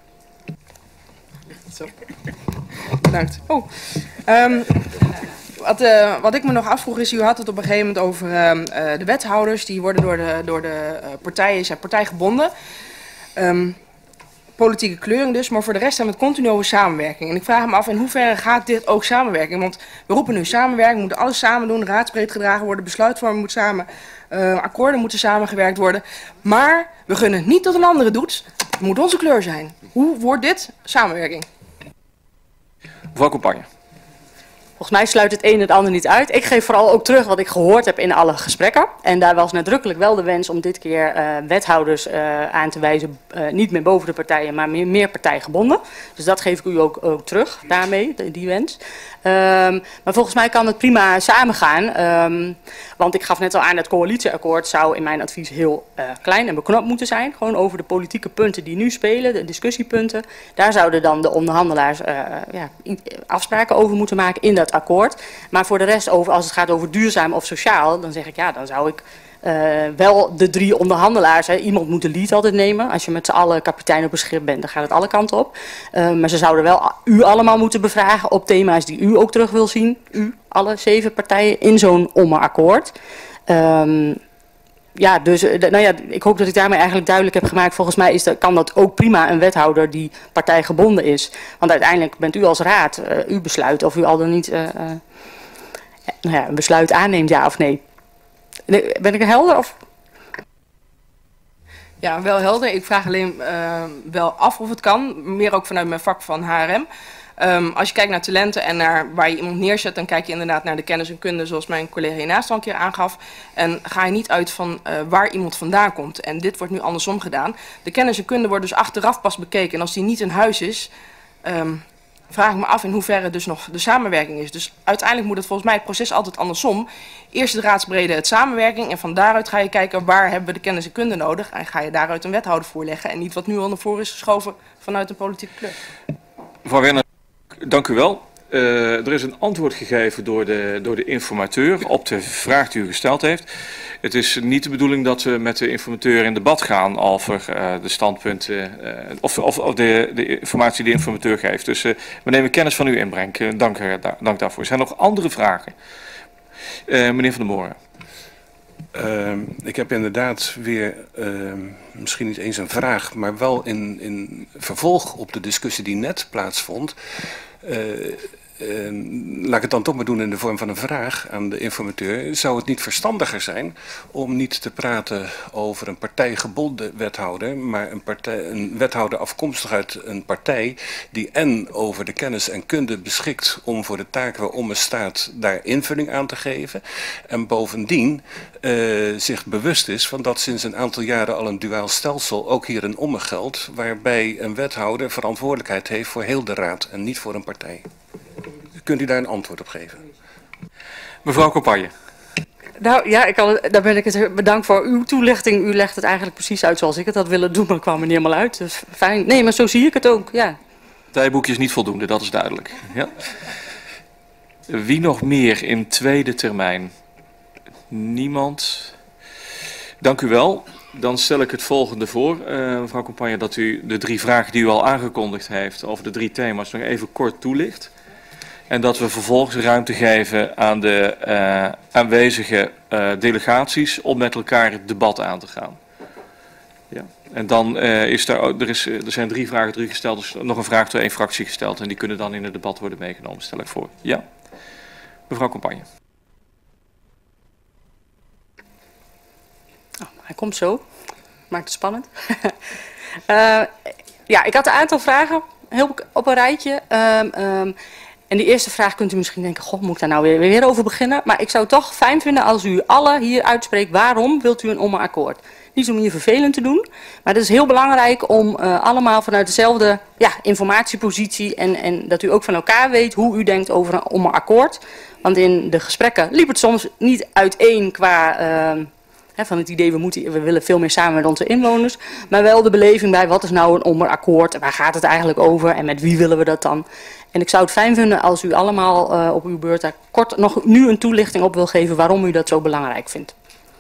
Zo. Bedankt. Oh. Um, wat, uh, wat ik me nog afvroeg is, u had het op een gegeven moment over uh, uh, de wethouders. Die worden door de, door de uh, partijen, zijn partijgebonden. Um, politieke kleuring dus, maar voor de rest hebben we het continu over samenwerking. En ik vraag me af, in hoeverre gaat dit ook samenwerking? Want we roepen nu samenwerking, we moeten alles samen doen, raadsbreed gedragen worden, besluitvorming moet samen, uh, akkoorden moeten samengewerkt worden. Maar we gunnen het niet dat een andere doet, het moet onze kleur zijn. Hoe wordt dit samenwerking? Mevrouw Campagne. Volgens mij sluit het een het ander niet uit. Ik geef vooral ook terug wat ik gehoord heb in alle gesprekken. En daar was nadrukkelijk wel de wens om dit keer uh, wethouders uh, aan te wijzen. Uh, niet meer boven de partijen, maar meer, meer partijgebonden. Dus dat geef ik u ook, ook terug daarmee, die, die wens. Um, maar volgens mij kan het prima samengaan. Um, want ik gaf net al aan, het coalitieakkoord zou in mijn advies heel uh, klein en beknopt moeten zijn. Gewoon over de politieke punten die nu spelen, de discussiepunten. Daar zouden dan de onderhandelaars uh, ja, afspraken over moeten maken in dat akkoord. Maar voor de rest, over, als het gaat over duurzaam of sociaal, dan zeg ik ja, dan zou ik uh, wel de drie onderhandelaars, hè, iemand moet de lead altijd nemen. Als je met z'n allen kapitein op een schip bent, dan gaat het alle kanten op. Uh, maar ze zouden wel u allemaal moeten bevragen op thema's die u ook terug wil zien. U, alle zeven partijen in zo'n ommeakkoord. Um, Ja, dus nou ja, ik hoop dat ik daarmee eigenlijk duidelijk heb gemaakt. Volgens mij is dat, kan dat ook prima een wethouder die partijgebonden is. Want uiteindelijk bent u als raad, uh, u besluit of u al dan niet uh, uh, nou ja, een besluit aanneemt, ja of nee. Ben ik er helder? Of? Ja, wel helder. Ik vraag alleen uh, wel af of het kan. Meer ook vanuit mijn vak van H R M. Um, als je kijkt naar talenten en naar waar je iemand neerzet, dan kijk je inderdaad naar de kennis en kunde, zoals mijn collega hiernaast al een keer aangaf. En ga je niet uit van uh, waar iemand vandaan komt. En dit wordt nu andersom gedaan. De kennis en kunde wordt dus achteraf pas bekeken. En als die niet in huis is, um, vraag ik me af in hoeverre dus nog de samenwerking is. Dus uiteindelijk moet het volgens mij het proces altijd andersom. Eerst het raadsbrede, het samenwerking. En van daaruit ga je kijken waar hebben we de kennis en kunde nodig. En ga je daaruit een wethouder voorleggen. En niet wat nu al naar voren is geschoven vanuit een politieke kleur. Mevrouw Werner. Dank u wel. Uh, er is een antwoord gegeven door de, door de informateur op de vraag die u gesteld heeft. Het is niet de bedoeling dat we met de informateur in debat gaan over uh, de standpunten uh, of, of, of de, de informatie die de informateur geeft. Dus uh, we nemen kennis van uw inbreng. Uh, dank, uh, da dank daarvoor. Zijn er nog andere vragen? Uh, meneer Van der Moren. Uh, ik heb inderdaad weer, uh, misschien niet eens een vraag, maar wel in, in vervolg op de discussie die net plaatsvond. Uh, Uh, laat ik het dan toch maar doen in de vorm van een vraag aan de informateur. Zou het niet verstandiger zijn om niet te praten over een partijgebonden wethouder, maar een, partij, een wethouder afkomstig uit een partij die en over de kennis en kunde beschikt om voor de taak waarom er staat daar invulling aan te geven. En bovendien uh, zich bewust is van dat sinds een aantal jaren al een duaal stelsel ook hier in Ommen geldt, waarbij een wethouder verantwoordelijkheid heeft voor heel de raad en niet voor een partij. Kunt u daar een antwoord op geven? Mevrouw Campagne. Nou ja, ik kan, daar ben ik het bedankt voor uw toelichting. U legt het eigenlijk precies uit zoals ik het had willen doen, maar kwam er niet helemaal uit. Dus fijn. Nee, maar zo zie ik het ook, ja. Tijboekje is niet voldoende, dat is duidelijk. Ja. Wie nog meer in tweede termijn? Niemand. Dank u wel. Dan stel ik het volgende voor, uh, mevrouw Campagne, dat u de drie vragen die u al aangekondigd heeft over de drie thema's nog even kort toelicht. En dat we vervolgens ruimte geven aan de uh, aanwezige uh, delegaties om met elkaar het debat aan te gaan. Ja. En dan uh, is daar, er, is, er zijn drie vragen drie gesteld, dus nog een vraag door één fractie gesteld. En die kunnen dan in het debat worden meegenomen, stel ik voor. Ja, mevrouw Campagne. Oh, hij komt zo. Maakt het spannend. uh, ja, ik had een aantal vragen heel op een rijtje. Um, um, En die eerste vraag kunt u misschien denken, god, moet ik daar nou weer, weer over beginnen? Maar ik zou het toch fijn vinden als u alle hier uitspreekt, waarom wilt u een Ommen-akkoord? Niet om hier vervelend te doen, maar het is heel belangrijk om uh, allemaal vanuit dezelfde ja, informatiepositie en, en dat u ook van elkaar weet hoe u denkt over een Ommen-akkoord. Want in de gesprekken liep het soms niet uiteen qua uh, hè, van het idee, we, moeten, we willen veel meer samen met onze inwoners, maar wel de beleving bij wat is nou een Ommen-akkoord en waar gaat het eigenlijk over en met wie willen we dat dan? En ik zou het fijn vinden als u allemaal uh, op uw beurt daar kort nog nu een toelichting op wil geven waarom u dat zo belangrijk vindt.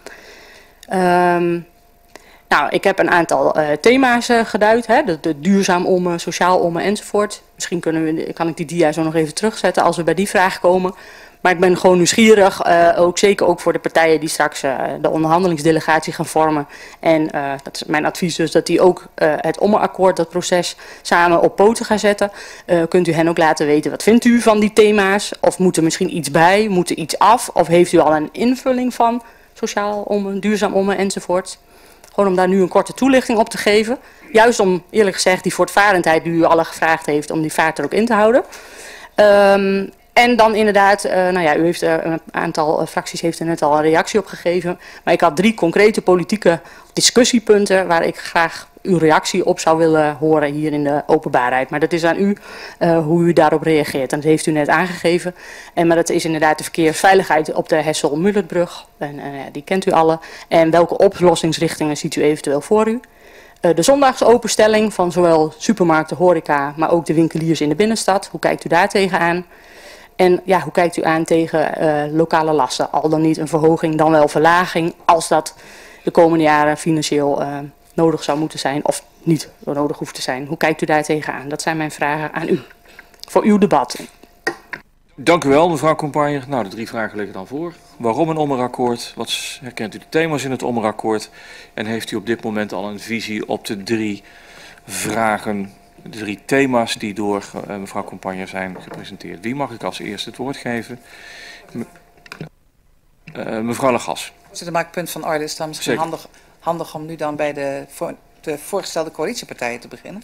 Um, nou, ik heb een aantal uh, thema's uh, geduid, hè, de, de duurzaam ommen, sociaal ommen enzovoort. Misschien kunnen we, kan ik die dia zo nog even terugzetten als we bij die vraag komen. Maar ik ben gewoon nieuwsgierig, uh, ook zeker ook voor de partijen die straks uh, de onderhandelingsdelegatie gaan vormen. En uh, dat is mijn advies dus dat die ook uh, het Ommen-akkoord, dat proces, samen op poten gaan zetten. Uh, kunt u hen ook laten weten, wat vindt u van die thema's? Of moet er misschien iets bij, moet er iets af? Of heeft u al een invulling van sociaal ommen, duurzaam ommen enzovoort? Gewoon om daar nu een korte toelichting op te geven. Juist om, eerlijk gezegd, die voortvarendheid die u alle gevraagd heeft, om die vaart er ook in te houden. Um, En dan inderdaad, uh, nou ja, u heeft uh, een aantal uh, fracties heeft er net al een reactie op gegeven. Maar ik had drie concrete politieke discussiepunten waar ik graag uw reactie op zou willen horen hier in de openbaarheid. Maar dat is aan u uh, hoe u daarop reageert. En dat heeft u net aangegeven. En, maar dat is inderdaad de verkeersveiligheid op de Hessel-Mullertbrug. En uh, die kent u alle. En welke oplossingsrichtingen ziet u eventueel voor u? Uh, de zondagsopenstelling van zowel supermarkten, horeca, maar ook de winkeliers in de binnenstad. Hoe kijkt u daar tegenaan? En ja, hoe kijkt u aan tegen uh, lokale lasten? Al dan niet een verhoging, dan wel verlaging, als dat de komende jaren financieel uh, nodig zou moeten zijn of niet nodig hoeft te zijn. Hoe kijkt u daar tegenaan? Dat zijn mijn vragen aan u, voor uw debat. Dank u wel, mevrouw Campagne. Nou, de drie vragen liggen dan voor. Waarom een Ommen-akkoord? Wat herkent u de thema's in het Ommen-akkoord? En heeft u op dit moment al een visie op de drie vragen, de drie thema's die door uh, mevrouw Campagne zijn gepresenteerd? Wie mag ik als eerste het woord geven? Me, uh, mevrouw Lagas. Dus maak punt van orde. Is dan misschien handig, handig om nu dan bij de, voor, de voorgestelde coalitiepartijen te beginnen?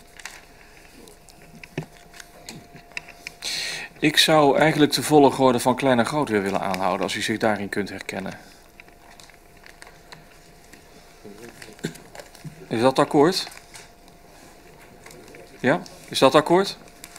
Ik zou eigenlijk de volgorde van klein en groot weer willen aanhouden, als u zich daarin kunt herkennen. Is dat akkoord? Ja, is dat akkoord?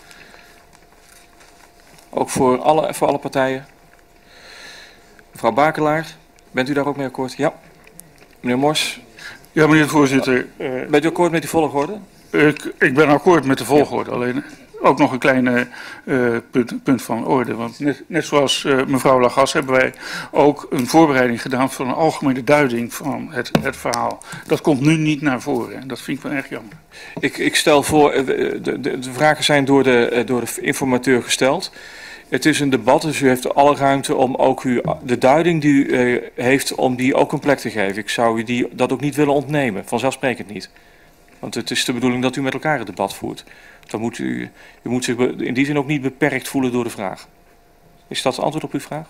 Ook voor alle, voor alle partijen? Mevrouw Bakelaar, bent u daar ook mee akkoord? Ja. Meneer Mors? Ja, meneer de voorzitter. Uh, bent u akkoord met die volgorde? Ik, ik ben akkoord met de volgorde, ja. Alleen ook nog een kleine uh, punt, punt van orde. Want net, net zoals uh, mevrouw Lagas hebben wij ook een voorbereiding gedaan van een algemene duiding van het, het verhaal. Dat komt nu niet naar voren en dat vind ik wel erg jammer. Ik, ik stel voor, de, de, de vragen zijn door de, door de informateur gesteld. Het is een debat, dus u heeft alle ruimte om ook u, de duiding die u uh, heeft, om die ook een plek te geven. Ik zou u die, dat ook niet willen ontnemen, vanzelfsprekend niet. Want het is de bedoeling dat u met elkaar het debat voert. Dan moet u, u moet zich in die zin ook niet beperkt voelen door de vraag. Is dat het antwoord op uw vraag?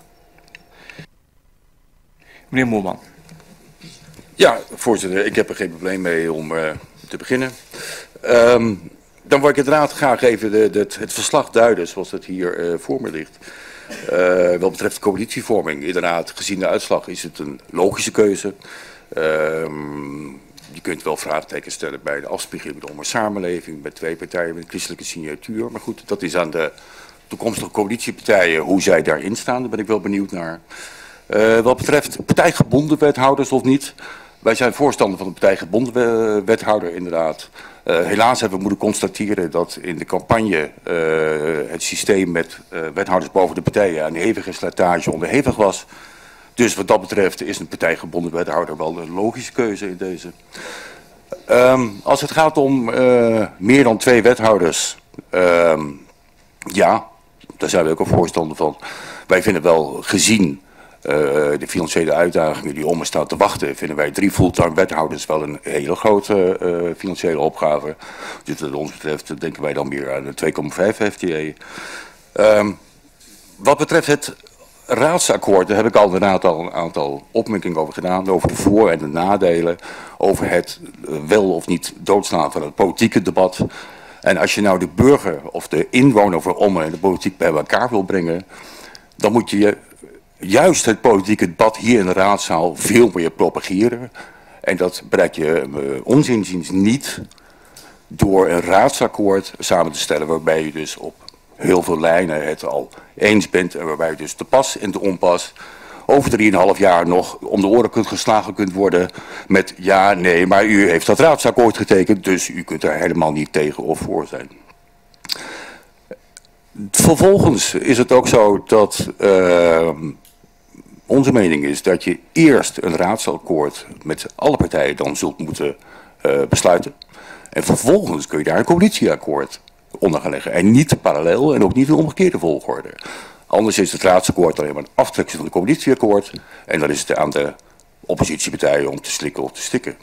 Meneer Moorman. Ja, voorzitter, ik heb er geen probleem mee om uh, te beginnen. Um, dan wil ik inderdaad graag even de, de, het verslag duiden zoals het hier uh, voor me ligt. Uh, wat betreft de coalitievorming, inderdaad, gezien de uitslag is het een logische keuze. Um, je kunt wel vraagtekens stellen bij de afspiegeling met de onder samenleving, met twee partijen met een christelijke signatuur. Maar goed, dat is aan de toekomstige coalitiepartijen hoe zij daarin staan, daar ben ik wel benieuwd naar. Uh, wat betreft partijgebonden wethouders of niet, wij zijn voorstander van een partijgebonden wethouder inderdaad. Uh, helaas hebben we moeten constateren dat in de campagne uh, het systeem met uh, wethouders boven de partijen aan hevige slijtage onderhevig was. Dus wat dat betreft is een partijgebonden wethouder wel een logische keuze in deze. Um, als het gaat om uh, meer dan twee wethouders, um, ja, daar zijn we ook een voorstander van. Wij vinden wel gezien uh, de financiële uitdagingen die om ons staan te wachten, vinden wij drie fulltime wethouders wel een hele grote uh, financiële opgave. Dus wat ons betreft denken wij dan meer aan een twee komma vijf F T E. Um, wat betreft het raadsakkoord, daar heb ik al inderdaad al een aantal opmerkingen over gedaan, over de voor- en de nadelen, over het uh, wel of niet doodslaan van het politieke debat. En als je nou de burger of de inwoner van Ommen en de politiek bij elkaar wil brengen, dan moet je juist het politieke debat hier in de raadzaal veel meer propageren. En dat bereik je uh, ons inziens niet door een raadsakkoord samen te stellen waarbij je dus op heel veel lijnen het al eens bent en waarbij je dus te pas en te onpas over drieënhalf jaar nog om de oren kunt geslagen kunt worden met ja, nee, maar u heeft dat raadsakkoord getekend, dus u kunt er helemaal niet tegen of voor zijn. Vervolgens is het ook zo dat uh, onze mening is dat je eerst een raadsakkoord met alle partijen dan zult moeten uh, besluiten. En vervolgens kun je daar een coalitieakkoord onder gaan leggen. En niet parallel en ook niet in omgekeerde volgorde. Anders is het raadsakkoord alleen maar een aftrekking van het coalitieakkoord. En dan is het aan de oppositiepartijen om te slikken of te stikken.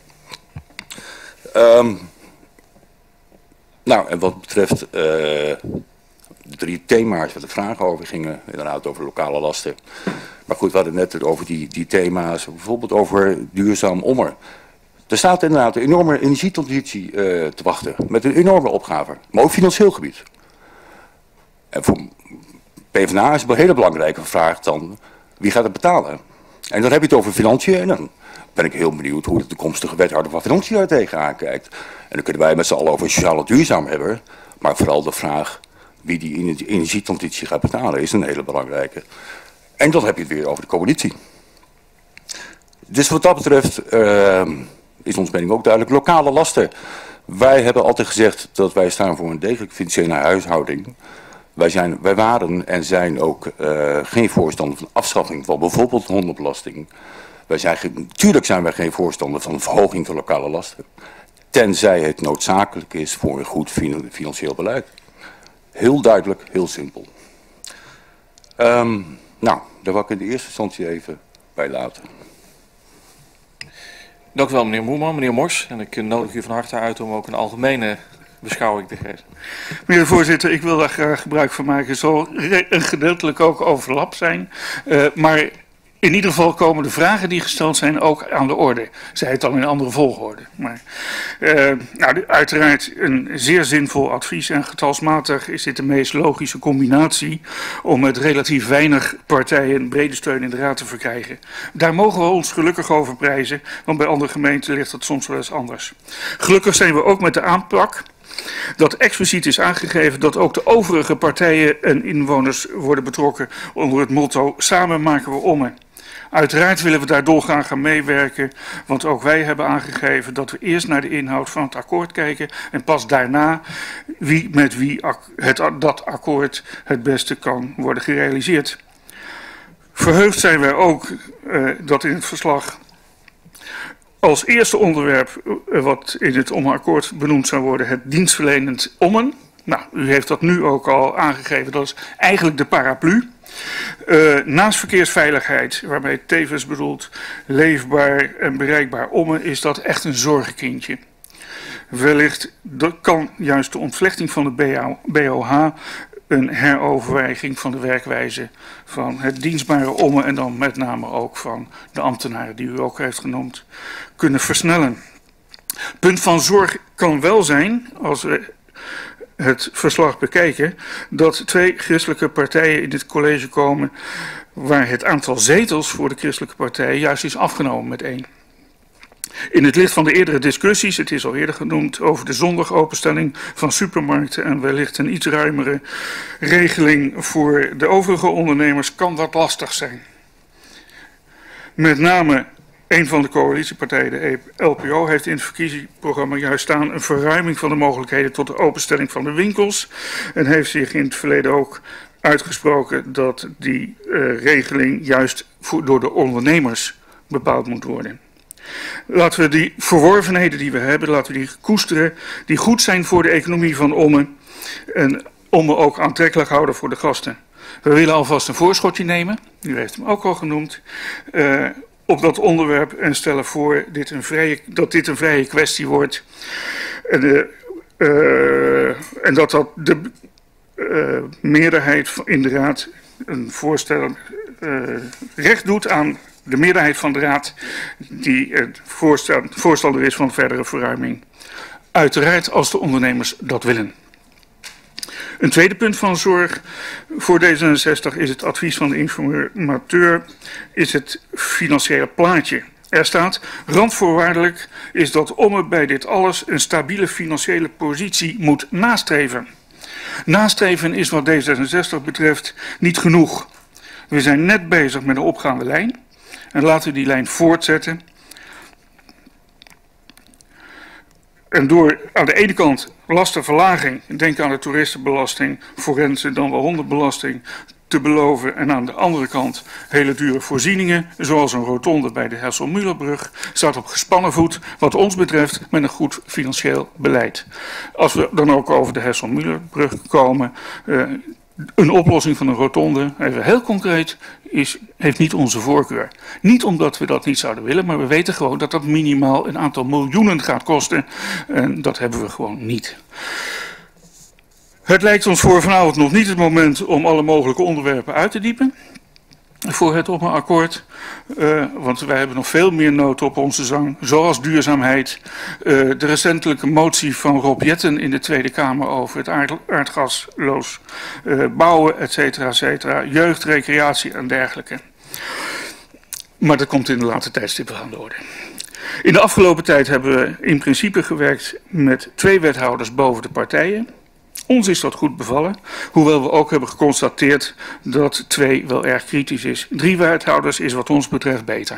Um, nou, en wat betreft uh, de drie thema's waar de vragen over gingen, inderdaad over lokale lasten. Maar goed, we hadden net over die, die thema's, bijvoorbeeld over duurzaam Ommer. Er staat inderdaad een enorme energietransitie uh, te wachten, met een enorme opgave, maar ook financieel gebied. En voor PvdA is het een hele belangrijke vraag dan, wie gaat het betalen? En dan heb je het over financiën en dan ben ik heel benieuwd hoe de toekomstige wethouder van financiën daar tegenaan kijkt. En dan kunnen wij met z'n allen over sociale duurzaam hebben, maar vooral de vraag wie die energietransitie gaat betalen is een hele belangrijke. En dan heb je het weer over de coalitie. Dus wat dat betreft uh, is ons mening ook duidelijk. Lokale lasten. Wij hebben altijd gezegd dat wij staan voor een degelijke financiële huishouding. Wij, zijn, wij waren en zijn ook uh, geen voorstander van afschaffing van bijvoorbeeld hondenbelasting. Wij zijn, natuurlijk zijn wij geen voorstander van een verhoging van lokale lasten. Tenzij het noodzakelijk is voor een goed financieel beleid. Heel duidelijk, heel simpel. Um, nou, daar wil ik in de eerste instantie even bij laten. Dank u wel, meneer Moerman. Meneer Mors, en ik nodig u van harte uit om ook een algemene beschouwing te geven. Meneer de voorzitter, ik wil daar graag gebruik van maken. Het zal een gedeeltelijk ook overlap zijn, uh, maar in ieder geval komen de vragen die gesteld zijn ook aan de orde. Zij het dan in een andere volgorde. Maar uh, nou, uiteraard een zeer zinvol advies en getalsmatig is dit de meest logische combinatie om met relatief weinig partijen brede steun in de raad te verkrijgen. Daar mogen we ons gelukkig over prijzen, want bij andere gemeenten ligt dat soms wel eens anders. Gelukkig zijn we ook met de aanpak dat expliciet is aangegeven dat ook de overige partijen en inwoners worden betrokken onder het motto samen maken we Ommen. Uiteraard willen we daar dolgraag gaan meewerken, want ook wij hebben aangegeven dat we eerst naar de inhoud van het akkoord kijken en pas daarna wie met wie het, dat akkoord het beste kan worden gerealiseerd. Verheugd zijn wij ook uh, dat in het verslag als eerste onderwerp uh, wat in het Ommenakkoord benoemd zou worden het dienstverlenend Ommen. Nou, u heeft dat nu ook al aangegeven, dat is eigenlijk de paraplu. Uh, naast verkeersveiligheid, waarmee tevens bedoeld leefbaar en bereikbaar Ommen, is dat echt een zorgenkindje. wellicht kan juist de ontvlechting van de B O H een heroverweging van de werkwijze van het dienstbare Ommen en dan met name ook van de ambtenaren die u ook heeft genoemd, kunnen versnellen. Punt van zorg kan wel zijn, als we het verslag bekijken, dat twee christelijke partijen in dit college komen waar het aantal zetels voor de christelijke partijen juist is afgenomen met één. In het licht van de eerdere discussies, het is al eerder genoemd, over de zondagopenstelling van supermarkten en wellicht een iets ruimere regeling voor de overige ondernemers, kan dat lastig zijn. Met name een van de coalitiepartijen, de L P O, heeft in het verkiezingsprogramma juist staan een verruiming van de mogelijkheden tot de openstelling van de winkels en heeft zich in het verleden ook uitgesproken dat die uh, regeling juist voor, door de ondernemers bepaald moet worden. Laten we die verworvenheden die we hebben, laten we die koesteren, die goed zijn voor de economie van Ommen en Ommen ook aantrekkelijk houden voor de gasten. We willen alvast een voorschotje nemen, u heeft hem ook al genoemd, uh, op dat onderwerp en stellen voor dit een vrije, dat dit een vrije kwestie wordt en, uh, uh, en dat dat de uh, meerderheid in de Raad een voorstel uh, recht doet aan de meerderheid van de Raad die het voorstel, voorstander is van verdere verruiming. Uiteraard als de ondernemers dat willen. Een tweede punt van zorg voor D zesenzestig is het advies van de informateur, is het financiële plaatje. Er staat, randvoorwaardelijk is dat Ommen bij dit alles een stabiele financiële positie moet nastreven. Nastreven is wat D zesenzestig betreft niet genoeg. We zijn net bezig met een opgaande lijn. En laten we die lijn voortzetten. En door aan de ene kant lastenverlaging, denk aan de toeristenbelasting, forensen dan wel hondenbelasting, te beloven. En aan de andere kant hele dure voorzieningen, zoals een rotonde bij de Hessel-Mühlerbrug, staat op gespannen voet, wat ons betreft, met een goed financieel beleid. Als we dan ook over de Hessel-Mühlerbrug komen, uh, een oplossing van een rotonde, even heel concreet, is, heeft niet onze voorkeur. Niet omdat we dat niet zouden willen, maar we weten gewoon dat dat minimaal een aantal miljoenen gaat kosten. En dat hebben we gewoon niet. Het lijkt ons voor vanavond nog niet het moment om alle mogelijke onderwerpen uit te diepen voor het Ommenakkoord. Uh, want wij hebben nog veel meer nood op onze zang, zoals duurzaamheid. Uh, de recentelijke motie van Rob Jetten in de Tweede Kamer over het aard, aardgasloos uh, bouwen, et cetera, et cetera. Jeugd, recreatie en dergelijke. Maar dat komt in de later tijdstip wel aan de orde. In de afgelopen tijd hebben we in principe gewerkt met twee wethouders boven de partijen. Ons is dat goed bevallen, hoewel we ook hebben geconstateerd dat twee wel erg kritisch is. Drie wethouders is wat ons betreft beter.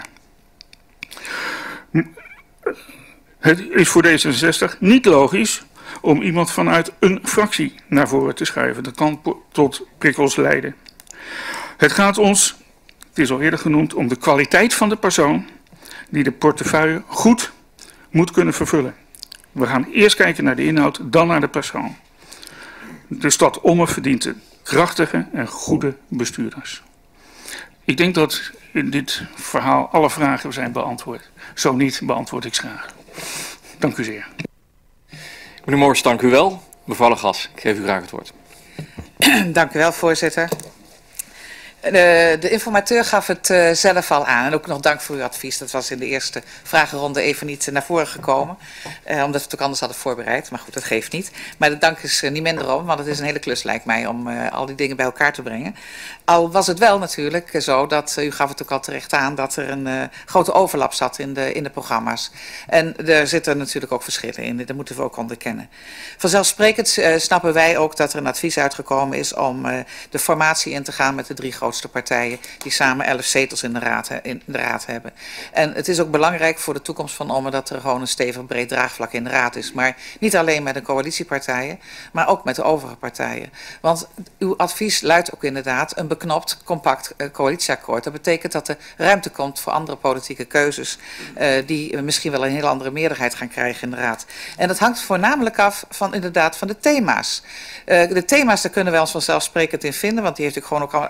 Het is voor D zesenzestig niet logisch om iemand vanuit een fractie naar voren te schuiven. Dat kan tot prikkels leiden. Het gaat ons, het is al eerder genoemd, om de kwaliteit van de persoon die de portefeuille goed moet kunnen vervullen. We gaan eerst kijken naar de inhoud, dan naar de persoon. De stad Ommen verdient krachtige en goede bestuurders. Ik denk dat in dit verhaal alle vragen zijn beantwoord. Zo niet, beantwoord ik ze graag. Dank u zeer. Meneer Moors, dank u wel. Mevrouw Legas, ik geef u graag het woord. Dank u wel, voorzitter. De, de informateur gaf het uh, zelf al aan. En ook nog dank voor uw advies. Dat was in de eerste vragenronde even niet naar voren gekomen. Uh, omdat we het ook anders hadden voorbereid. Maar goed, dat geeft niet. Maar de dank is uh, niet minder om. Want het is een hele klus, lijkt mij, om uh, al die dingen bij elkaar te brengen. Al was het wel natuurlijk zo dat, uh, u gaf het ook al terecht aan, dat er een uh, grote overlap zat in de, in de programma's. En er zitten natuurlijk ook verschillen in. Dat moeten we ook onderkennen. Vanzelfsprekend uh, snappen wij ook dat er een advies uitgekomen is om uh, de formatie in te gaan met de drie grootste partijen die samen elf zetels in de, raad, in de raad hebben. En het is ook belangrijk voor de toekomst van Ommen dat er gewoon een stevig breed draagvlak in de raad is. Maar niet alleen met de coalitiepartijen, maar ook met de overige partijen. Want uw advies luidt ook inderdaad een beknopt, compact uh, coalitieakkoord. Dat betekent dat er ruimte komt voor andere politieke keuzes uh, die misschien wel een heel andere meerderheid gaan krijgen in de raad. En dat hangt voornamelijk af van inderdaad van de thema's. Uh, de thema's, daar kunnen wij ons vanzelfsprekend in vinden, want die heeft u gewoon ook al uit uw programma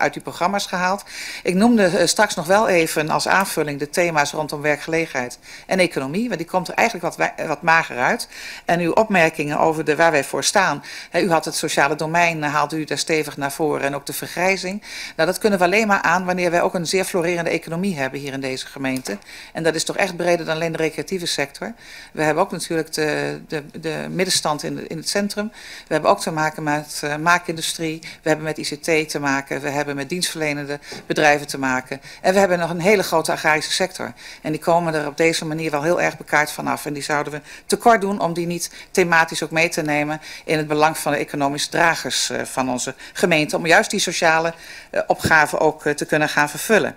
programma's gehaald. Ik noemde uh, straks nog wel even als aanvulling de thema's rondom werkgelegenheid en economie, want die komt er eigenlijk wat, wat mager uit. En uw opmerkingen over de, waar wij voor staan, hè, u had het sociale domein, uh, haalde u daar stevig naar voren en ook de vergrijzing. Nou, dat kunnen we alleen maar aan wanneer wij ook een zeer florerende economie hebben hier in deze gemeente. En dat is toch echt breder dan alleen de recreatieve sector. We hebben ook natuurlijk de, de, de middenstand in, de, in het centrum. We hebben ook te maken met uh, maakindustrie. We hebben met I C T te maken. We hebben met dienstverlenende bedrijven te maken. En we hebben nog een hele grote agrarische sector. En die komen er op deze manier wel heel erg bekaard vanaf. En die zouden we tekort doen om die niet thematisch ook mee te nemen in het belang van de economische dragers uh, van onze gemeente. Om juist die sociale uh, opgaven ook uh, te kunnen gaan vervullen.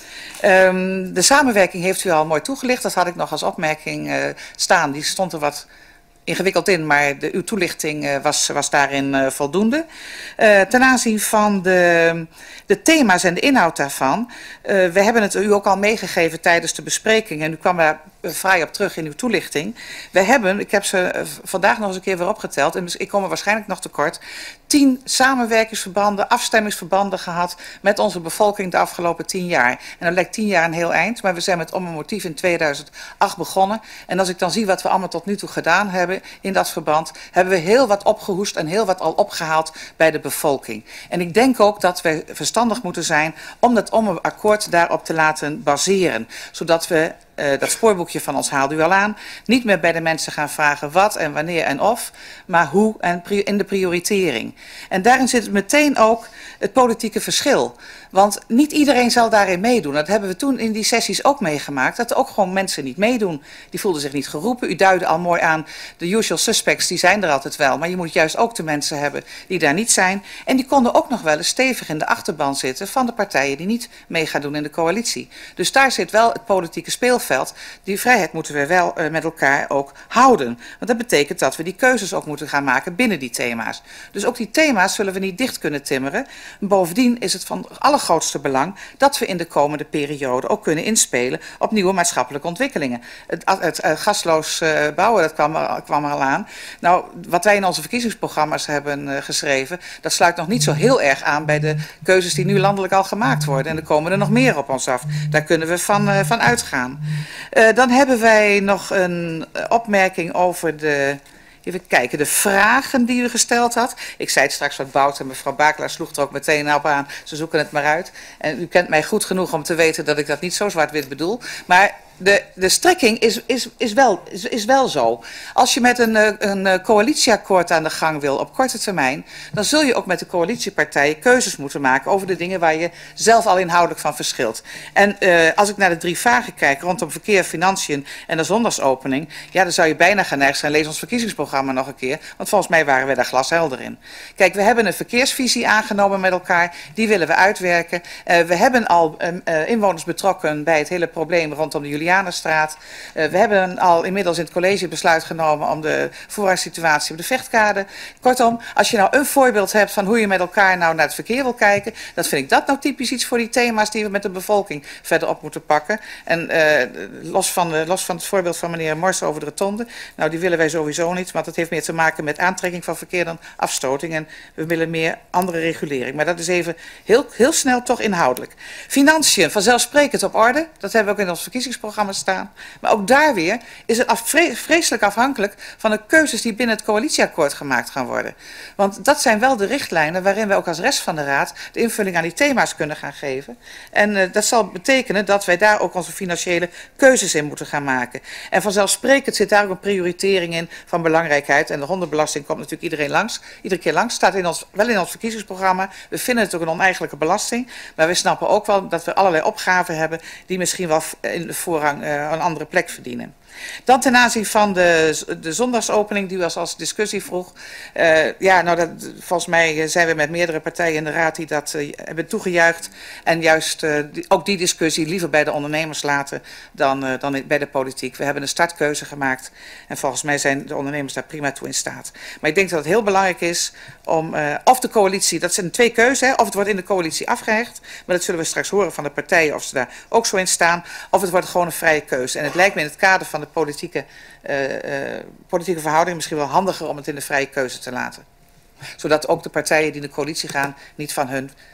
Um, de samenwerking heeft u al mooi toegelicht. Dat had ik nog als opmerking uh, staan. Die stond er wat ingewikkeld in, maar de, uw toelichting uh, was, was daarin uh, voldoende. Uh, ten aanzien van de, de thema's en de inhoud daarvan. Uh, we hebben het u ook al meegegeven tijdens de bespreking en u kwam daar vrij op terug in uw toelichting. We hebben, ik heb ze uh, vandaag nog eens een keer weer opgeteld en ik kom er waarschijnlijk nog tekort, tien samenwerkingsverbanden, afstemmingsverbanden gehad met onze bevolking de afgelopen tien jaar. En dat lijkt tien jaar een heel eind, maar we zijn met Om een Motief in tweeduizend acht begonnen. En als ik dan zie wat we allemaal tot nu toe gedaan hebben in dat verband, hebben we heel wat opgehoest en heel wat al opgehaald bij de bevolking. En ik denk ook dat we verstandig moeten zijn om dat Om een Akkoord daarop te laten baseren. Zodat we Uh, dat spoorboekje van ons haalde u al aan, niet meer bij de mensen gaan vragen wat en wanneer en of, maar hoe en in de prioritering. En daarin zit meteen ook het politieke verschil. Want niet iedereen zal daarin meedoen. Dat hebben we toen in die sessies ook meegemaakt, dat er ook gewoon mensen niet meedoen. Die voelden zich niet geroepen. U duidde al mooi aan, de usual suspects, die zijn er altijd wel. Maar je moet juist ook de mensen hebben die daar niet zijn. En die konden ook nog wel eens stevig in de achterban zitten van de partijen die niet mee gaan doen in de coalitie. Dus daar zit wel het politieke speelveld. Die vrijheid moeten we wel uh, met elkaar ook houden. Want dat betekent dat we die keuzes ook moeten gaan maken binnen die thema's. Dus ook die thema's zullen we niet dicht kunnen timmeren. Bovendien is het van allergrootste belang dat we in de komende periode ook kunnen inspelen op nieuwe maatschappelijke ontwikkelingen. Het, het uh, gasloos uh, bouwen, dat kwam er, kwam er al aan. Nou, wat wij in onze verkiezingsprogramma's hebben uh, geschreven, dat sluit nog niet zo heel erg aan bij de keuzes die nu landelijk al gemaakt worden. En er komen er nog meer op ons af. Daar kunnen we van, uh, van uitgaan. Uh, dan hebben wij nog een uh, opmerking over de... Even kijken, de vragen die u gesteld had. Ik zei het straks wat bout en mevrouw Bakelaar sloeg er ook meteen op aan. Ze zoeken het maar uit. En u kent mij goed genoeg om te weten dat ik dat niet zo zwart-wit bedoel. Maar de, de strekking is, is, is, wel, is, is wel zo. Als je met een, een coalitieakkoord aan de gang wil op korte termijn, dan zul je ook met de coalitiepartijen keuzes moeten maken over de dingen waar je zelf al inhoudelijk van verschilt. En uh, als ik naar de drie vragen kijk rondom verkeer, financiën en de zondagsopening, ja, dan zou je bijna geneigd zijn, lees ons verkiezingsprogramma nog een keer, want volgens mij waren we daar glashelder in. Kijk, we hebben een verkeersvisie aangenomen met elkaar, die willen we uitwerken. Uh, we hebben al uh, uh, inwoners betrokken bij het hele probleem rondom de Julianenstraat. Uh, we hebben al inmiddels in het college besluit genomen om de voorrangssituatie op de Vechtkade. Kortom, als je nou een voorbeeld hebt van hoe je met elkaar nou naar het verkeer wil kijken, dat vind ik dat nou typisch iets voor die thema's die we met de bevolking verder op moeten pakken. En uh, los, van de, los van het voorbeeld van meneer Mors over de rotonde, nou die willen wij sowieso niet, want dat heeft meer te maken met aantrekking van verkeer dan afstoting. En we willen meer andere regulering. Maar dat is even heel, heel snel toch inhoudelijk. Financiën, vanzelfsprekend op orde. Dat hebben we ook in ons verkiezingsprogramma staan. Maar ook daar weer is het af, vreselijk afhankelijk van de keuzes die binnen het coalitieakkoord gemaakt gaan worden. Want dat zijn wel de richtlijnen waarin we ook als rest van de Raad de invulling aan die thema's kunnen gaan geven. En uh, dat zal betekenen dat wij daar ook onze financiële keuzes in moeten gaan maken. En vanzelfsprekend zit daar ook een prioritering in van belangrijkheid. En de hondenbelasting komt natuurlijk iedereen langs. Iedere keer langs. Staat in ons, wel in ons verkiezingsprogramma. We vinden het ook een oneigenlijke belasting. Maar we snappen ook wel dat we allerlei opgaven hebben die misschien wel in de voorrang uh, een andere plek verdienen. Dan ten aanzien van de, de zondagsopening die u als, als discussie vroeg. Uh, ja, nou dat, volgens mij zijn we met meerdere partijen in de Raad die dat uh, hebben toegejuicht. En juist uh, die, ook die discussie liever bij de ondernemers laten dan, uh, dan bij de politiek. We hebben een startkeuze gemaakt en volgens mij zijn de ondernemers daar prima toe in staat. Maar ik denk dat het heel belangrijk is om, uh, of de coalitie, dat zijn twee keuzes, hè, of het wordt in de coalitie afgehecht. Maar dat zullen we straks horen van de partijen of ze daar ook zo in staan. Of het wordt gewoon een vrije keuze. En het lijkt me in het kader van de politieke, uh, uh, politieke verhoudingen misschien wel handiger om het in de vrije keuze te laten. Zodat ook de partijen die in de coalitie gaan niet van hun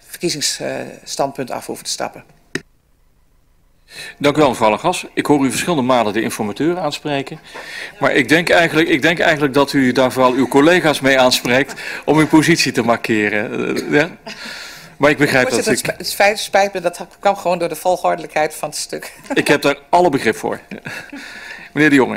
verkiezingsstandpunt af hoeven te stappen. Dank u wel, mevrouw Lagas. Ik hoor u verschillende malen de informateur aanspreken. Maar ik denk eigenlijk, ik denk eigenlijk dat u daar vooral uw collega's mee aanspreekt om uw positie te markeren. Uh, ja? Maar ik begrijp dat ik... Het feit spijt me, dat kwam gewoon door de volgordelijkheid van het stuk. Ik heb daar alle begrip voor. Meneer De Jonge.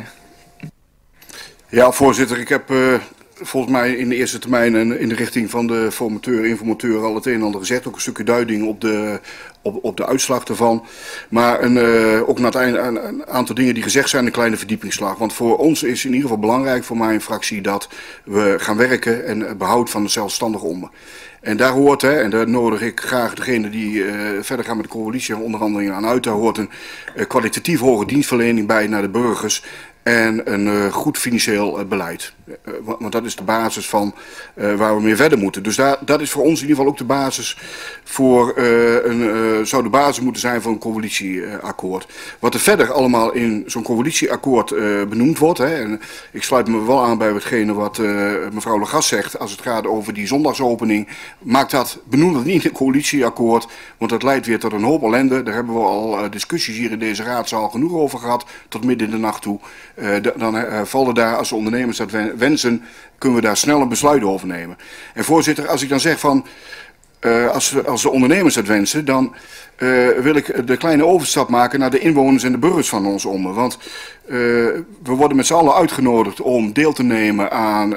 Ja, voorzitter, ik heb uh, volgens mij in de eerste termijn en in de richting van de formateur, informateur al het een en ander gezegd. Ook een stukje duiding op de, op, op de uitslag ervan. Maar een, uh, ook na het einde, een, een aantal dingen die gezegd zijn, een kleine verdiepingsslag. Want voor ons is in ieder geval belangrijk, voor mijn fractie, dat we gaan werken en behoud van de zelfstandige ommen. En daar hoort, hè, en daar nodig ik graag degene die uh, verder gaan met de coalitie en onderhandelingen aan uit, daar hoort een uh, kwalitatief hoge dienstverlening bij naar de burgers en een uh, goed financieel uh, beleid. Uh, want, want dat is de basis van uh, waar we mee verder moeten. Dus daar, dat is voor ons in ieder geval ook de basis voor, uh, een, uh, zou de basis moeten zijn voor een coalitieakkoord. Wat er verder allemaal in zo'n coalitieakkoord uh, benoemd wordt, hè, en ik sluit me wel aan bij hetgene wat uh, mevrouw Lagas zegt, als het gaat over die zondagsopening, maakt dat, benoem dat niet in een coalitieakkoord, want dat leidt weer tot een hoop ellende. Daar hebben we al uh, discussies hier in deze raadzaal genoeg over gehad, tot midden in de nacht toe. Uh, dan uh, vallen daar, als de ondernemers dat wensen, kunnen we daar snel een besluit over nemen. En voorzitter, als ik dan zeg van, uh, als, als de ondernemers dat wensen, dan uh, wil ik de kleine overstap maken naar de inwoners en de burgers van ons ommen. Want uh, we worden met z'n allen uitgenodigd om deel te nemen aan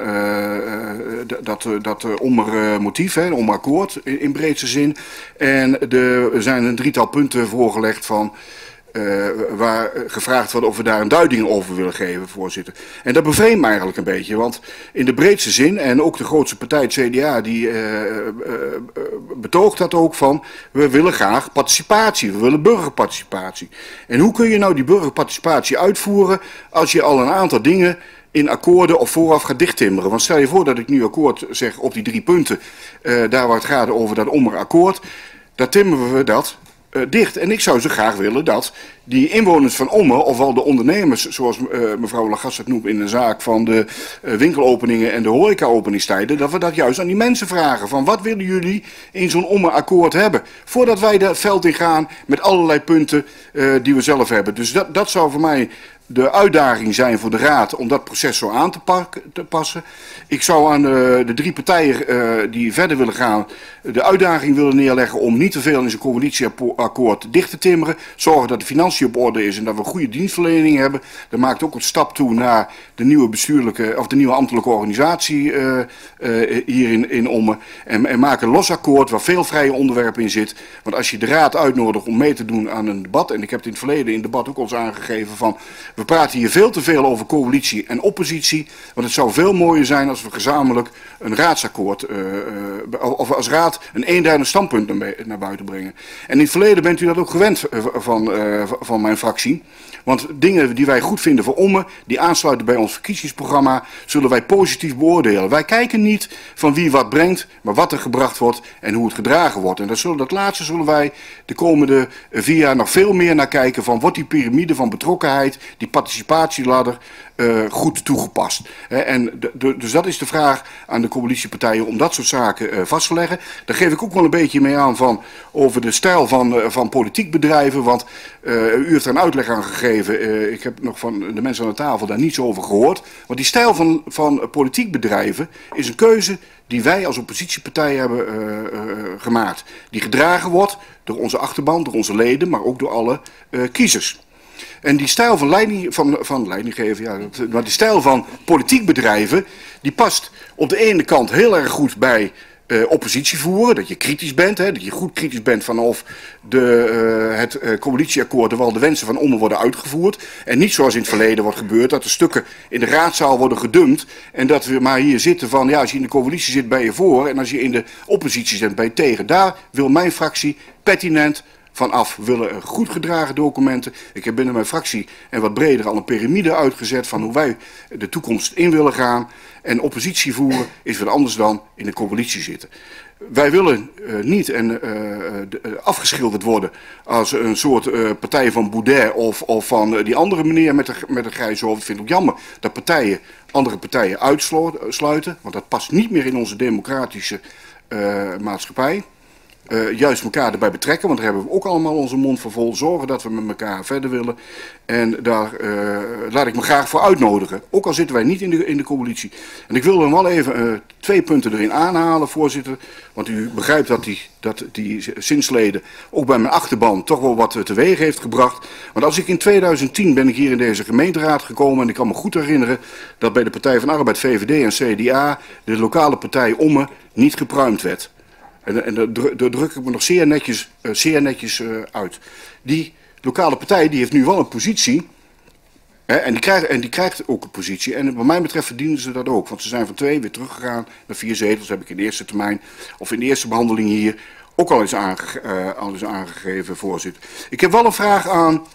uh, dat, dat uh, ommermotief, hè, omerakkoord in, in breedste zin. En de, er zijn een drietal punten voorgelegd van... Uh, waar gevraagd wordt of we daar een duiding over willen geven, voorzitter. En dat bevreemdt me eigenlijk een beetje, want in de breedste zin, en ook de grootste partij, het C D A, die uh, uh, uh, betoogt dat ook van, we willen graag participatie, we willen burgerparticipatie. En hoe kun je nou die burgerparticipatie uitvoeren als je al een aantal dingen in akkoorden of vooraf gaat dichttimmeren? Want stel je voor dat ik nu akkoord zeg op die drie punten, uh, daar waar het gaat over dat ommerakkoord, daar timmeren we dat Uh, dicht. En ik zou zo graag willen dat die inwoners van Ommen, ofwel de ondernemers, zoals uh, mevrouw Lagas het noemt in de zaak van de uh, winkelopeningen en de horecaopeningstijden, dat we dat juist aan die mensen vragen. Van wat willen jullie in zo'n Ommen-akkoord hebben? Voordat wij dat veld in gaan met allerlei punten uh, die we zelf hebben. Dus dat, dat zou voor mij de uitdaging zijn voor de Raad om dat proces zo aan te, pak, te passen. Ik zou aan de, de drie partijen uh, die verder willen gaan de uitdaging willen neerleggen om niet te veel in zijn coalitieakkoord dicht te timmeren. Zorgen dat de financiën op orde is en dat we goede dienstverlening hebben. Dat maakt ook een stap toe naar de nieuwe bestuurlijke of de nieuwe ambtelijke organisatie uh, uh, hier in, in Ommen. En, en maak een los akkoord waar veel vrije onderwerpen in zit. Want als je de Raad uitnodigt om mee te doen aan een debat, en ik heb het in het verleden in het debat ook al eens aangegeven van, we praten hier veel te veel over coalitie en oppositie, want het zou veel mooier zijn als we gezamenlijk een raadsakkoord, uh, uh, of als raad een eenduidig standpunt naar, naar buiten brengen. En in het verleden bent u dat ook gewend uh, van, uh, van mijn fractie. Want dingen die wij goed vinden voor Ommen, die aansluiten bij ons verkiezingsprogramma, zullen wij positief beoordelen. Wij kijken niet van wie wat brengt, maar wat er gebracht wordt en hoe het gedragen wordt. En dat, zullen, dat laatste zullen wij de komende vier jaar nog veel meer naar kijken van, wordt die piramide van betrokkenheid, die participatieladder, uh, goed toegepast. He, en de, de, dus dat is de vraag aan de coalitiepartijen om dat soort zaken uh, vast te leggen. Daar geef ik ook wel een beetje mee aan van over de stijl van, uh, van politiek bedrijven, want uh, u heeft er een uitleg aan gegeven. Uh, ik heb nog van de mensen aan de tafel daar niets over gehoord. Want die stijl van, van politiek bedrijven is een keuze die wij als oppositiepartij hebben uh, uh, gemaakt. Die gedragen wordt door onze achterban, door onze leden, maar ook door alle uh, kiezers. En die stijl van leiding, van, van leidinggeven, ja, maar die stijl van politiek bedrijven, die past op de ene kant heel erg goed bij uh, oppositie voeren, dat je kritisch bent, hè, dat je goed kritisch bent van of de, uh, het uh, coalitieakkoord, terwijl de wensen van Ommen worden uitgevoerd. En niet zoals in het verleden wordt gebeurd, dat de stukken in de raadzaal worden gedumpt en dat we maar hier zitten van, ja, als je in de coalitie zit ben je voor en als je in de oppositie zit ben je tegen. Daar wil mijn fractie pertinent vanaf. We willen goed gedragen documenten. Ik heb binnen mijn fractie en wat breder al een piramide uitgezet van hoe wij de toekomst in willen gaan. En oppositie voeren is wat anders dan in de coalitie zitten. Wij willen uh, niet en, uh, de, uh, afgeschilderd worden als een soort uh, partij van Baudet of, of van uh, die andere meneer met de, met een grijze hoofd. Ik vind het ook jammer dat partijen andere partijen uitsluiten, want dat past niet meer in onze democratische uh, maatschappij. uh, juist elkaar erbij betrekken. Want daar hebben we ook allemaal onze mond voor vol. Zorgen dat we met elkaar verder willen. En daar uh, laat ik me graag voor uitnodigen. Ook al zitten wij niet in de, in de coalitie. En ik wil dan wel even uh, twee punten erin aanhalen, voorzitter. Want u begrijpt dat die, dat die zinsleden ook bij mijn achterban toch wel wat teweeg heeft gebracht. Want als ik in tweeduizend tien ben ik hier in deze gemeenteraad gekomen. En ik kan me goed herinneren dat bij de Partij van Arbeid, V V D en C D A de lokale partij Ommen niet gepruimd werd. En, en daar druk ik me nog zeer netjes, uh, zeer netjes uh, uit. Die lokale partij die heeft nu wel een positie. Hè, en, die krijgt, en die krijgt ook een positie. En wat mij betreft verdienen ze dat ook. Want ze zijn van twee weer teruggegaan naar vier zetels. Heb ik in de eerste termijn, of in de eerste behandeling hier, ook al eens, aange, uh, al eens aangegeven, voorzitter. Ik heb wel een vraag aan uh,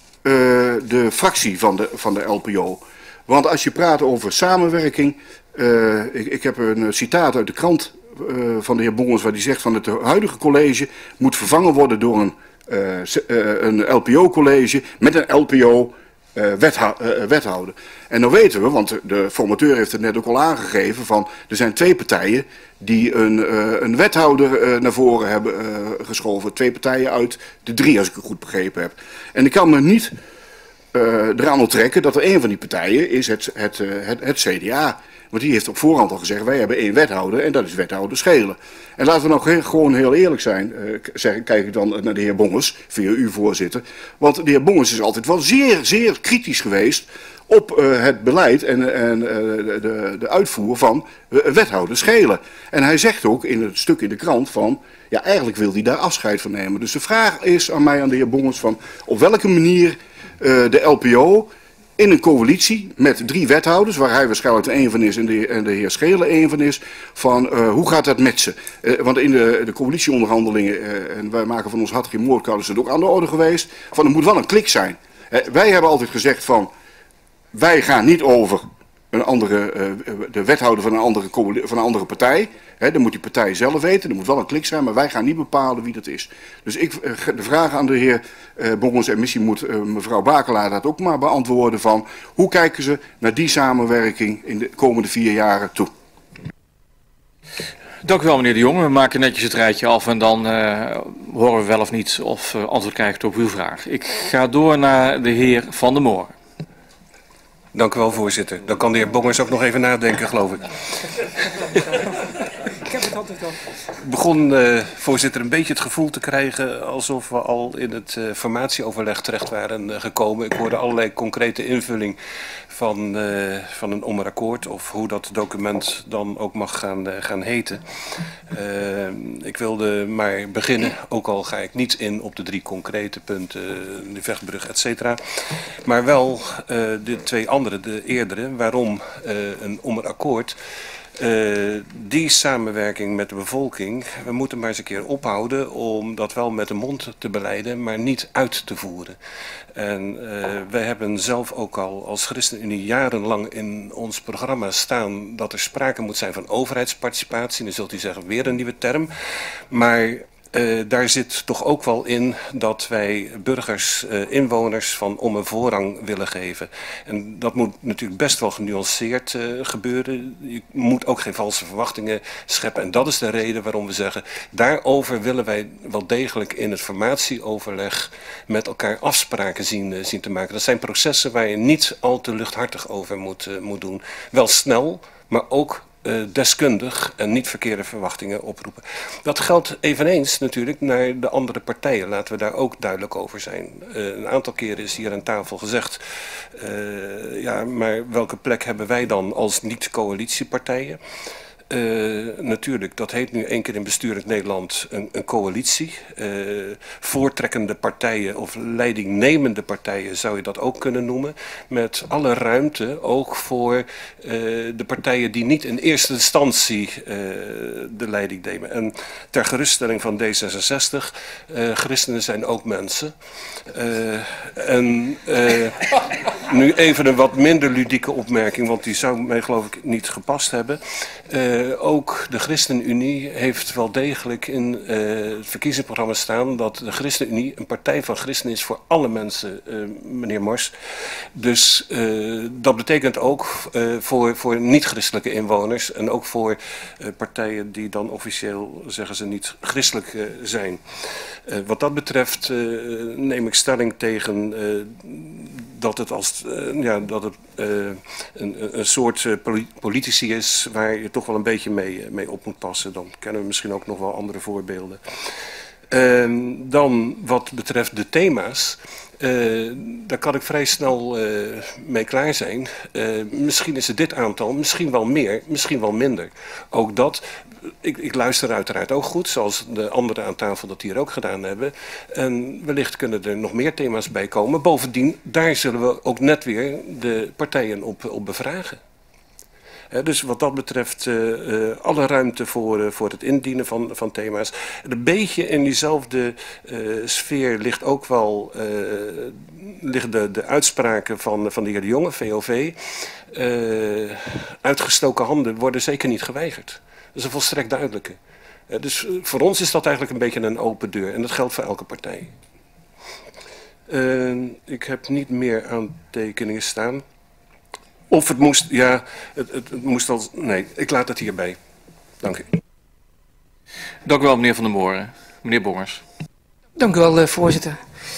de fractie van de, van de L P O. Want als je praat over samenwerking. Uh, ik, ik heb een citaat uit de krant uh, van de heer Bongens, waar die zegt van het huidige college moet vervangen worden door een, uh, uh, een L P O-college met een L P O uh, wetha uh, wethouder. En dan weten we, want de formateur heeft het net ook al aangegeven, van er zijn twee partijen die een, uh, een wethouder uh, naar voren hebben uh, geschoven. Twee partijen uit de drie, als ik het goed begrepen heb. En ik kan me niet uh, eraan onttrekken dat er een van die partijen is het, het, uh, het, het C D A. Want die heeft op voorhand al gezegd, wij hebben één wethouder en dat is wethouder Schelen. En laten we nou he gewoon heel eerlijk zijn, uh, zeg, kijk ik dan naar de heer Bongens, via u voorzitter. Want de heer Bongens is altijd wel zeer, zeer kritisch geweest op uh, het beleid en, en uh, de, de uitvoer van uh, wethouder Schelen. En hij zegt ook in het stuk in de krant van, ja eigenlijk wil hij daar afscheid van nemen. Dus de vraag is aan mij, aan de heer Bongens, van op welke manier uh, de L P O in een coalitie met drie wethouders, waar hij waarschijnlijk er één van is en de, en de heer Schelen één van is, van uh, hoe gaat dat met ze? Uh, want in de, de coalitieonderhandelingen, uh, en wij maken van ons hart geen moordkuil, is het ook aan de orde geweest, van er moet wel een klik zijn. Uh, wij hebben altijd gezegd van, wij gaan niet over een andere, uh, de wethouder van een andere, van een andere partij. He, dan moet die partij zelf weten, er moet wel een klik zijn, maar wij gaan niet bepalen wie dat is. Dus ik, uh, de vraag aan de heer uh, Bongens, en misschien moet uh, mevrouw Bakelaar dat ook maar beantwoorden, van hoe kijken ze naar die samenwerking in de komende vier jaren toe? Dank u wel, meneer De Jong. We maken netjes het rijtje af en dan uh, horen we wel of niet of uh, antwoord krijgt op uw vraag. Ik ga door naar de heer Van der Moor. Dank u wel, voorzitter. Dan kan de heer Bongens ook nog even nadenken, geloof ik. Ik heb het altijd al. Ik begon, uh, voorzitter, een beetje het gevoel te krijgen alsof we al in het uh, formatieoverleg terecht waren uh, gekomen. Ik hoorde allerlei concrete invulling van, uh, van een ommerakkoord of hoe dat document dan ook mag gaan, uh, gaan heten. Uh, ik wilde maar beginnen, ook al ga ik niet in op de drie concrete punten, de Vechtbrug, et cetera. Maar wel uh, de twee andere, de eerdere, waarom uh, een ommerakkoord. Uh, die samenwerking met de bevolking, we moeten maar eens een keer ophouden om dat wel met de mond te beleiden, maar niet uit te voeren. En uh, wij hebben zelf ook al als ChristenUnie jarenlang in ons programma staan dat er sprake moet zijn van overheidsparticipatie. Dan zult u zeggen, weer een nieuwe term. Maar Uh, daar zit toch ook wel in dat wij burgers, uh, inwoners van om een voorrang willen geven. En dat moet natuurlijk best wel genuanceerd uh, gebeuren. Je moet ook geen valse verwachtingen scheppen. En dat is de reden waarom we zeggen, daarover willen wij wel degelijk in het formatieoverleg met elkaar afspraken zien, uh, zien te maken. Dat zijn processen waar je niet al te luchthartig over moet, uh, moet doen. Wel snel, maar ook Uh, deskundig en niet verkeerde verwachtingen oproepen. Dat geldt eveneens natuurlijk naar de andere partijen. Laten we daar ook duidelijk over zijn. Uh, een aantal keren is hier aan tafel gezegd, uh, ja, maar welke plek hebben wij dan als niet-coalitiepartijen? Uh, natuurlijk, dat heet nu één keer in bestuurlijk Nederland een, een coalitie. Uh, voortrekkende partijen of leidingnemende partijen zou je dat ook kunnen noemen. Met alle ruimte ook voor uh, de partijen die niet in eerste instantie uh, de leiding nemen. En ter geruststelling van D zesenzestig, uh, christenen zijn ook mensen. Uh, en... Uh, nu even een wat minder ludieke opmerking, want die zou mij geloof ik niet gepast hebben. Uh, ook de ChristenUnie heeft wel degelijk in uh, het verkiezingsprogramma staan dat de ChristenUnie een partij van christenen is voor alle mensen, uh, meneer Mors. Dus uh, dat betekent ook uh, voor, voor niet-christelijke inwoners en ook voor uh, partijen die dan officieel, zeggen ze, niet christelijk uh, zijn. Uh, wat dat betreft uh, neem ik stelling tegen uh, dat het, als, uh, ja, dat het uh, een, een soort uh, politici is waar je toch wel een beetje mee, mee op moet passen. Dan kennen we misschien ook nog wel andere voorbeelden. Uh, dan wat betreft de thema's. Uh, daar kan ik vrij snel uh, mee klaar zijn. Uh, misschien is het dit aantal, misschien wel meer, misschien wel minder. Ook dat, ik, ik luister uiteraard ook goed, zoals de anderen aan tafel dat hier ook gedaan hebben. En wellicht kunnen er nog meer thema's bij komen. Bovendien, daar zullen we ook net weer de partijen op, op bevragen. He, dus wat dat betreft uh, uh, alle ruimte voor, uh, voor het indienen van, van thema's. Een beetje in diezelfde uh, sfeer ligt ook wel uh, liggen de, de uitspraken van, van de heer De Jonge, V O V. Uh, uitgestoken handen worden zeker niet geweigerd. Dat is een volstrekt duidelijke. Uh, dus uh, voor ons is dat eigenlijk een beetje een open deur. En dat geldt voor elke partij. Uh, ik heb niet meer aantekeningen staan. Of het moest, ja, het, het, het moest al, nee, ik laat het hierbij. Dank u. Dank u wel, meneer Van der Moren. Meneer Bongers. Dank u wel, uh, voorzitter.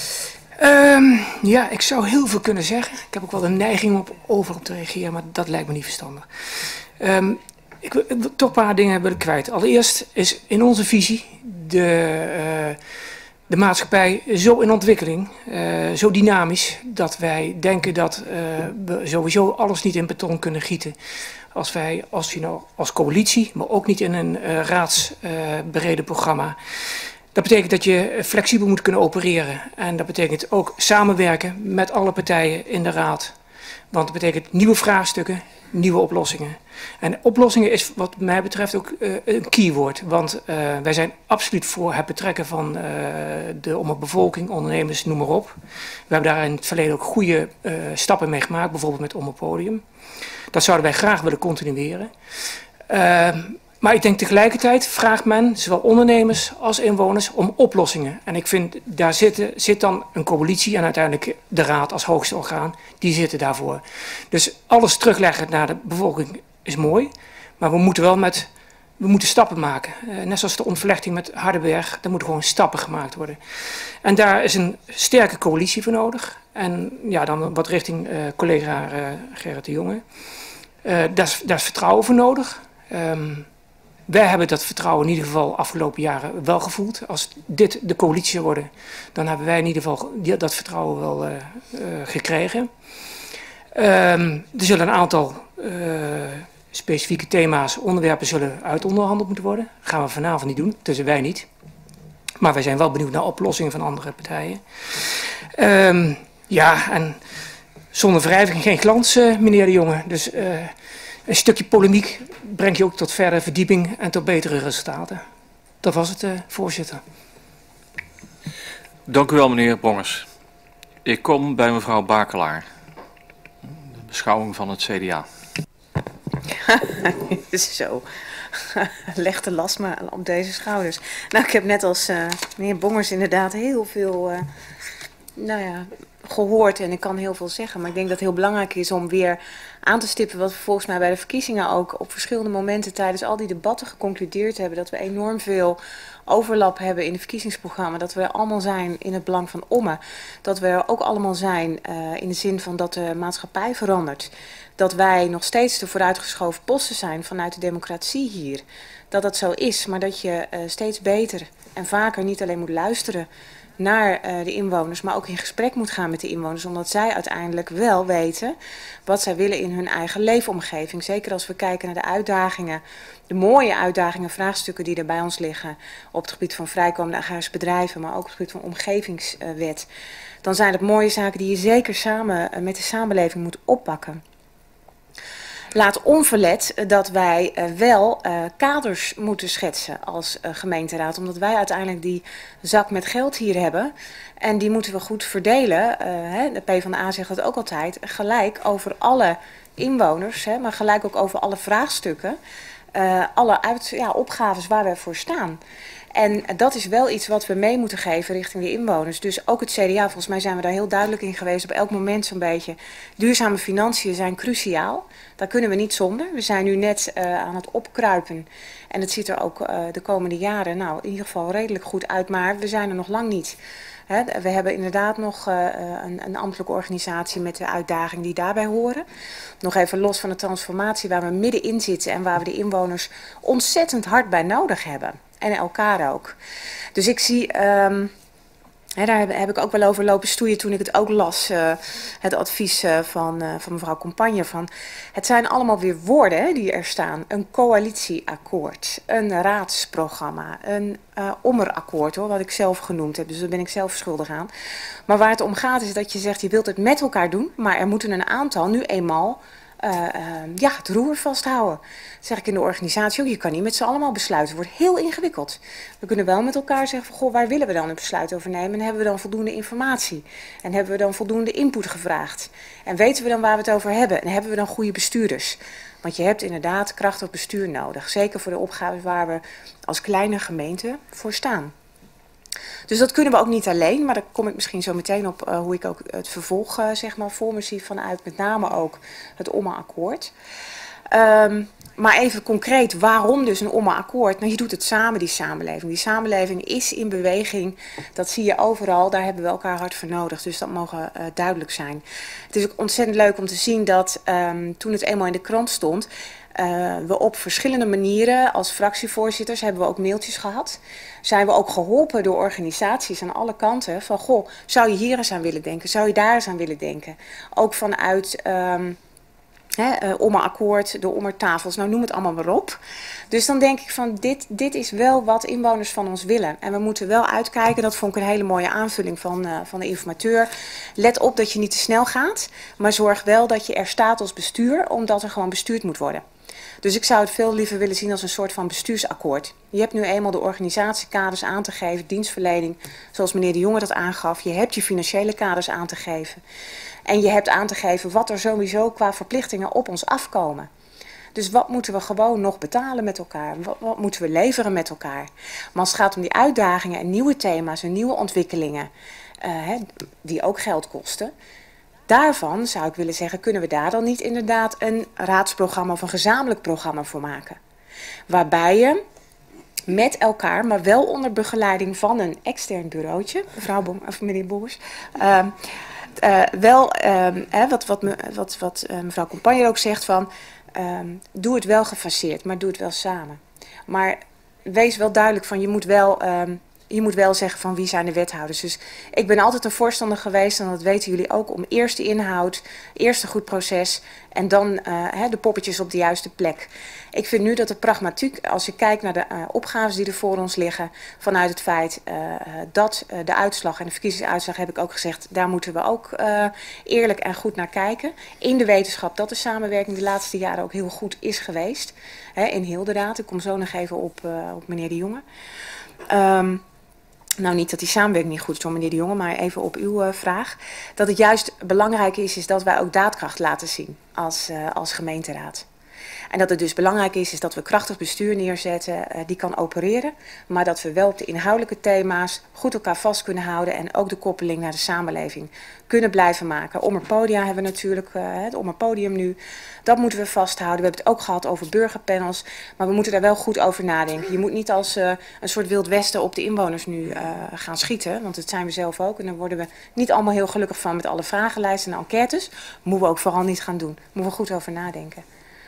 Um, ja, ik zou heel veel kunnen zeggen. Ik heb ook wel de neiging om over op te reageren, maar dat lijkt me niet verstandig. Um, ik, ik wil toch een paar dingen willen kwijt. Allereerst is in onze visie de... Uh, de maatschappij zo in ontwikkeling, uh, zo dynamisch, dat wij denken dat uh, we sowieso alles niet in beton kunnen gieten. Als wij, als, you know, als coalitie, maar ook niet in een uh, raadsbereden uh, programma. Dat betekent dat je flexibel moet kunnen opereren. En dat betekent ook samenwerken met alle partijen in de raad. Want dat betekent nieuwe vraagstukken, nieuwe oplossingen. En oplossingen is wat mij betreft ook uh, een keyword. Want uh, wij zijn absoluut voor het betrekken van uh, de om bevolking, ondernemers, noem maar op. We hebben daar in het verleden ook goede uh, stappen mee gemaakt, bijvoorbeeld met Om het Podium. Dat zouden wij graag willen continueren. Uh, maar ik denk tegelijkertijd vraagt men, zowel ondernemers als inwoners, om oplossingen. En ik vind, daar zitten, zit dan een coalitie en uiteindelijk de raad als hoogste orgaan, die zitten daarvoor. Dus alles terugleggen naar de bevolking is mooi, maar we moeten wel met, we moeten stappen maken. Uh, net zoals de ontvlechting met Hardenberg, er moeten gewoon stappen gemaakt worden. En daar is een sterke coalitie voor nodig. En ja, dan wat richting uh, collega uh, Gerrit de Jonge. Uh, daar, is, daar is vertrouwen voor nodig. Um, Wij hebben dat vertrouwen in ieder geval afgelopen jaren wel gevoeld. Als dit de coalitie zou worden, dan hebben wij in ieder geval dat vertrouwen wel uh, uh, gekregen. Um, er zullen een aantal uh, specifieke thema's, onderwerpen zullen uitonderhandeld moeten worden. Dat gaan we vanavond niet doen, tussen wij niet. Maar wij zijn wel benieuwd naar oplossingen van andere partijen. Um, ja, en zonder wrijving geen glans, uh, meneer de Jonge. Dus... Uh, Een stukje polemiek brengt je ook tot verdere verdieping en tot betere resultaten. Dat was het, uh, voorzitter. Dank u wel, meneer Bongers. Ik kom bij mevrouw Bakelaar. De beschouwing van het C D A. Zo. Leg de last maar op deze schouders. Nou, ik heb net als uh, meneer Bongers inderdaad heel veel... Uh, nou ja... gehoord en ik kan heel veel zeggen, maar ik denk dat het heel belangrijk is om weer aan te stippen wat we volgens mij bij de verkiezingen ook op verschillende momenten tijdens al die debatten geconcludeerd hebben, dat we enorm veel overlap hebben in het verkiezingsprogramma, dat we er allemaal zijn in het belang van Ommen, dat we er ook allemaal zijn uh, in de zin van dat de maatschappij verandert, dat wij nog steeds de vooruitgeschoven posten zijn vanuit de democratie hier, dat dat zo is, maar dat je uh, steeds beter en vaker niet alleen moet luisteren naar uh, de inwoners, maar ook in gesprek moet gaan met de inwoners, omdat zij uiteindelijk wel weten wat zij willen in hun eigen leefomgeving. Zeker als we kijken naar de uitdagingen, de mooie uitdagingen, vraagstukken die er bij ons liggen op het gebied van vrijkomende agrarische bedrijven, maar ook op het gebied van omgevingswet. Dan zijn het mooie zaken die je zeker samen uh, met de samenleving moet oppakken. Laat onverlet dat wij uh, wel uh, kaders moeten schetsen als uh, gemeenteraad. Omdat wij uiteindelijk die zak met geld hier hebben. En die moeten we goed verdelen. Uh, hè, de PvdA zegt dat ook altijd. Gelijk over alle inwoners. Hè, maar gelijk ook over alle vraagstukken. Uh, alle uit, ja, opgaves waar we voor staan. En dat is wel iets wat we mee moeten geven richting de inwoners. Dus ook het C D A, volgens mij zijn we daar heel duidelijk in geweest op elk moment zo'n beetje. Duurzame financiën zijn cruciaal. Daar kunnen we niet zonder. We zijn nu net uh, aan het opkruipen. En het ziet er ook uh, de komende jaren nou, in ieder geval redelijk goed uit. Maar we zijn er nog lang niet. He, we hebben inderdaad nog uh, een, een ambtelijke organisatie met de uitdagingen die daarbij horen. Nog even los van de transformatie waar we middenin zitten en waar we de inwoners ontzettend hard bij nodig hebben. En elkaar ook. Dus ik zie, um, he, daar heb, heb ik ook wel over lopen stoeien toen ik het ook las, uh, het advies uh, van, uh, van mevrouw Compagne. Van, het zijn allemaal weer woorden hè, die er staan. Een coalitieakkoord, een raadsprogramma, een uh, ommerakkoord, hoor, wat ik zelf genoemd heb. Dus daar ben ik zelf schuldig aan. Maar waar het om gaat is dat je zegt, je wilt het met elkaar doen, maar er moeten een aantal nu eenmaal Uh, uh, ja, het roer vasthouden. Dat zeg ik in de organisatie ook. Je kan niet met z'n allemaal besluiten. Het wordt heel ingewikkeld. We kunnen wel met elkaar zeggen van, goh, waar willen we dan een besluit over nemen? En hebben we dan voldoende informatie? En hebben we dan voldoende input gevraagd? En weten we dan waar we het over hebben? En hebben we dan goede bestuurders? Want je hebt inderdaad krachtig bestuur nodig. Zeker voor de opgaves waar we als kleine gemeente voor staan. Dus dat kunnen we ook niet alleen, maar daar kom ik misschien zo meteen op uh, hoe ik ook het vervolg uh, zeg maar, voor me zie vanuit met name ook het O M A-akkoord. Um, maar even concreet, waarom dus een O M A-akkoord? Nou, je doet het samen, die samenleving. Die samenleving is in beweging, dat zie je overal, daar hebben we elkaar hard voor nodig. Dus dat mogen uh, duidelijk zijn. Het is ook ontzettend leuk om te zien dat um, toen het eenmaal in de krant stond, Uh, we op verschillende manieren als fractievoorzitters hebben we ook mailtjes gehad. Zijn we ook geholpen door organisaties aan alle kanten van, goh, zou je hier eens aan willen denken? Zou je daar eens aan willen denken? Ook vanuit um, hè, uh, O M A-akkoord, de O M A-tafels, nou noem het allemaal maar op. Dus dan denk ik van, dit, dit is wel wat inwoners van ons willen. En we moeten wel uitkijken, dat vond ik een hele mooie aanvulling van, uh, van de informateur. Let op dat je niet te snel gaat, maar zorg wel dat je er staat als bestuur, omdat er gewoon bestuurd moet worden. Dus ik zou het veel liever willen zien als een soort van bestuursakkoord. Je hebt nu eenmaal de organisatiekaders aan te geven, dienstverlening, zoals meneer De Jonge dat aangaf. Je hebt je financiële kaders aan te geven. En je hebt aan te geven wat er sowieso qua verplichtingen op ons afkomen. Dus wat moeten we gewoon nog betalen met elkaar? Wat, wat moeten we leveren met elkaar? Maar als het gaat om die uitdagingen en nieuwe thema's en nieuwe ontwikkelingen, uh, hè, die ook geld kosten. Daarvan zou ik willen zeggen, kunnen we daar dan niet inderdaad een raadsprogramma of een gezamenlijk programma voor maken? Waarbij je met elkaar, maar wel onder begeleiding van een extern bureautje, mevrouw Boom, of meneer Boers, uh, uh, wel, uh, hè, wat, wat, me, wat, wat uh, mevrouw Compagne ook zegt van, uh, doe het wel gefaseerd, maar doe het wel samen. Maar wees wel duidelijk van, je moet wel... Uh, Je moet wel zeggen van wie zijn de wethouders. Dus ik ben altijd een voorstander geweest, en dat weten jullie ook, om eerst de inhoud, eerst een goed proces en dan uh, he, de poppetjes op de juiste plek. Ik vind nu dat de pragmatiek, als je kijkt naar de uh, opgaves die er voor ons liggen, vanuit het feit uh, dat uh, de uitslag en de verkiezingsuitslag, heb ik ook gezegd, daar moeten we ook uh, eerlijk en goed naar kijken. In de wetenschap dat de samenwerking de laatste jaren ook heel goed is geweest. He, in heel de raad. Ik kom zo nog even op, uh, op meneer De Jonge. Um, Nou, niet dat die samenwerking niet goed is door meneer De Jonge, maar even op uw uh, vraag. Dat het juist belangrijk is, is dat wij ook daadkracht laten zien als, uh, als gemeenteraad. En dat het dus belangrijk is, is dat we krachtig bestuur neerzetten, uh, die kan opereren. Maar dat we wel op de inhoudelijke thema's goed elkaar vast kunnen houden. En ook de koppeling naar de samenleving kunnen blijven maken. Ommerpodia hebben we natuurlijk, uh, het Ommerpodium nu. Dat moeten we vasthouden. We hebben het ook gehad over burgerpanels. Maar we moeten daar wel goed over nadenken. Je moet niet als uh, een soort Wild Westen op de inwoners nu uh, gaan schieten. Want dat zijn we zelf ook. En daar worden we niet allemaal heel gelukkig van met alle vragenlijsten en enquêtes. Moeten we ook vooral niet gaan doen. Moeten we goed over nadenken.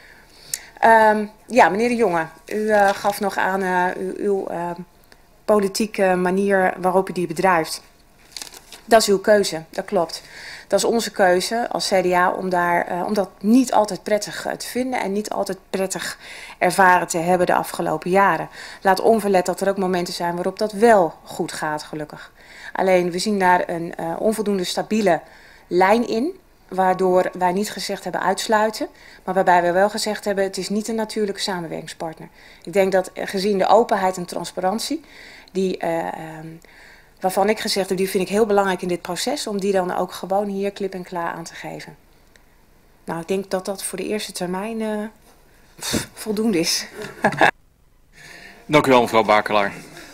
Um, ja, meneer De Jonge, u uh, gaf nog aan uh, uw, uw uh, politieke manier waarop u die bedrijft. Dat is uw keuze, dat klopt. Dat is onze keuze als C D A om, daar, uh, om dat niet altijd prettig uh, te vinden en niet altijd prettig ervaren te hebben de afgelopen jaren. Laat onverlet dat er ook momenten zijn waarop dat wel goed gaat, gelukkig. Alleen we zien daar een uh, onvoldoende stabiele lijn in. waardoor wij niet gezegd hebben uitsluiten, maar waarbij we wel gezegd hebben het is niet een natuurlijke samenwerkingspartner. Ik denk dat gezien de openheid en transparantie, die, uh, um, waarvan ik gezegd heb, die vind ik heel belangrijk in dit proces, om die dan ook gewoon hier klip en klaar aan te geven. Nou, ik denk dat dat voor de eerste termijn uh, pff, voldoende is. Dank u wel, mevrouw Bakelaar.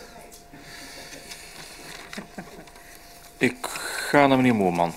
Ik ga naar meneer Moerman.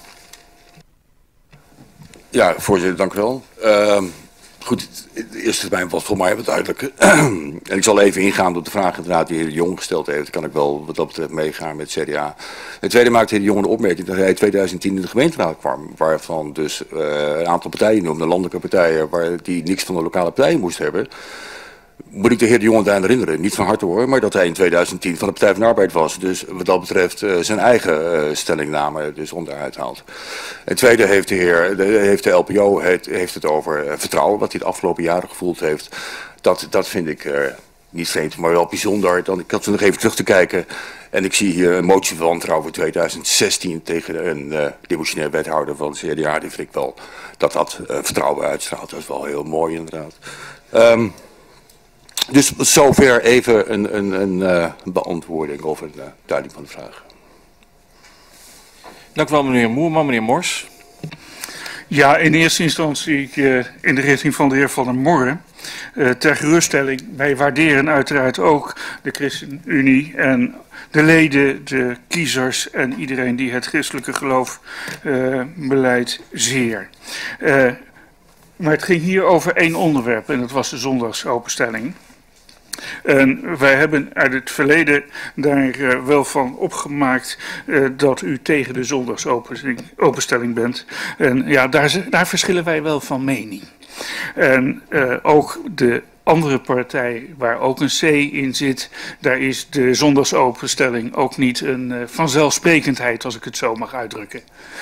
Ja, voorzitter, dank u wel. Uh, goed, de eerste termijn was voor mij wat duidelijk. En ik zal even ingaan op de vraag inderdaad die de heer De Jong gesteld heeft. Dan kan ik wel wat dat betreft meegaan met C D A. Ten tweede maakte de heer De Jong de opmerking dat hij in tweeduizend tien in de gemeenteraad kwam. Waarvan dus uh, een aantal partijen noemde, landelijke partijen, waar die niks van de lokale partijen moest hebben. Moet ik de heer De Jong daaraan herinneren, niet van harte hoor, maar dat hij in tweeduizend tien van de Partij van de Arbeid was. Dus wat dat betreft uh, zijn eigen uh, stellingname dus onderuit haalt. En tweede heeft de heer, de, heeft de L P O het, heeft het over uh, vertrouwen, wat hij de afgelopen jaren gevoeld heeft. Dat, dat vind ik uh, niet vreemd, maar wel bijzonder. Dan, ik had nog even terug te kijken en ik zie hier een motie van wantrouwen voor tweeduizend zestien tegen een uh, demissionair wethouder van de C D A. Die vind ik wel dat dat uh, vertrouwen uitstraalt. Dat is wel heel mooi inderdaad. Um, Dus zover even een, een, een uh, beantwoording of een uh, duiding van de vraag. Dank u wel, meneer Moerman. Meneer Mors. Ja, in eerste instantie uh, in de richting van de heer Van der Morre. Uh, ter geruststelling, wij waarderen uiteraard ook de ChristenUnie en de leden, de kiezers en iedereen die het christelijke geloof uh, beleidt zeer. Uh, maar het ging hier over één onderwerp en dat was de zondagsopenstelling. En wij hebben uit het verleden daar uh, wel van opgemaakt uh, dat u tegen de zondagsopenstelling bent. En ja, daar, daar verschillen wij wel van mening. En uh, ook de andere partij waar ook een C in zit, daar is de zondagsopenstelling ook niet een uh, vanzelfsprekendheid, als ik het zo mag uitdrukken.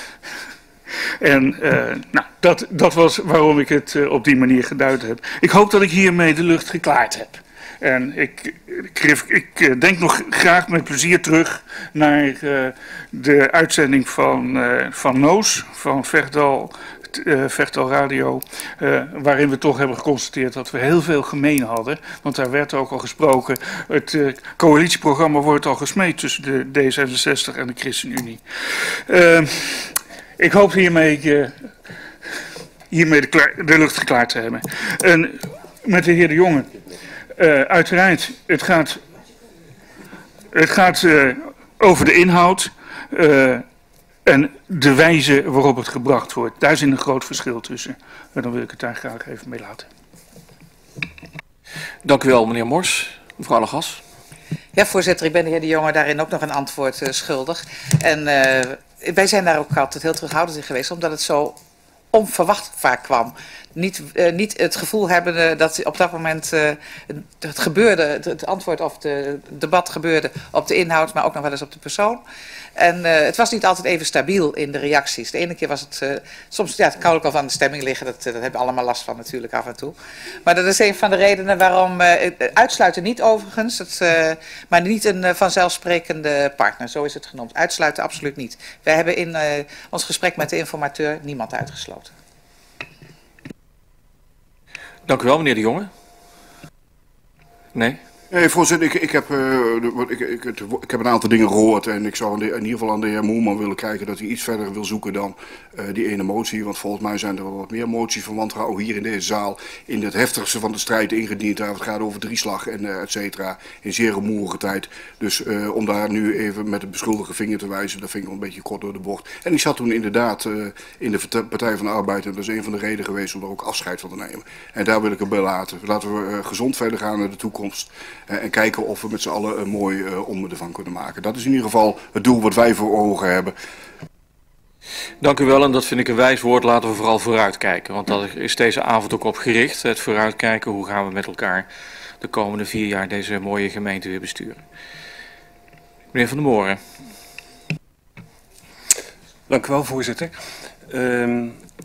En uh, nou, dat, dat was waarom ik het uh, op die manier geduid heb. Ik hoop dat ik hiermee de lucht geklaard heb. En ik, ik, ik denk nog graag met plezier terug naar uh, de uitzending van, uh, van Noos, van Vechtdal, uh, Vechtdal Radio, uh, waarin we toch hebben geconstateerd dat we heel veel gemeen hadden. Want daar werd ook al gesproken, het uh, coalitieprogramma wordt al gesmeed tussen de D zesenzestig en de ChristenUnie. Uh, ik hoop hiermee, uh, hiermee de, klaar, de lucht geklaard te hebben. En met de heer De Jonge. Uh, uiteraard, het gaat, het gaat uh, over de inhoud uh, en de wijze waarop het gebracht wordt. Daar zit een groot verschil tussen. En dan wil ik het daar graag even mee laten. Dank u wel, meneer Mors. Mevrouw Legas. Ja, voorzitter, ik ben de heer De Jonge daarin ook nog een antwoord uh, schuldig. En uh, wij zijn daar ook altijd heel terughoudend in geweest, omdat het zo onverwacht vaak kwam. Niet, uh, niet het gevoel hebben uh, dat op dat moment uh, het gebeurde, het, het antwoord of het debat gebeurde op de inhoud, maar ook nog wel eens op de persoon. En uh, het was niet altijd even stabiel in de reacties. De ene keer was het, uh, soms, ja, het kan ook wel van de stemming liggen, dat, dat hebben we allemaal last van natuurlijk af en toe. Maar dat is een van de redenen waarom, uh, uitsluiten niet overigens, het, uh, maar niet een uh, vanzelfsprekende partner, zo is het genoemd. Uitsluiten absoluut niet. Wij hebben in uh, ons gesprek met de informateur niemand uitgesloten. Dank u wel, meneer De Jonge. Nee? Nee, voorzitter, ik, ik, heb, uh, ik, ik, ik, ik heb een aantal dingen gehoord en ik zou in, de, in ieder geval aan de heer Moerman willen kijken dat hij iets verder wil zoeken dan uh, die ene motie. Want volgens mij zijn er wel wat meer moties van wantrouwen hier in deze zaal in het heftigste van de strijd ingediend. Het gaat over drieslag en uh, et cetera. In zeer rumoerige tijd. Dus uh, om daar nu even met de beschuldigde vinger te wijzen, dat vind ik wel een beetje kort door de bocht. En ik zat toen inderdaad uh, in de Partij van de Arbeid en dat is een van de redenen geweest om er ook afscheid van te nemen. En daar wil ik het bij laten. Laten we uh, gezond verder gaan naar de toekomst. En kijken of we met z'n allen een mooi uh, om ervan kunnen maken. Dat is in ieder geval het doel wat wij voor ogen hebben. Dank u wel en dat vind ik een wijs woord. Laten we vooral vooruitkijken. Want daar is deze avond ook op gericht. Het vooruitkijken. Hoe gaan we met elkaar de komende vier jaar deze mooie gemeente weer besturen. Meneer Van der Moren. Dank u wel, voorzitter. Um,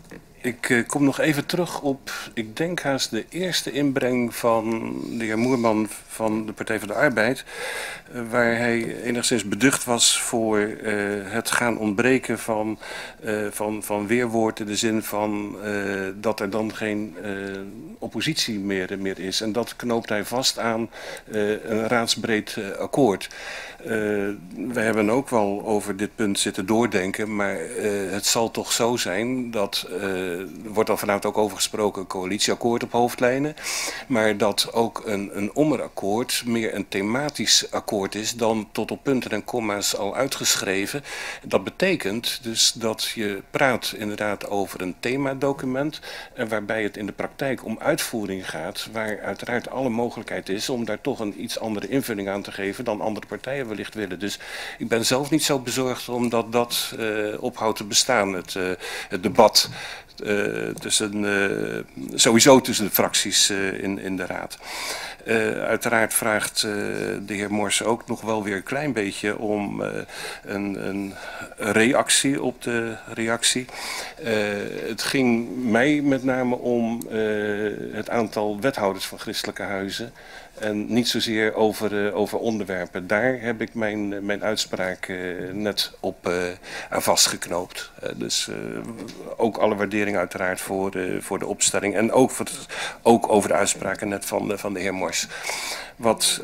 Ik uh, kom nog even terug op, ik denk haast de eerste inbreng van de heer Moerman van de Partij van de Arbeid, uh, waar hij enigszins beducht was voor uh, het gaan ontbreken van, uh, van, van weerwoord in de zin van uh, dat er dan geen uh, oppositie meer, meer is. En dat knoopt hij vast aan uh, een raadsbreed uh, akkoord. Uh, we hebben ook wel over dit punt zitten doordenken, maar uh, het zal toch zo zijn dat, uh, er wordt al vanavond ook over gesproken, een coalitieakkoord op hoofdlijnen, maar dat ook een, een ommerakkoord meer een thematisch akkoord is dan tot op punten en komma's al uitgeschreven. Dat betekent dus dat je praat inderdaad over een themadocument en waarbij het in de praktijk om uitvoering gaat, waar uiteraard alle mogelijkheid is om daar toch een iets andere invulling aan te geven dan andere partijen wellicht willen. Dus ik ben zelf niet zo bezorgd omdat dat uh, ophoudt te bestaan, het, uh, het debat uh, tussen, uh, sowieso tussen de fracties uh, in, in de Raad. Uh, uiteraard vraagt uh, de heer Mors ook nog wel weer een klein beetje om uh, een, een reactie op de reactie. Uh, het ging mij met name om uh, het aantal wethouders van christelijke huizen. En niet zozeer over, uh, over onderwerpen. Daar heb ik mijn, uh, mijn uitspraak uh, net op uh, aan vastgeknoopt. Uh, dus uh, ook alle waardering uiteraard voor, uh, voor de opstelling. En ook, voor het, ook over de uitspraken net van, uh, van de heer Mors. Wat uh,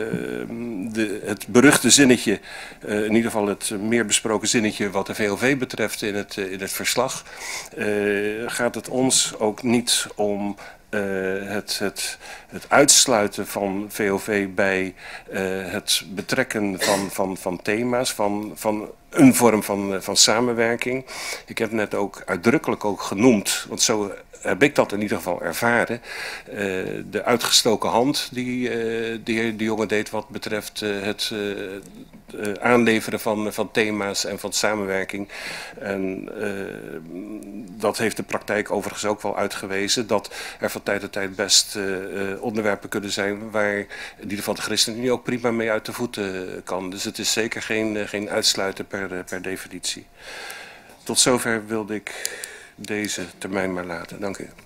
de, het beruchte zinnetje, uh, in ieder geval het meer besproken zinnetje wat de V O V betreft in het, uh, in het verslag, uh, gaat het ons ook niet om Uh, het, het, het uitsluiten van V O V bij uh, het betrekken van, van, van thema's, van, van een vorm van, van samenwerking. Ik heb net ook uitdrukkelijk ook genoemd, want zo heb ik dat in ieder geval ervaren, uh, de uitgestoken hand die uh, de heer De Jonge deed wat betreft uh, het uh, uh, aanleveren van, van thema's en van samenwerking. En uh, dat heeft de praktijk overigens ook wel uitgewezen, dat er van tijd tot tijd best uh, uh, onderwerpen kunnen zijn waar in ieder geval de ChristenUnie ook prima mee uit de voeten kan. Dus het is zeker geen, uh, geen uitsluiten per, uh, per definitie. Tot zover wilde ik deze termijn maar laten. Dank u.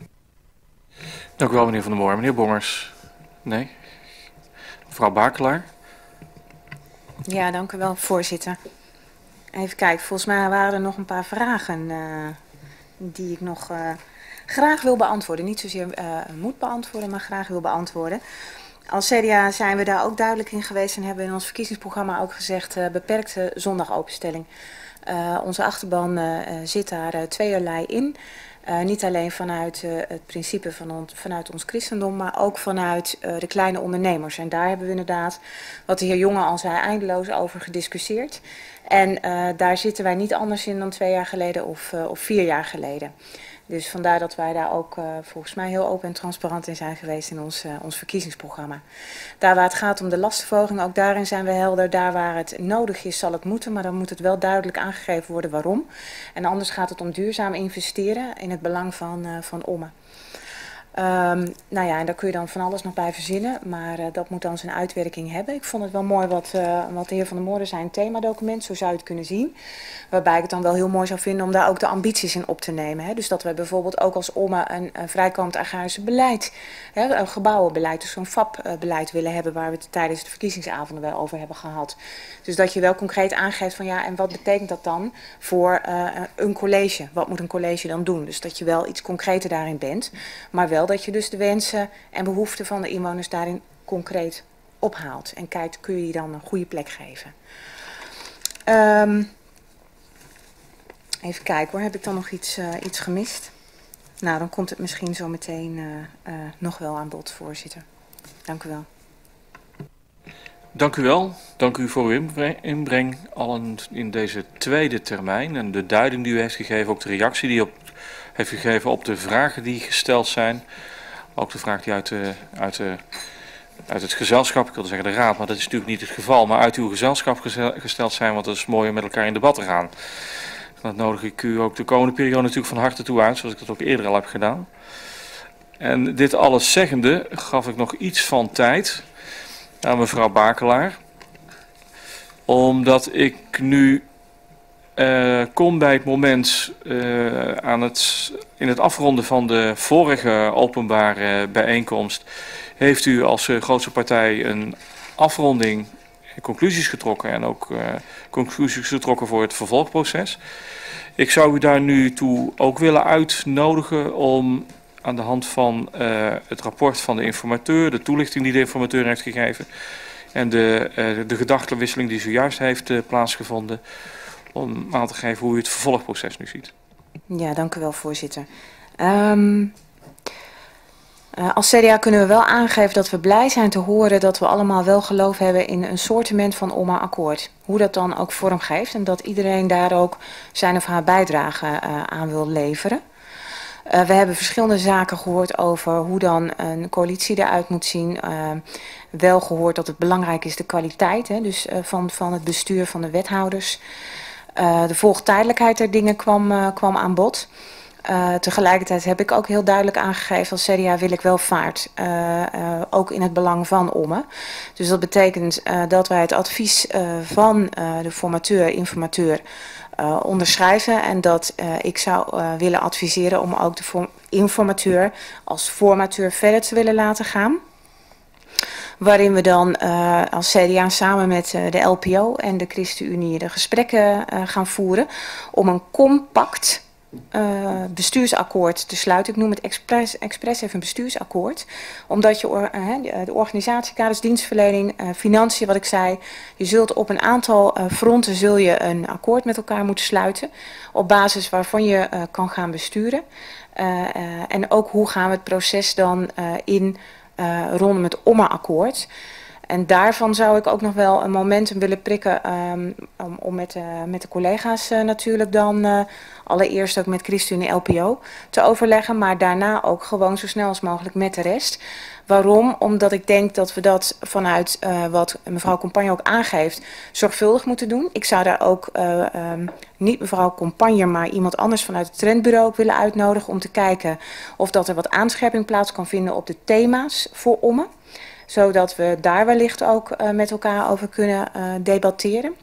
Dank u wel, meneer Van der Moor. Meneer Bongers. Nee. Mevrouw Bakelaar. Ja, dank u wel, voorzitter. Even kijken, volgens mij waren er nog een paar vragen uh, die ik nog uh, graag wil beantwoorden. Niet zozeer uh, moet beantwoorden, maar graag wil beantwoorden. Als C D A zijn we daar ook duidelijk in geweest en hebben in ons verkiezingsprogramma ook gezegd uh, beperkte zondagopenstelling. Uh, onze achterban uh, zit daar uh, tweeërlei in. Uh, niet alleen vanuit uh, het principe van on vanuit ons christendom, maar ook vanuit uh, de kleine ondernemers. En daar hebben we inderdaad, wat de heer Jonge al zei, eindeloos over gediscussieerd. En uh, daar zitten wij niet anders in dan twee jaar geleden of, uh, of vier jaar geleden. Dus vandaar dat wij daar ook uh, volgens mij heel open en transparant in zijn geweest in ons, uh, ons verkiezingsprogramma. Daar waar het gaat om de lastenverhoging, ook daarin zijn we helder. Daar waar het nodig is zal het moeten, maar dan moet het wel duidelijk aangegeven worden waarom. En anders gaat het om duurzaam investeren in het belang van, uh, van Omme. Um, nou ja, en daar kun je dan van alles nog bij verzinnen, maar uh, dat moet dan zijn uitwerking hebben. Ik vond het wel mooi wat, uh, wat de heer Van der Moorde zei, een themadocument, zo zou je het kunnen zien. Waarbij ik het dan wel heel mooi zou vinden om daar ook de ambities in op te nemen. Hè. Dus dat we bijvoorbeeld ook als Omme een, een vrijkomend agrarische beleid, hè, een gebouwenbeleid, dus zo'n V A P-beleid willen hebben waar we het tijdens de verkiezingsavonden wel over hebben gehad. Dus dat je wel concreet aangeeft van ja, en wat betekent dat dan voor uh, een college? Wat moet een college dan doen? Dus dat je wel iets concreter daarin bent, maar wel dat je dus de wensen en behoeften van de inwoners daarin concreet ophaalt. En kijkt, kun je je dan een goede plek geven. Um, even kijken hoor, heb ik dan nog iets, uh, iets gemist? Nou, dan komt het misschien zo meteen uh, uh, nog wel aan bod, voorzitter. Dank u wel. Dank u wel. Dank u voor uw inbreng allen in deze tweede termijn. En de duiding die u heeft gegeven, ook de reactie die u op, heeft gegeven op de vragen die gesteld zijn. Ook de vraag die uit, de, uit, de, uit het gezelschap, ik wilde zeggen de raad, maar dat is natuurlijk niet het geval, maar uit uw gezelschap gesteld zijn, want het is mooi om met elkaar in debat te gaan. Dat nodig ik u ook de komende periode natuurlijk van harte toe uit, zoals ik dat ook eerder al heb gedaan. En dit alles zeggende gaf ik nog iets van tijd aan mevrouw Bakelaar, omdat ik nu uh, kom bij het moment uh, aan het in het afronden van de vorige openbare bijeenkomst heeft u als uh, grootste partij een afronding, conclusies getrokken en ook uh, conclusies getrokken voor het vervolgproces. Ik zou u daar nu toe ook willen uitnodigen om aan de hand van uh, het rapport van de informateur, de toelichting die de informateur heeft gegeven en de, uh, de gedachtenwisseling die zojuist heeft uh, plaatsgevonden, om aan te geven hoe u het vervolgproces nu ziet. Ja, dank u wel, voorzitter. Um, uh, als C D A kunnen we wel aangeven dat we blij zijn te horen dat we allemaal wel geloof hebben in een soortement van O M A-akkoord. Hoe dat dan ook vorm geeft en dat iedereen daar ook zijn of haar bijdrage uh, aan wil leveren. Uh, we hebben verschillende zaken gehoord over hoe dan een coalitie eruit moet zien. Uh, wel gehoord dat het belangrijk is de kwaliteit, hè, dus uh, van, van het bestuur van de wethouders. Uh, de volgtijdelijkheid der dingen kwam, uh, kwam aan bod. Uh, tegelijkertijd heb ik ook heel duidelijk aangegeven als C D A wil ik wel vaart. Uh, uh, ook in het belang van Ommen. Dus dat betekent uh, dat wij het advies uh, van uh, de formateur, informateur uh, onderschrijven. En dat uh, ik zou uh, willen adviseren om ook de informateur als formateur verder te willen laten gaan. Waarin we dan uh, als C D A samen met uh, de L P O en de ChristenUnie de gesprekken uh, gaan voeren om een compact uh, bestuursakkoord te sluiten. Ik noem het expres, expres even een bestuursakkoord. Omdat je or, uh, de organisatiekaders, dienstverlening, uh, financiën, wat ik zei, je zult op een aantal uh, fronten zul je een akkoord met elkaar moeten sluiten. Op basis waarvan je uh, kan gaan besturen. Uh, uh, en ook hoe gaan we het proces dan uh, in Uh, rondom het O M A-akkoord. En daarvan zou ik ook nog wel een momentum willen prikken um, om, om met, uh, met de collega's uh, natuurlijk dan uh, allereerst ook met ChristenUnie en L P O te overleggen, maar daarna ook gewoon zo snel als mogelijk met de rest. Waarom? Omdat ik denk dat we dat vanuit uh, wat mevrouw Compagne ook aangeeft zorgvuldig moeten doen. Ik zou daar ook uh, um, niet mevrouw Compagne, maar iemand anders vanuit het trendbureau ook willen uitnodigen om te kijken of dat er wat aanscherping plaats kan vinden op de thema's voor Ommen. Zodat we daar wellicht ook uh, met elkaar over kunnen uh, debatteren.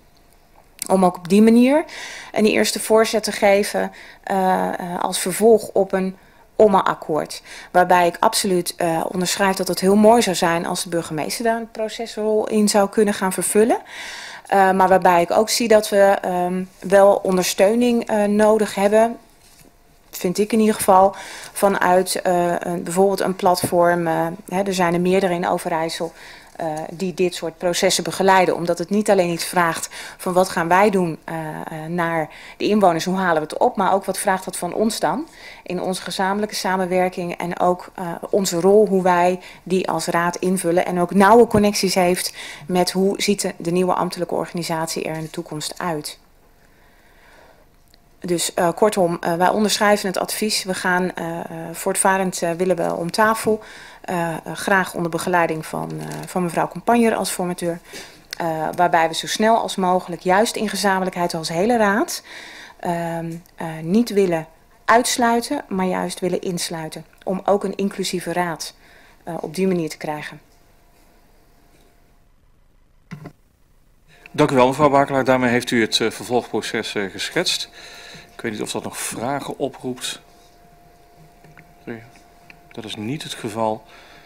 Om ook op die manier een eerste voorzet te geven uh, uh, als vervolg op een O M A-akkoord. Waarbij ik absoluut uh, onderschrijf dat het heel mooi zou zijn als de burgemeester daar een procesrol in zou kunnen gaan vervullen. Uh, maar waarbij ik ook zie dat we um, wel ondersteuning uh, nodig hebben, vind ik in ieder geval, vanuit uh, een, bijvoorbeeld een platform. Uh, hè, er zijn er meerdere in Overijssel uh, die dit soort processen begeleiden. Omdat het niet alleen iets vraagt van wat gaan wij doen uh, uh, naar de inwoners, hoe halen we het op. Maar ook wat vraagt dat van ons dan in onze gezamenlijke samenwerking. En ook uh, onze rol, hoe wij die als raad invullen. En ook nauwe connecties heeft met hoe ziet de, de nieuwe ambtelijke organisatie er in de toekomst uit. Dus uh, kortom, uh, wij onderschrijven het advies. We gaan uh, voortvarend uh, willen we om tafel. Uh, uh, graag onder begeleiding van, uh, van mevrouw Compagne als formateur. Uh, waarbij we zo snel als mogelijk, juist in gezamenlijkheid als hele raad, uh, uh, niet willen uitsluiten, maar juist willen insluiten. Om ook een inclusieve raad uh, op die manier te krijgen. Dank u wel, mevrouw Bakelaar. Daarmee heeft u het uh, vervolgproces uh, geschetst. Ik weet niet of dat nog vragen oproept. Nee, dat is niet het geval.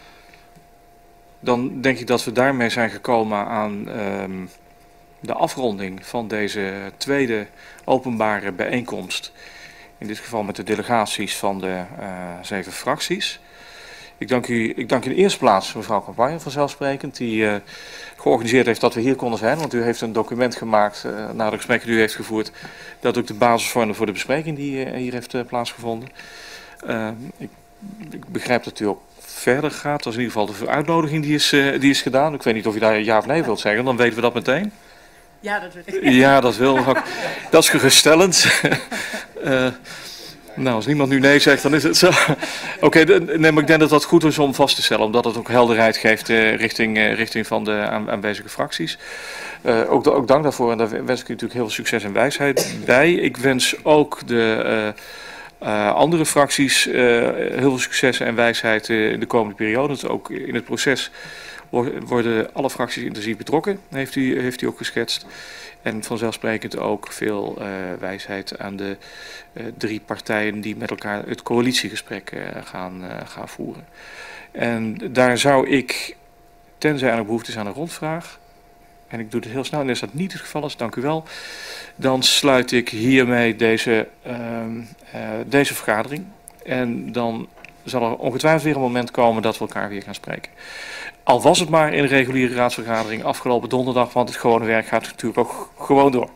Dan denk ik dat we daarmee zijn gekomen aan um, de afronding van deze tweede openbare bijeenkomst. In dit geval met de delegaties van de uh, zeven fracties. Ik dank u, ik dank in de eerste plaats mevrouw Compagne vanzelfsprekend, die uh, georganiseerd heeft dat we hier konden zijn. Want u heeft een document gemaakt uh, na de gesprekken die u heeft gevoerd, dat ook de basis vormde voor de bespreking die uh, hier heeft uh, plaatsgevonden. Uh, ik, ik begrijp dat u ook verder gaat. Dat is in ieder geval de uitnodiging die is, uh, die is gedaan. Ik weet niet of u daar ja of nee wilt zeggen, dan weten we dat meteen. Ja, dat wil ik. Ja, dat wil ik. Dat is geruststellend. uh, Nou, als niemand nu nee zegt, dan is het zo. Oké, okay, nee, maar ik denk dat dat goed is om vast te stellen, omdat het ook helderheid geeft uh, richting, uh, richting van de aan, aanwezige fracties. Uh, ook, ook dank daarvoor en daar wens ik u natuurlijk heel veel succes en wijsheid bij. Ik wens ook de uh, uh, andere fracties uh, heel veel succes en wijsheid uh, in de komende periode. Dat ook in het proces worden alle fracties intensief betrokken, heeft u, heeft u ook geschetst. En vanzelfsprekend ook veel uh, wijsheid aan de uh, drie partijen die met elkaar het coalitiegesprek uh, gaan, uh, gaan voeren. En daar zou ik, tenzij er behoefte is aan een rondvraag, en ik doe het heel snel, en als dat niet het geval is, dank u wel, dan sluit ik hiermee deze, uh, uh, deze vergadering. En dan zal er ongetwijfeld weer een moment komen dat we elkaar weer gaan spreken. Al was het maar in een reguliere raadsvergadering afgelopen donderdag, want het gewone werk gaat natuurlijk ook gewoon door.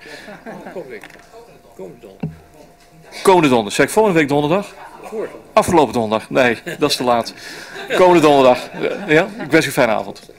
Komende donderdag. Zeg ik volgende week donderdag? Afgelopen donderdag. Nee, dat is te laat. Komende donderdag. Ja, ik wens u een fijne avond.